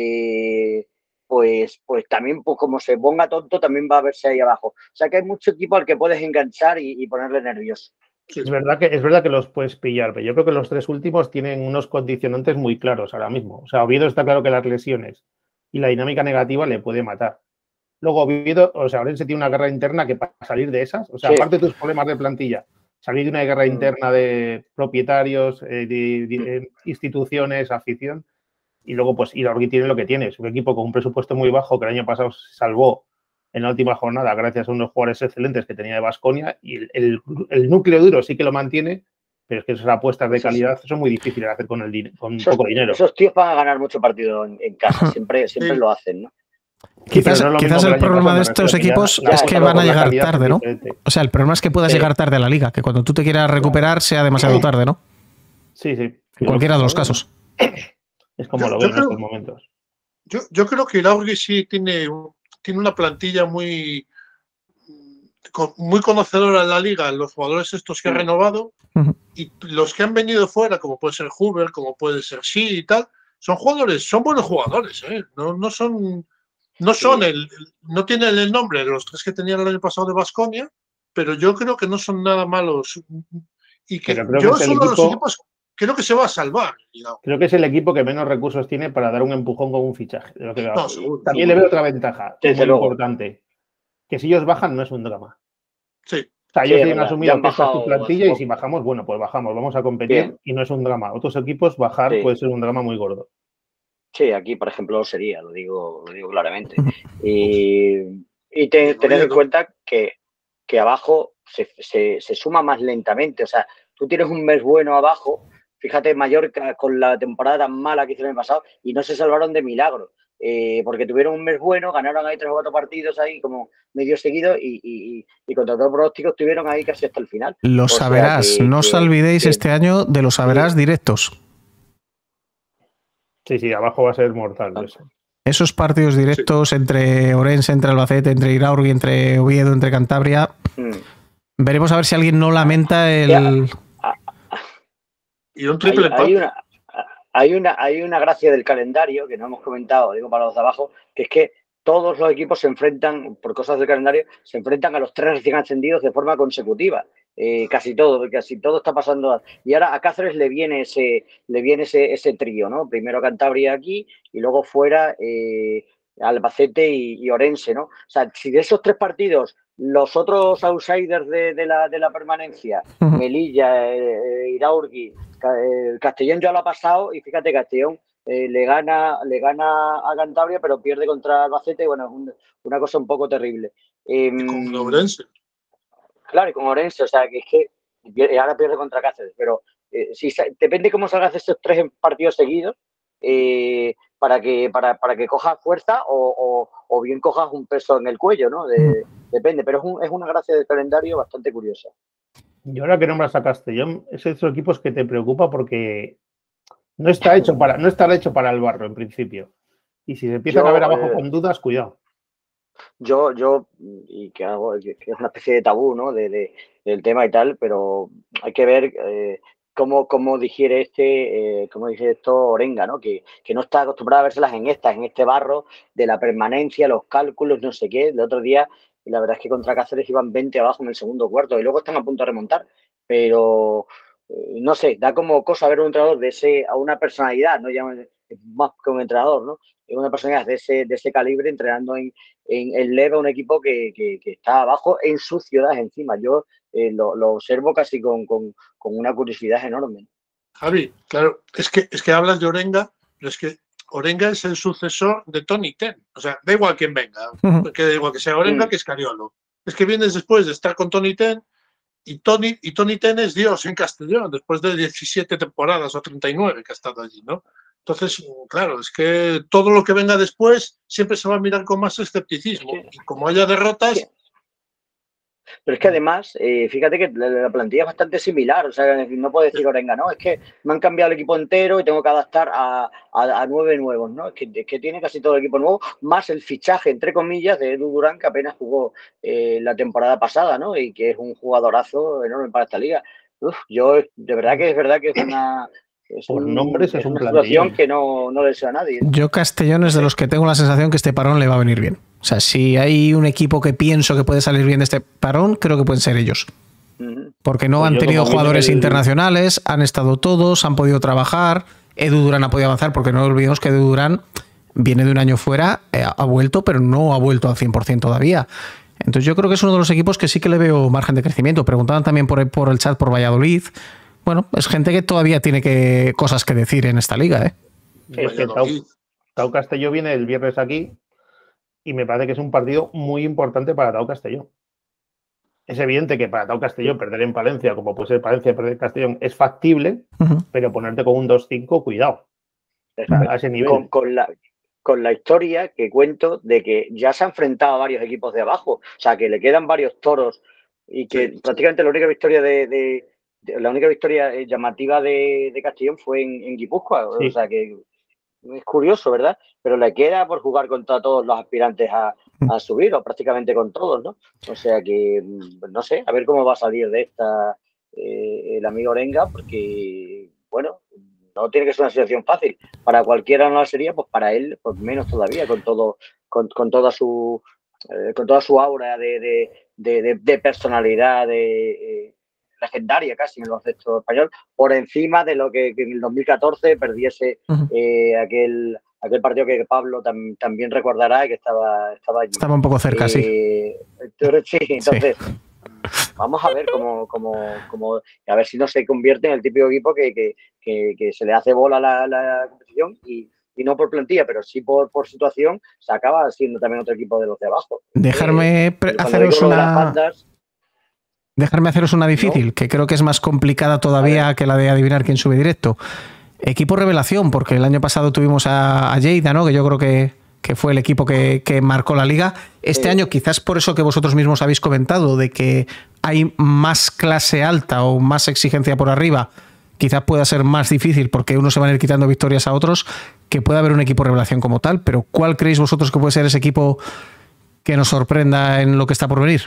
eh, pues, pues también, pues como se ponga tonto, también va a verse ahí abajo. O sea que hay mucho equipo al que puedes enganchar y, y ponerle nervioso. Es verdad, que, es verdad que los puedes pillar, pero yo creo que los tres últimos tienen unos condicionantes muy claros ahora mismo. O sea, Oviedo está claro que las lesiones y la dinámica negativa le puede matar. Luego Oviedo, o sea, Orense tiene una guerra interna que para salir de esas, o sea, sí. aparte de tus problemas de plantilla, salir de una guerra mm. interna de propietarios, eh, de, de, de instituciones, afición, y luego pues Iraurgi tiene lo que tiene, es un equipo con un presupuesto muy bajo que el año pasado se salvó en la última jornada gracias a unos jugadores excelentes que tenía de Baskonia, y el, el, el núcleo duro sí que lo mantiene, pero es que esas apuestas de calidad son muy difíciles de hacer con, el, con esos, poco dinero. Esos tíos van a ganar mucho partido en, en casa, siempre, siempre sí. lo hacen, ¿no? Quizás, sí, no quizás el problema de estos equipos ya, es que van a llegar tarde, ¿no? O sea, el problema es que puedas sí. llegar tarde a la liga, que cuando tú te quieras recuperar sea demasiado tarde, ¿no? Sí, sí. En cualquiera de los casos. Es como yo, lo veo en estos momentos. Yo, yo creo que Iraurgi sí tiene, tiene una plantilla muy, muy conocedora en la liga, los jugadores estos que ha renovado, uh-huh. y los que han venido fuera, como puede ser Huber, como puede ser Shi y tal, son jugadores, son buenos jugadores, ¿eh? No, no son... No son el, no tienen el nombre de los tres que tenían el año pasado de Baskonia, pero yo creo que no son nada malos. Y que yo que es uno de los equipos, creo que se va a salvar. Digamos. Creo que es el equipo que menos recursos tiene para dar un empujón con un fichaje. De lo que no, seguro, También seguro. le veo otra ventaja, que es muy importante, que si ellos bajan no es un drama. Sí. O sea, ellos sí, tienen asumido que esta es tu plantilla y si bajamos, bueno, pues bajamos, vamos a competir Bien. y no es un drama. Otros equipos bajar sí. puede ser un drama muy gordo. Sí, aquí, por ejemplo, lo sería, lo digo, lo digo claramente. Y, y te, tener en cuenta que, que abajo se, se, se suma más lentamente. O sea, tú tienes un mes bueno abajo, fíjate, Mallorca con la temporada tan mala que hicieron el pasado y no se salvaron de milagro. Eh, porque tuvieron un mes bueno, ganaron ahí tres o cuatro partidos ahí como medio seguidos y, y, y contra todos los pronósticos estuvieron ahí casi hasta el final. Lo saberás, que, no os olvidéis que, este año de los saberás sí. directos. Sí, sí, abajo va a ser mortal. Eso. Esos partidos directos sí. entre Orense, entre Albacete, entre Iraurgi, entre Oviedo, entre Cantabria. Mm. Veremos a ver si alguien no lamenta el... Y un triple hay, hay, una, hay, una, hay una gracia del calendario que no hemos comentado, digo para los de abajo, que es que todos los equipos se enfrentan, por cosas del calendario, se enfrentan a los tres recién ascendidos de forma consecutiva. Eh, casi todo, casi todo está pasando. Y ahora a Cáceres le viene ese, le viene ese, ese trío, ¿no? Primero Cantabria aquí y luego fuera eh, Albacete y, y Orense, ¿no? O sea, si de esos tres partidos los otros outsiders de, de, la, de la permanencia, uh-huh. Melilla, eh, Iraurgi, eh, Castellón ya lo ha pasado y fíjate, Castellón eh, le gana le gana a Cantabria pero pierde contra Albacete, bueno, es un, una cosa un poco terrible. Eh, y con Orense. Claro, y con Orense, o sea, que es que ahora pierde contra Cáceres, pero eh, si, depende cómo salgas de estos tres partidos seguidos eh, para, que, para, para que cojas fuerza o, o, o bien cojas un peso en el cuello, ¿no? De, depende, pero es, un, es una gracia del calendario bastante curiosa. Y ahora que nombras a Castellón, es de esos equipos que te preocupa porque no está hecho para, no estará hecho para el barro en principio. Y si se empiezan Yo, a ver abajo eh, con dudas, cuidado. Yo, yo, y que, hago, que es una especie de tabú, ¿no? De, de, del tema y tal, pero hay que ver eh, cómo, cómo digiere este, eh, cómo dice esto Orenga, ¿no? Que, que no está acostumbrada a vérselas en estas, en este barro de la permanencia, los cálculos, no sé qué. El otro día, y la verdad es que contra Cáceres iban veinte abajo en el segundo cuarto y luego están a punto de remontar, pero eh, no sé, da como cosa ver un entrenador de ese, a una personalidad, ¿no? más que un entrenador, ¿no? Es una persona de ese, de ese calibre entrenando en, en, en Leve a un equipo que, que, que está abajo en su ciudad encima. Yo eh, lo, lo observo casi con, con, con una curiosidad enorme. Javi, claro, es que, es que hablas de Orenga, pero es que Orenga es el sucesor de Tony Ten. O sea, da igual quién venga, que da igual que sea Orenga Sí. que Escariolo. Es que vienes después de estar con Tony Ten y Tony, y Tony Ten es Dios en Castellón, después de diecisiete temporadas o treinta y nueve que ha estado allí, ¿no? Entonces, claro, es que todo lo que venga después siempre se va a mirar con más escepticismo. Sí. Y como haya derrotas... Sí. Pero es que además, eh, fíjate que la, la plantilla es bastante similar, o sea, no puedo decir Orenga, no, es que me han cambiado el equipo entero y tengo que adaptar a, a, a nueve nuevos, ¿no? Es que, es que tiene casi todo el equipo nuevo, más el fichaje, entre comillas, de Edu Durán, que apenas jugó eh, la temporada pasada, ¿no? Y que es un jugadorazo enorme para esta liga. Uf, yo, de verdad que es verdad que es una... Es, Por un, nombres es es un una plantillón. situación que no, no le deseo a nadie. ¿eh? Yo Castellón es de los que tengo la sensación que este parón le va a venir bien. O sea, si hay un equipo que pienso que puede salir bien de este parón, creo que pueden ser ellos. Uh-huh. Porque no Pues han yo, tenido como a mí jugadores el- internacionales, han estado todos, han podido trabajar. Edu Durán ha podido avanzar, porque no olvidemos que Edu Durán viene de un año fuera, eh, ha vuelto, pero no ha vuelto al cien por ciento todavía. Entonces yo creo que es uno de los equipos que sí que le veo margen de crecimiento. Preguntaban también por, por el chat por Valladolid. Bueno, es gente que todavía tiene que, cosas que decir en esta liga, ¿eh? Y es que Tau, Tau Castelló viene el viernes aquí y me parece que es un partido muy importante para Tau Castelló. Es evidente que para Tau Castelló perder en Palencia, como puede ser Palencia perder en Castellón, es factible, Uh-huh. pero ponerte con un dos cinco, cuidado. O sea, a ese nivel. Con, con, la, con la historia que cuento de que ya se ha enfrentado a varios equipos de abajo, o sea, que le quedan varios toros y que sí. prácticamente la única victoria de, de, de la única victoria llamativa de, de Castellón fue en, en Guipúzcoa, sí. O sea que es curioso, ¿verdad? Pero le queda por jugar contra todos los aspirantes a, a subir, o prácticamente con todos, ¿no? O sea que, no sé, a ver cómo va a salir de esta eh, el amigo Orenga, porque, bueno, no tiene que ser una situación fácil. Para cualquiera no la sería, pues para él, pues menos todavía, con todo, con, con toda su eh, con toda su aura de, de, de, de, de personalidad de, eh, legendaria casi en el baloncesto español, por encima de lo que, que en el dos mil catorce perdiese uh-huh. eh, aquel aquel partido que Pablo tam, también recordará que estaba, estaba allí. Estaba un poco cerca, eh, sí. Sí, entonces sí. Vamos a ver cómo, cómo, cómo, a ver si no se convierte en el típico equipo que, que, que, que se le hace bola la, la competición y, y no por plantilla, pero sí por, por situación, se acaba siendo también otro equipo de los de abajo. Dejarme eh, haceros una... bandas, Dejarme haceros una difícil, ¿no? Que creo que es más complicada todavía que la de adivinar quién sube directo. Equipo revelación, porque el año pasado tuvimos a, a Lleida, ¿no? Que yo creo que, que fue el equipo que, que marcó la liga. Este sí. año, quizás por eso que vosotros mismos habéis comentado, de que hay más clase alta o más exigencia por arriba, quizás pueda ser más difícil porque unos se van a ir quitando victorias a otros, que pueda haber un equipo revelación como tal. Pero ¿cuál creéis vosotros que puede ser ese equipo que nos sorprenda en lo que está por venir?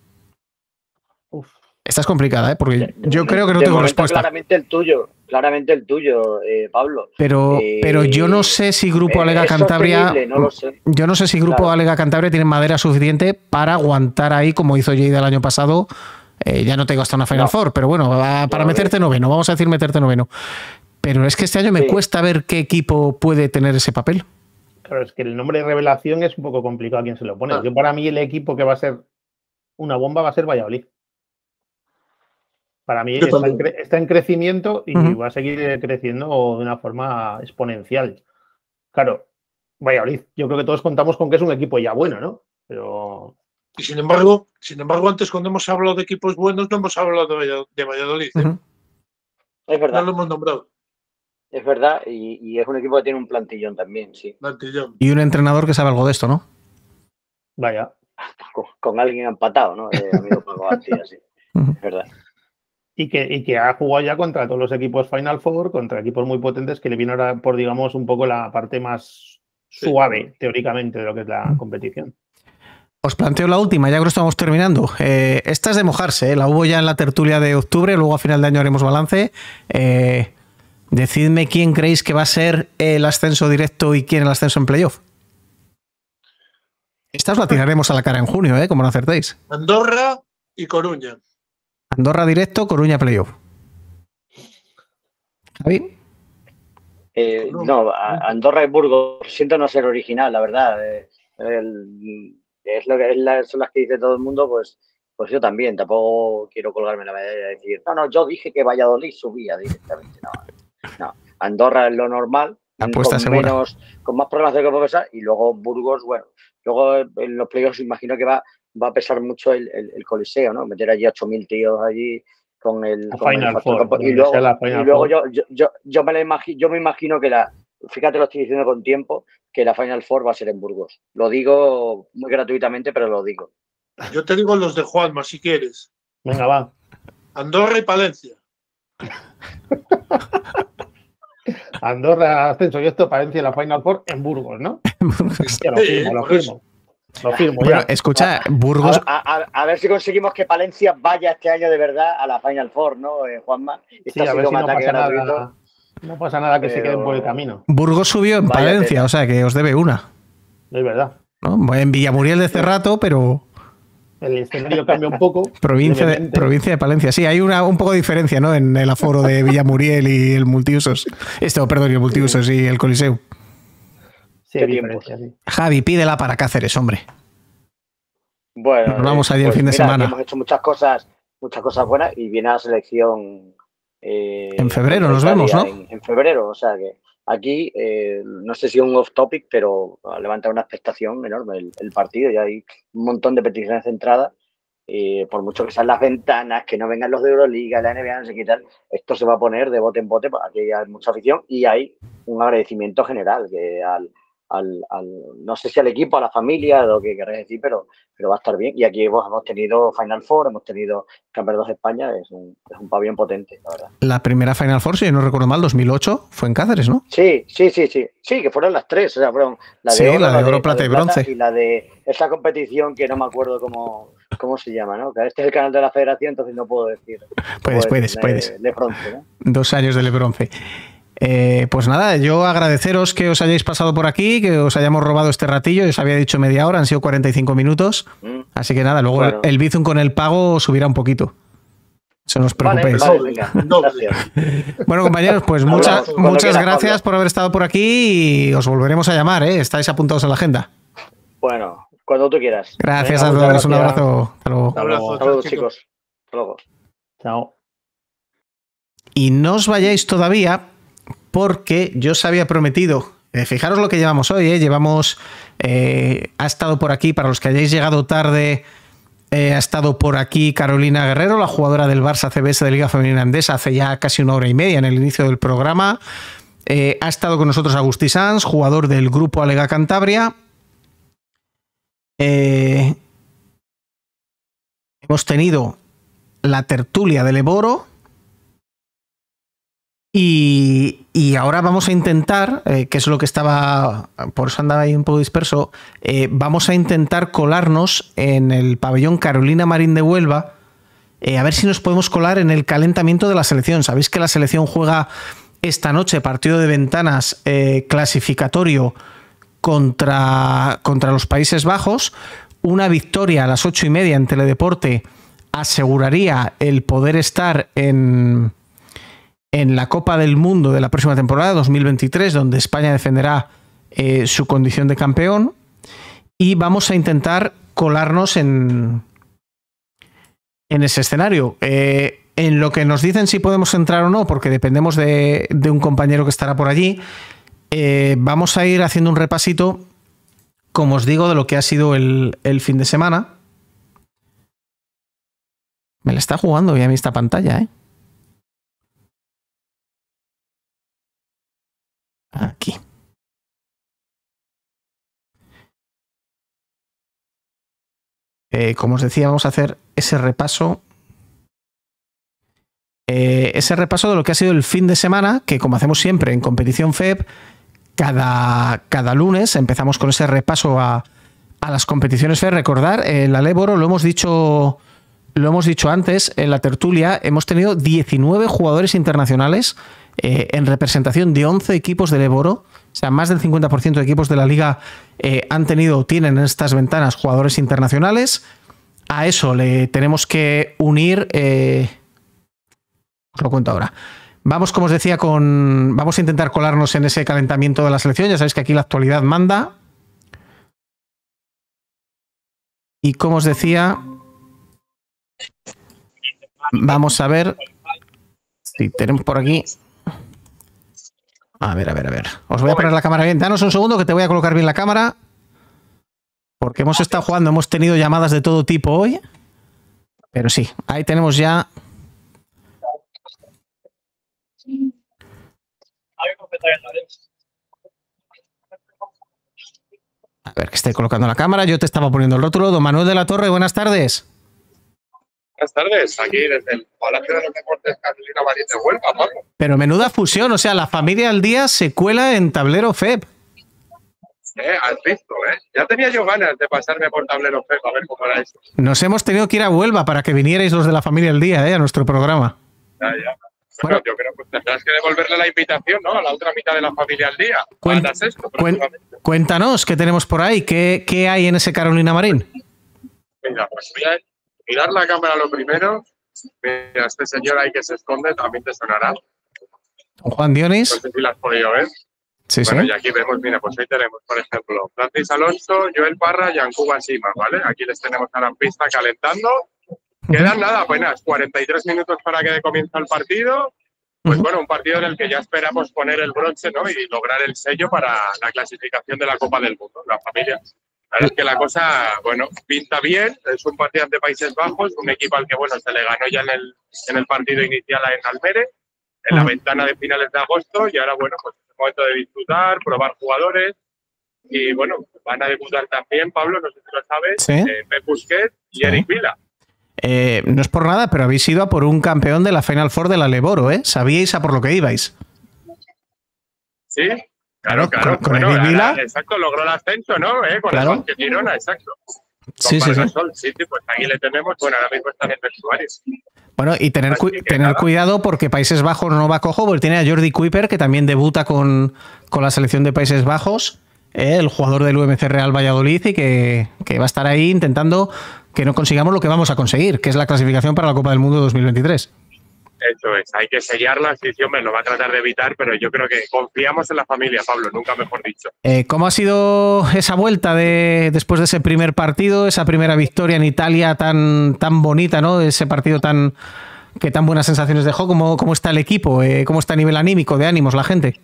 Uf. Esta es complicada, ¿eh? Porque yo creo que no de tengo respuesta. Claramente el tuyo, claramente el tuyo, eh, Pablo. Pero, eh, pero yo no sé si Grupo Alega Cantabria, no lo sé. yo no sé si Grupo claro. Alega Cantabria tiene madera suficiente para aguantar ahí, como hizo Lleida el año pasado. Eh, ya no tengo hasta una Final no. Four, pero bueno, para no, meterte bien. noveno, vamos a decir meterte noveno. Pero es que este año me sí. cuesta ver qué equipo puede tener ese papel. Claro, es que el nombre de revelación es un poco complicado a quien se lo pone. Ah. Yo, para mí, el equipo que va a ser una bomba va a ser Valladolid. Para mí está en, está en crecimiento y uh-huh. va a seguir creciendo de una forma exponencial. Claro, Valladolid, yo creo que todos contamos con que es un equipo ya bueno, ¿no? Pero... Y sin embargo, sin embargo, antes cuando hemos hablado de equipos buenos, no hemos hablado de Valladolid. ¿eh? Uh-huh. Es verdad. No lo hemos nombrado. Es verdad, y, y es un equipo que tiene un plantillón también, sí. Plantillón. Y un entrenador que sabe algo de esto, ¿no? Vaya. Con, con alguien empatado, ¿no? Eh, amigo Paco García, sí. Uh-huh. Es verdad. Y que, y que ha jugado ya contra todos los equipos Final Four, contra equipos muy potentes que le viene ahora por, digamos, un poco la parte más suave, sí. teóricamente, de lo que es la competición. Os planteo la última, ya que lo estamos terminando. Eh, esta es de mojarse, ¿eh? La hubo ya en la tertulia de octubre, luego a final de año haremos balance. Eh, decidme quién creéis que va a ser el ascenso directo y quién el ascenso en playoff. Esta os la tiraremos a la cara en junio, ¿eh? Como no acertéis. Andorra y Coruña. Andorra directo, Coruña playoff. Javi. Eh, no, Andorra y Burgos, siento no ser original, la verdad. Eh, el, es lo que es la, son las que dice todo el mundo, pues, pues yo también. Tampoco quiero colgarme la medalla y decir, no, no, yo dije que Valladolid subía directamente. No, no. Andorra es lo normal, Apuesta con segura. menos, con más problemas de que puede pesar, y luego Burgos, bueno, luego en los playoffs imagino que va, va a pesar mucho el, el, el Coliseo, ¿no? Meter allí ocho mil tíos allí con el, con el factor campo. Y luego, y luego yo, yo, yo, yo, me la imagino, yo me imagino que la, fíjate, lo estoy diciendo con tiempo, que la Final Four va a ser en Burgos. Lo digo muy gratuitamente, pero lo digo. Yo te digo los de Juanma, si quieres. Venga, va. Andorra y Palencia. Andorra, ascenso y esto, Palencia, la Final Four en Burgos, ¿no? Ya, lo firmo, lo firmo. Lo firmo bueno, ya. escucha, Burgos. A, a, a, ver si conseguimos que Palencia vaya este año de verdad a la Final Four, ¿no, eh, Juanma? Sí, a ver si no pasa, nada, no pasa nada que pero... se queden por el camino. Burgos subió en vaya Palencia, tela. O sea que os debe una. Es verdad. ¿No? En Villamuriel de Cerrato, pero. El escenario cambia un poco. Provincia de, provincia de Palencia. Sí, hay una un poco de diferencia, ¿no? En el aforo de Villamuriel y el multiusos. Esto, perdón, el multiusos sí. y el Coliseo. Sí, hay diferencia, sí. Javi, pídela para Cáceres, hombre. Bueno, nos vamos allí eh, pues el fin de mira, semana. Hemos hecho muchas cosas, muchas cosas buenas y viene la selección. Eh, en febrero nos vemos, ¿no? En, en febrero, o sea que aquí, eh, no sé si es un off topic, pero levanta una expectación enorme el, el partido. Ya hay un montón de peticiones centradas. Eh, por mucho que sean las ventanas, que no vengan los de Euroliga, la N B A, no sé qué tal, esto se va a poner de bote en bote. Aquí hay mucha afición y hay un agradecimiento general que al. Al, al, no sé si al equipo, a la familia, lo que queráis decir, pero, pero va a estar bien. Y aquí pues, hemos tenido Final Four, hemos tenido Campeonatos de España, es un, es un pabellón potente, la verdad. La primera Final Four, si no recuerdo mal, dos mil ocho, fue en Cáceres, ¿no? Sí, sí, sí, sí, sí, que fueron las tres, o sea, fueron la de sí, oro, la de oro, la de, plata la de y bronce. Y la de esa competición que no me acuerdo cómo, cómo se llama, ¿no? Que este es el canal de la federación, entonces no puedo decir. Puedes, puedo puedes, decir, puedes. De, de bronce, ¿no? Dos años de bronce. Eh, pues nada, yo agradeceros que os hayáis pasado por aquí, que os hayamos robado este ratillo. Yo os había dicho media hora, han sido cuarenta y cinco minutos. Mm. Así que nada, luego bueno. el, el Bizum con el pago subirá un poquito. No os preocupéis. Vale, vale, venga, gracias. Bueno, compañeros, pues muchas, muchas gracias Pablo. por haber estado por aquí y os volveremos a llamar, ¿eh? Estáis apuntados en la agenda. Bueno, cuando tú quieras. Gracias venga, a todos, gracias. Un abrazo. Hasta luego. Un abrazo, saludos, chicos. Hasta luego. Chao. Y no os vayáis todavía, porque yo os había prometido, eh, fijaros lo que llevamos hoy, eh, llevamos, eh, ha estado por aquí, para los que hayáis llegado tarde, eh, ha estado por aquí Carolina Guerrero, la jugadora del Barça C B S de Liga Femenina Endesa, hace ya casi una hora y media en el inicio del programa. Eh, ha estado con nosotros Agustí Sanz, jugador del Grupo Alega Cantabria. Eh, hemos tenido la tertulia del Eboro. Y, y ahora vamos a intentar, eh, que es lo que estaba, por eso andaba ahí un poco disperso, eh, vamos a intentar colarnos en el pabellón Carolina Marín de Huelva, eh, a ver si nos podemos colar en el calentamiento de la selección. Sabéis que la selección juega esta noche partido de ventanas eh, clasificatorio contra, contra los Países Bajos. Una victoria a las ocho y media en Teledeporte aseguraría el poder estar en... en la Copa del Mundo de la próxima temporada, dos mil veintitrés, donde España defenderá eh, su condición de campeón. Y vamos a intentar colarnos en, en ese escenario. Eh, en lo que nos dicen si podemos entrar o no, porque dependemos de, de un compañero que estará por allí, eh, vamos a ir haciendo un repasito, como os digo, de lo que ha sido el, el fin de semana. Me la está jugando ya a mí esta pantalla, ¿eh? Aquí. Eh, como os decía, vamos a hacer ese repaso. Eh, ese repaso de lo que ha sido el fin de semana, que como hacemos siempre en Competición F E B, cada, cada lunes empezamos con ese repaso a, a las competiciones F E B. Recordar, en la Leboro lo hemos dicho. Lo hemos dicho antes, en la tertulia hemos tenido diecinueve jugadores internacionales eh, en representación de once equipos del Eboro. O sea, más del cincuenta por ciento de equipos de la liga eh, han tenido o tienen en estas ventanas jugadores internacionales. A eso le tenemos que unir, eh, os lo cuento ahora, Vamos, como os decía, con vamos a intentar colarnos en ese calentamiento de la selección. Ya sabéis que aquí la actualidad manda. Y como os decía, vamos a ver si tenemos por aquí. A ver, a ver, a ver. Os voy a poner la cámara bien. Danos un segundo que te voy a colocar bien la cámara. Porque hemos estado jugando, hemos tenido llamadas de todo tipo hoy. Pero sí, ahí tenemos ya. A ver, que estoy colocando la cámara. Yo te estaba poniendo el rótulo. Don Manuel de la Torre, buenas tardes. Buenas tardes, aquí desde el Palacio de los Deportes Carolina Marín de Huelva, Pablo. Pero menuda fusión, o sea, la familia al día se cuela en Tablero F E P. Eh, has visto, ¿eh? Ya tenía yo ganas de pasarme por Tablero F E P a ver cómo era eso. Nos hemos tenido que ir a Huelva para que vinierais los de la familia al día, ¿eh? A nuestro programa. Ya, ya. Bueno, bueno, yo creo que tendrás que devolverle la invitación, ¿no? A la otra mitad de la familia al día. Cuen esto, cuen cuéntanos, ¿qué tenemos por ahí? ¿Qué, qué hay en ese Carolina Marín? Venga, pues voy a mirar la cámara lo primero. Mira, este señor ahí que se esconde también te sonará. Juan Dionis. No sé si la has podido ver. Sí, bueno, sí. Y aquí vemos, mira, pues ahí tenemos, por ejemplo, Francis Alonso, Joel Parra y Yankuba Sima, ¿vale? Aquí les tenemos a la pista calentando. Quedan nada, apenas cuarenta y tres minutos para que comience el partido. Pues bueno, un partido en el que ya esperamos poner el broche, ¿no? Y lograr el sello para la clasificación de la Copa del Mundo, la familia. La verdad es que la cosa, bueno, pinta bien. Es un partido ante Países Bajos, un equipo al que, bueno, se le ganó ya en el, en el partido inicial en Almere, en la ventana de finales de agosto, y ahora, bueno, pues es el momento de disfrutar, probar jugadores. Y bueno, van a debutar también, Pablo, no sé si lo sabes, ¿Sí? eh, Pep Busquets y ¿Sí? Eric Vila. Eh, no es por nada, pero habéis ido a por un campeón de la Final Four de la Leboro, ¿eh? Sabíais a por lo que ibais. Sí, claro, claro. Con, con bueno, Eric Vila. Exacto, logró el ascenso, ¿no? ¿Eh? Con Claro. el Basket Girona, exacto. Con Sí, sí, sí. sí, sí, pues aquí le tenemos, bueno, ahora mismo está en el vestuario. Bueno, y tener, cu que tener nada. cuidado porque Países Bajos no va cojo, porque tiene a Jordi Kuiper, que también debuta con, con la selección de Países Bajos, eh, el jugador del U M C Real Valladolid, y que, que va a estar ahí intentando que no consigamos lo que vamos a conseguir, que es la clasificación para la Copa del Mundo dos mil veintitrés. Eso es, hay que sellarla, sí, sí, hombre, lo va a tratar de evitar, pero yo creo que confiamos en la familia, Pablo, nunca mejor dicho. Eh, ¿Cómo ha sido esa vuelta de después de ese primer partido, esa primera victoria en Italia tan, tan bonita, ¿no? Ese partido tan que tan buenas sensaciones dejó. ¿Cómo, cómo está el equipo? Eh, ¿Cómo está a nivel anímico, de ánimos la gente?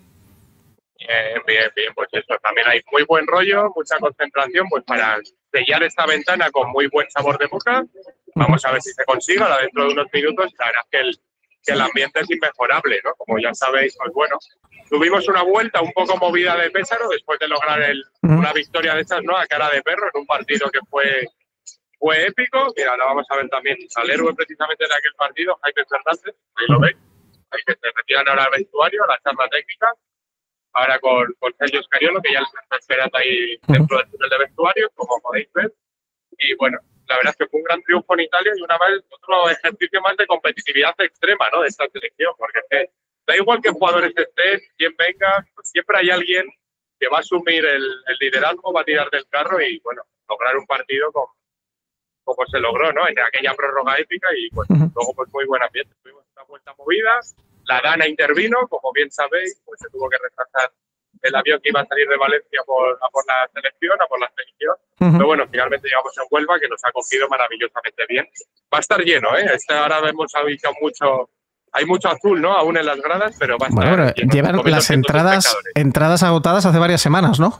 Bien, bien, bien, pues eso, también hay muy buen rollo, mucha concentración, pues para sellar esta ventana con muy buen sabor de boca. Vamos a ver si se consigue, ahora dentro de unos minutos, la verdad es que el, que el ambiente es inmejorable, ¿no? Como ya sabéis, pues bueno, tuvimos una vuelta un poco movida de Pésaro después de lograr el, una victoria de estas, ¿no? A cara de perro, en un partido que fue, fue épico. Mira, ahora vamos a ver también al héroe precisamente de aquel partido, Jaime Fernández, ahí lo veis, hay que se retiran ahora al vestuario, a la charla técnica. Ahora con, con Sergio Scariolo, que ya les está esperando ahí dentro del túnel de vestuarios, como podéis ver. Y bueno, la verdad es que fue un gran triunfo en Italia y una vez otro ejercicio más de competitividad extrema, ¿no? De esta selección, porque es que da igual que jugadores estén, quien venga, pues siempre hay alguien que va a asumir el, el liderazgo, va a tirar del carro y, bueno, lograr un partido como, como se logró, ¿no? En aquella prórroga épica y, pues, uh-huh. luego, pues, muy buen ambiente. Tuvimos una vuelta movida. La Dana intervino, como bien sabéis, pues se tuvo que retrasar el avión que iba a salir de Valencia por, a por la selección, a por la selección. Uh-huh. Pero bueno, finalmente llegamos en Huelva, que nos ha cogido maravillosamente bien. Va a estar lleno, ¿eh? Este ahora vemos habitado mucho, hay mucho azul, ¿no? Aún en las gradas, pero va a estar bueno, lleno. Llevan las entradas, entradas agotadas hace varias semanas, ¿no?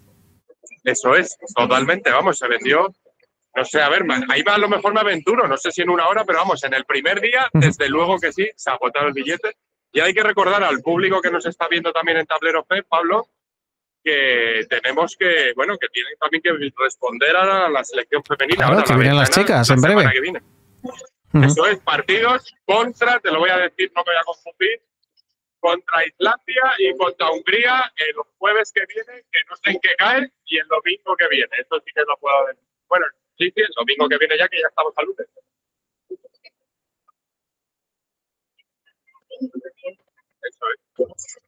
Eso es, totalmente, vamos, se vendió. No sé, a ver, ahí a lo mejor me aventuro, no sé si en una hora, pero vamos, en el primer día, desde luego que sí, se agotaron los billetes. Y hay que recordar al público que nos está viendo también en Tablero F E P, Pablo, que tenemos que, bueno, que tienen también que responder a la selección femenina. Claro, ahora, que vienen las chicas en breve. Que viene. Uh-huh. Eso es, partidos contra, te lo voy a decir, no me voy a confundir, contra Islandia y contra Hungría el jueves que viene, que no sé en qué cae, y el domingo que viene. Eso sí que lo puedo decir. Bueno, sí, sí, el domingo que viene ya, que ya estamos a lunes. Eso es.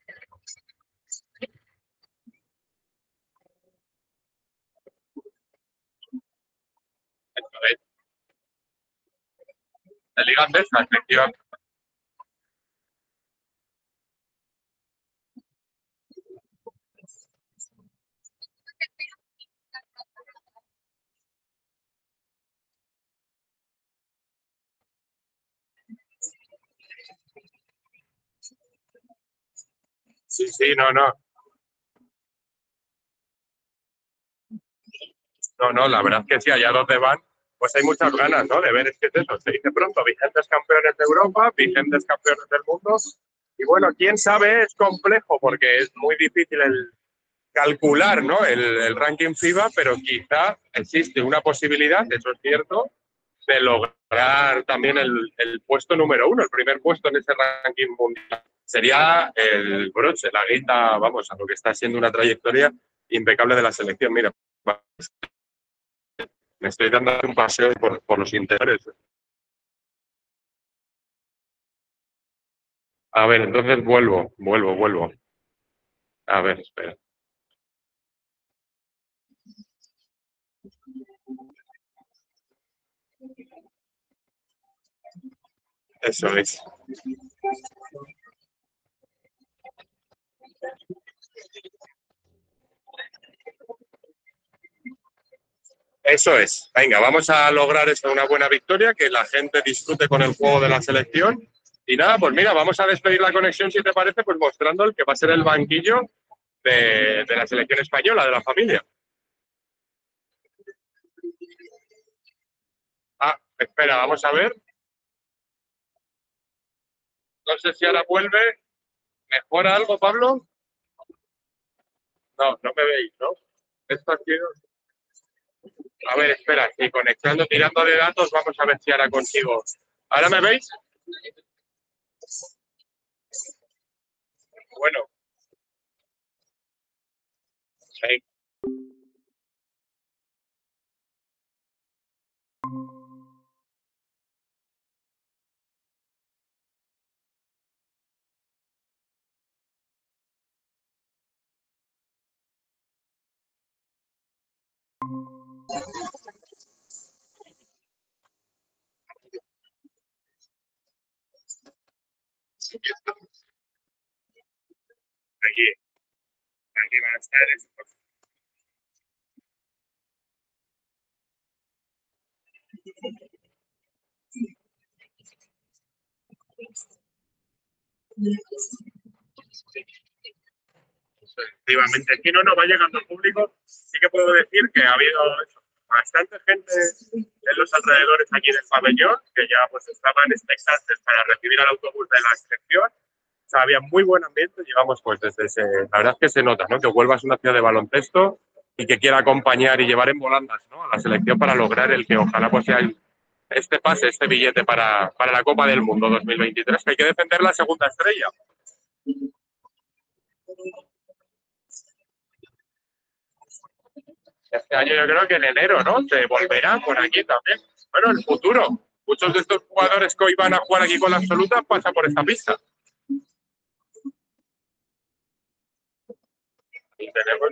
Eso es. De Liga Andesa, efectivamente. Sí, sí, no, no. No, no, la verdad es que sí, allá donde van, pues hay muchas ganas, ¿no? De ver, es que es eso, se dice pronto, vigentes campeones de Europa, vigentes campeones del mundo. Y bueno, quién sabe, es complejo porque es muy difícil el calcular, ¿no? el, el ranking FIBA, pero quizá existe una posibilidad, eso es cierto, de lograr también el, el puesto número uno, el primer puesto en ese ranking mundial. Sería el broche, la guinda, vamos, a lo que está siendo una trayectoria impecable de la selección. Mira, me estoy dando un paseo por, por los interiores. A ver, entonces vuelvo, vuelvo, vuelvo. A ver, espera. Eso es. Eso es. Venga, vamos a lograr eso, una buena victoria, que la gente disfrute con el juego de la selección. Y nada, pues mira, vamos a despedir la conexión, si te parece, pues mostrando el que va a ser el banquillo de, de la selección española, de la familia. Ah, espera, vamos a ver. No sé si ahora vuelve. ¿Mejora algo, Pablo? No, no me veis, ¿no? Esto ha sido... A ver, espera, y conectando, tirando de datos, vamos a ver si ahora consigo. ¿Ahora me veis? Bueno. Sí. Aquí, aquí van a estar estos. Efectivamente, aquí no, no va llegando el público. Sí que puedo decir que ha habido eso, bastante gente en los alrededores aquí del pabellón, que ya pues estaban expectantes para recibir al autobús de la selección. O sea, había muy buen ambiente. Llevamos pues desde ese... La verdad es que se nota, ¿no? Que Huelva es una ciudad de baloncesto y que quiera acompañar y llevar en volandas, ¿no?, a la selección para lograr el que ojalá pues sea el, este pase, este billete para, para la Copa del Mundo dos mil veintitrés, que hay que defender la segunda estrella. Este año yo creo que en enero, ¿no?, se volverá por aquí también. Bueno, el futuro. Muchos de estos jugadores que hoy van a jugar aquí con la absoluta pasan por esta pista. Y tenemos...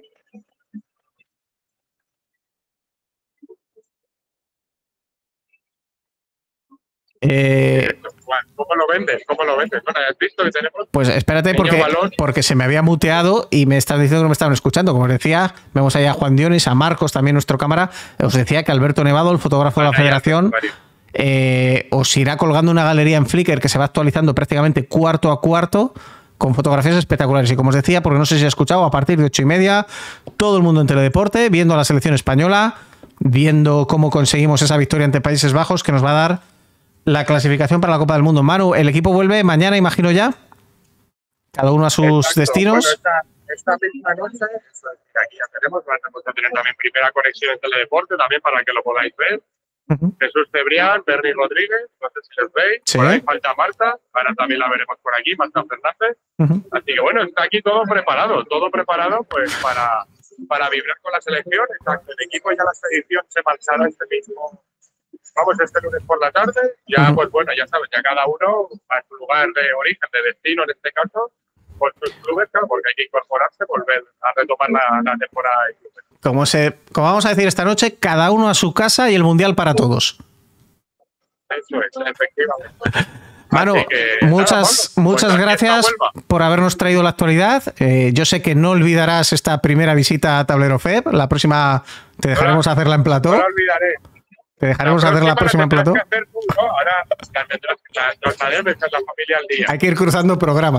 Eh, ¿Cómo lo vendes? ¿Cómo lo vendes? Bueno, ¿has visto que tenemos? Pues espérate, porque, porque se me había muteado y me estás diciendo que no me estaban escuchando. Como os decía, vemos ahí a Juan Dionis, a Marcos, también nuestro cámara. Os decía que Alberto Nevado, el fotógrafo de la Federación, eh, os irá colgando una galería en Flickr que se va actualizando prácticamente cuarto a cuarto, con fotografías espectaculares. Y como os decía, porque no sé si ha escuchado, a partir de ocho y media, todo el mundo en Teledeporte, viendo a la selección española, viendo cómo conseguimos esa victoria ante Países Bajos, que nos va a dar la clasificación para la Copa del Mundo. Manu, el equipo vuelve mañana, imagino ya. Cada uno a sus Exacto. destinos. Bueno, esta, esta misma noche, aquí ya tenemos, vamos a tener también primera conexión en Teledeporte, también para que lo podáis ver. Uh-huh. Jesús Cebrián, Bernie Rodríguez, no sé si los veis. ¿Sí? Por ahí falta Marta, ahora también la veremos por aquí, Marta Fernández. Uh-huh. Así que bueno, está aquí todo preparado, todo preparado pues para, para vibrar con la selección. Exacto, el equipo ya la selección se marchará este mismo... Vamos este lunes por la tarde, ya uh-huh. pues bueno, ya sabes, ya cada uno a su lugar de origen, de destino en este caso, por sus clubes, claro, porque hay que incorporarse, volver a retomar la, la temporada. Como, se, como vamos a decir esta noche, cada uno a su casa y el Mundial para todos. Eso es, efectivamente. Manu, que, muchas, nada, muchas pues gracias por habernos traído la actualidad. Eh, yo sé que no olvidarás esta primera visita a Tablero F E B. La próxima te dejaremos no, hacerla en plató. No la olvidaré. Te dejaremos hacer la próxima en plató. Hacer, ¿no? Ahora la tendrás, la, la, la familia al día. Hay que ir cruzando programas.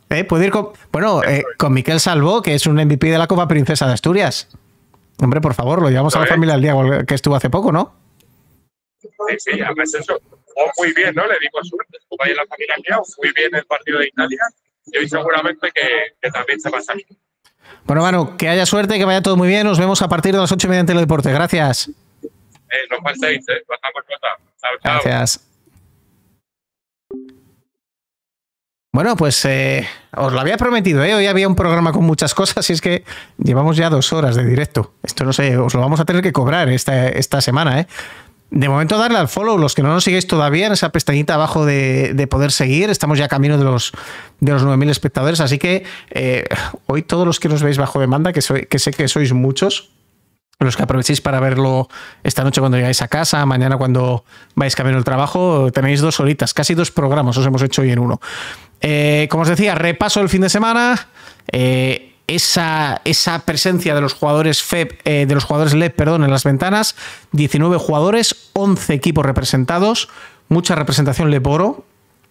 Eh, puede ir con, bueno, eh, con Miquel Salvó, que es un M V P de la Copa Princesa de Asturias. Hombre, por favor, lo llevamos a la familia al día que estuvo hace poco, ¿no? Sí, sí, además eso. Jugó muy bien, ¿no? Le dimos suerte. Jugó ahí en la familia mía, muy bien el partido de Italia. Y hoy seguramente que, que también se va a salir. Bueno, Manu, que haya suerte, que vaya todo muy bien. Nos vemos a partir de las ocho mediante el deporte. Gracias. Eh, no faltéis, ¿eh? Bajamos nota. Chao, chao. Gracias. Bueno, pues eh, os lo había prometido, ¿eh? Hoy había un programa con muchas cosas y es que llevamos ya dos horas de directo. Esto no sé, os lo vamos a tener que cobrar esta, esta semana, ¿eh? De momento darle al follow, los que no nos sigáis todavía, en esa pestañita abajo de, de poder seguir. Estamos ya camino de los, de los nueve mil espectadores, así que eh, hoy todos los que nos veis bajo demanda, que, soy, que sé que sois muchos, los que aprovechéis para verlo esta noche cuando llegáis a casa, mañana cuando vais camino al trabajo, tenéis dos horitas, casi dos programas os hemos hecho hoy en uno. Eh, como os decía, repaso del fin de semana. Eh, esa, esa presencia de los jugadores F E P, eh, de los jugadores L E P, perdón, en las ventanas. diecinueve jugadores, once equipos representados, mucha representación L E P Oro.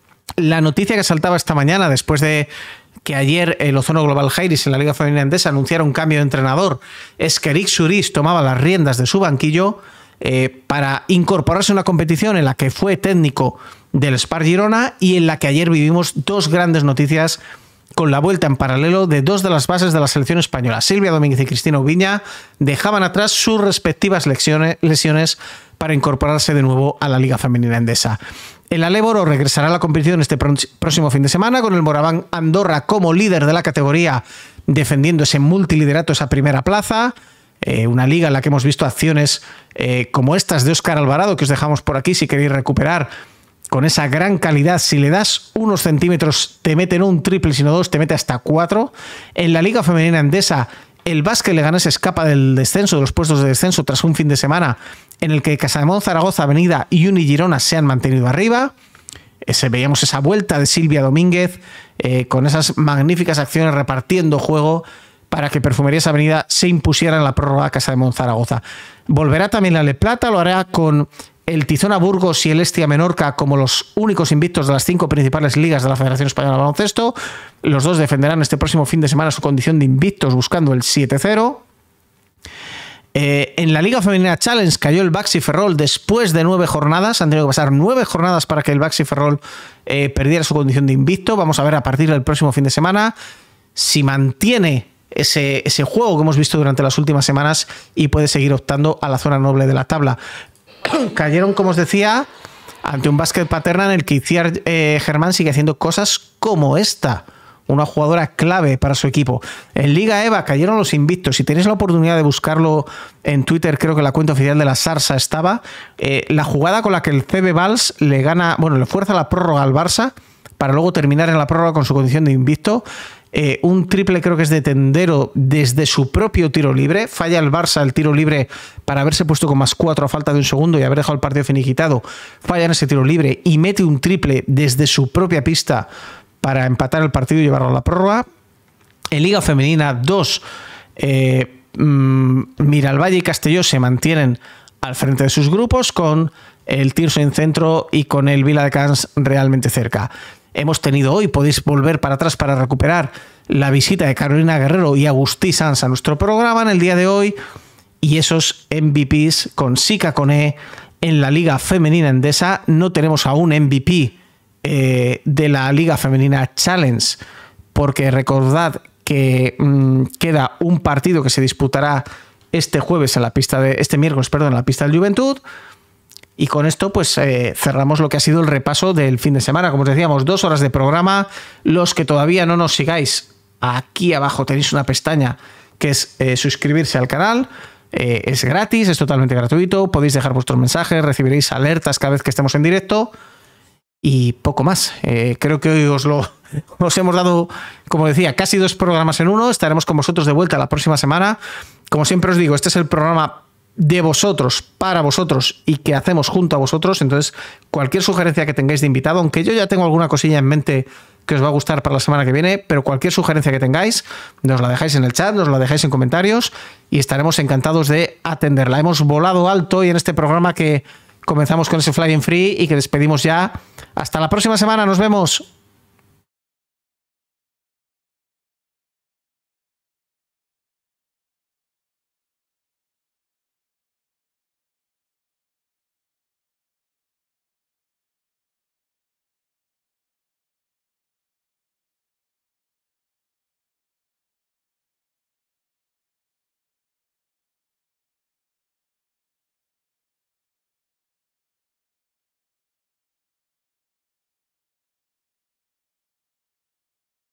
La noticia que saltaba esta mañana, después de que ayer el Ozono Global Jairis en la Liga Femenina Endesa anunciara un cambio de entrenador, es que Eric Surís tomaba las riendas de su banquillo eh, para incorporarse a una competición en la que fue técnico del Spar Girona y en la que ayer vivimos dos grandes noticias con la vuelta en paralelo de dos de las bases de la selección española. Silvia Domínguez y Cristina Ubiña dejaban atrás sus respectivas lesiones, lesiones para incorporarse de nuevo a la Liga Femenina Endesa. El Aléboro regresará a la competición este próximo fin de semana con el Moraván Andorra como líder de la categoría, defendiendo ese multiliderato, esa primera plaza. Eh, una liga en la que hemos visto acciones eh, como estas de Óscar Alvarado, que os dejamos por aquí si queréis recuperar, con esa gran calidad. Si le das unos centímetros, te mete no un triple, sino dos, te mete hasta cuatro. En la Liga Femenina Endesa, el Básquet Leganés escapa del descenso, de los puestos de descenso, tras un fin de semana en el que Casademont, Zaragoza, Avenida y Uni Girona se han mantenido arriba. Ese, veíamos esa vuelta de Silvia Domínguez eh, con esas magníficas acciones repartiendo juego para que Perfumerías Avenida se impusiera en la prórroga a Casademont, Zaragoza. Volverá también la Le Plata, lo hará con el Tizona Burgos y el Estia Menorca como los únicos invictos de las cinco principales ligas de la Federación Española de Baloncesto. Los dos defenderán este próximo fin de semana su condición de invictos buscando el siete cero. Eh, en la Liga Femenina Challenge cayó el Baxi Ferrol después de nueve jornadas. Han tenido que pasar nueve jornadas para que el Baxi Ferrol eh, perdiera su condición de invicto. Vamos a ver a partir del próximo fin de semana si mantiene ese, ese juego que hemos visto durante las últimas semanas y puede seguir optando a la zona noble de la tabla. Cayeron, como os decía, ante un Básquet Paterna en el que Itziar eh, Germán sigue haciendo cosas como esta. Una jugadora clave para su equipo. En Liga EVA cayeron los invictos. Si tenéis la oportunidad de buscarlo en Twitter, creo que la cuenta oficial de la Sarsa estaba. Eh, la jugada con la que el C B Vals le gana, bueno, le fuerza la prórroga al Barça para luego terminar en la prórroga con su condición de invicto. Eh, un triple creo que es de Tendero desde su propio tiro libre. Falla el Barça el tiro libre para haberse puesto con más cuatro a falta de un segundo y haber dejado el partido finiquitado. Falla en ese tiro libre y mete un triple desde su propia pista para empatar el partido y llevarlo a la prórroga. En Liga Femenina dos, eh, mmm, Miralvalle y Castelló se mantienen al frente de sus grupos con el Tirso en centro y con el Viladecans realmente cerca. Hemos tenido hoy, podéis volver para atrás para recuperar la visita de Carolina Guerrero y Agustí Sanz a nuestro programa en el día de hoy y esos M V Ps con Sica Coné en la Liga Femenina Endesa. No tenemos aún M V P eh, de la Liga Femenina Challenge porque recordad que mmm, queda un partido que se disputará este jueves en la pista de este miércoles, perdón, en la pista del Juventud. Y con esto pues eh, cerramos lo que ha sido el repaso del fin de semana. Como os decíamos, dos horas de programa. Los que todavía no nos sigáis, aquí abajo tenéis una pestaña que es eh, suscribirse al canal. Eh, es gratis, es totalmente gratuito. Podéis dejar vuestros mensajes, recibiréis alertas cada vez que estemos en directo. Y poco más. Eh, creo que hoy os lo os hemos dado, como decía, casi dos programas en uno. Estaremos con vosotros de vuelta la próxima semana. Como siempre os digo, este es el programa de vosotros, para vosotros y que hacemos junto a vosotros. Entonces, cualquier sugerencia que tengáis de invitado, aunque yo ya tengo alguna cosilla en mente que os va a gustar para la semana que viene, pero cualquier sugerencia que tengáis, nos la dejáis en el chat, nos la dejáis en comentarios y estaremos encantados de atenderla. Hemos volado alto y en este programa que comenzamos con ese Flying Free y que despedimos ya. Hasta la próxima semana, nos vemos.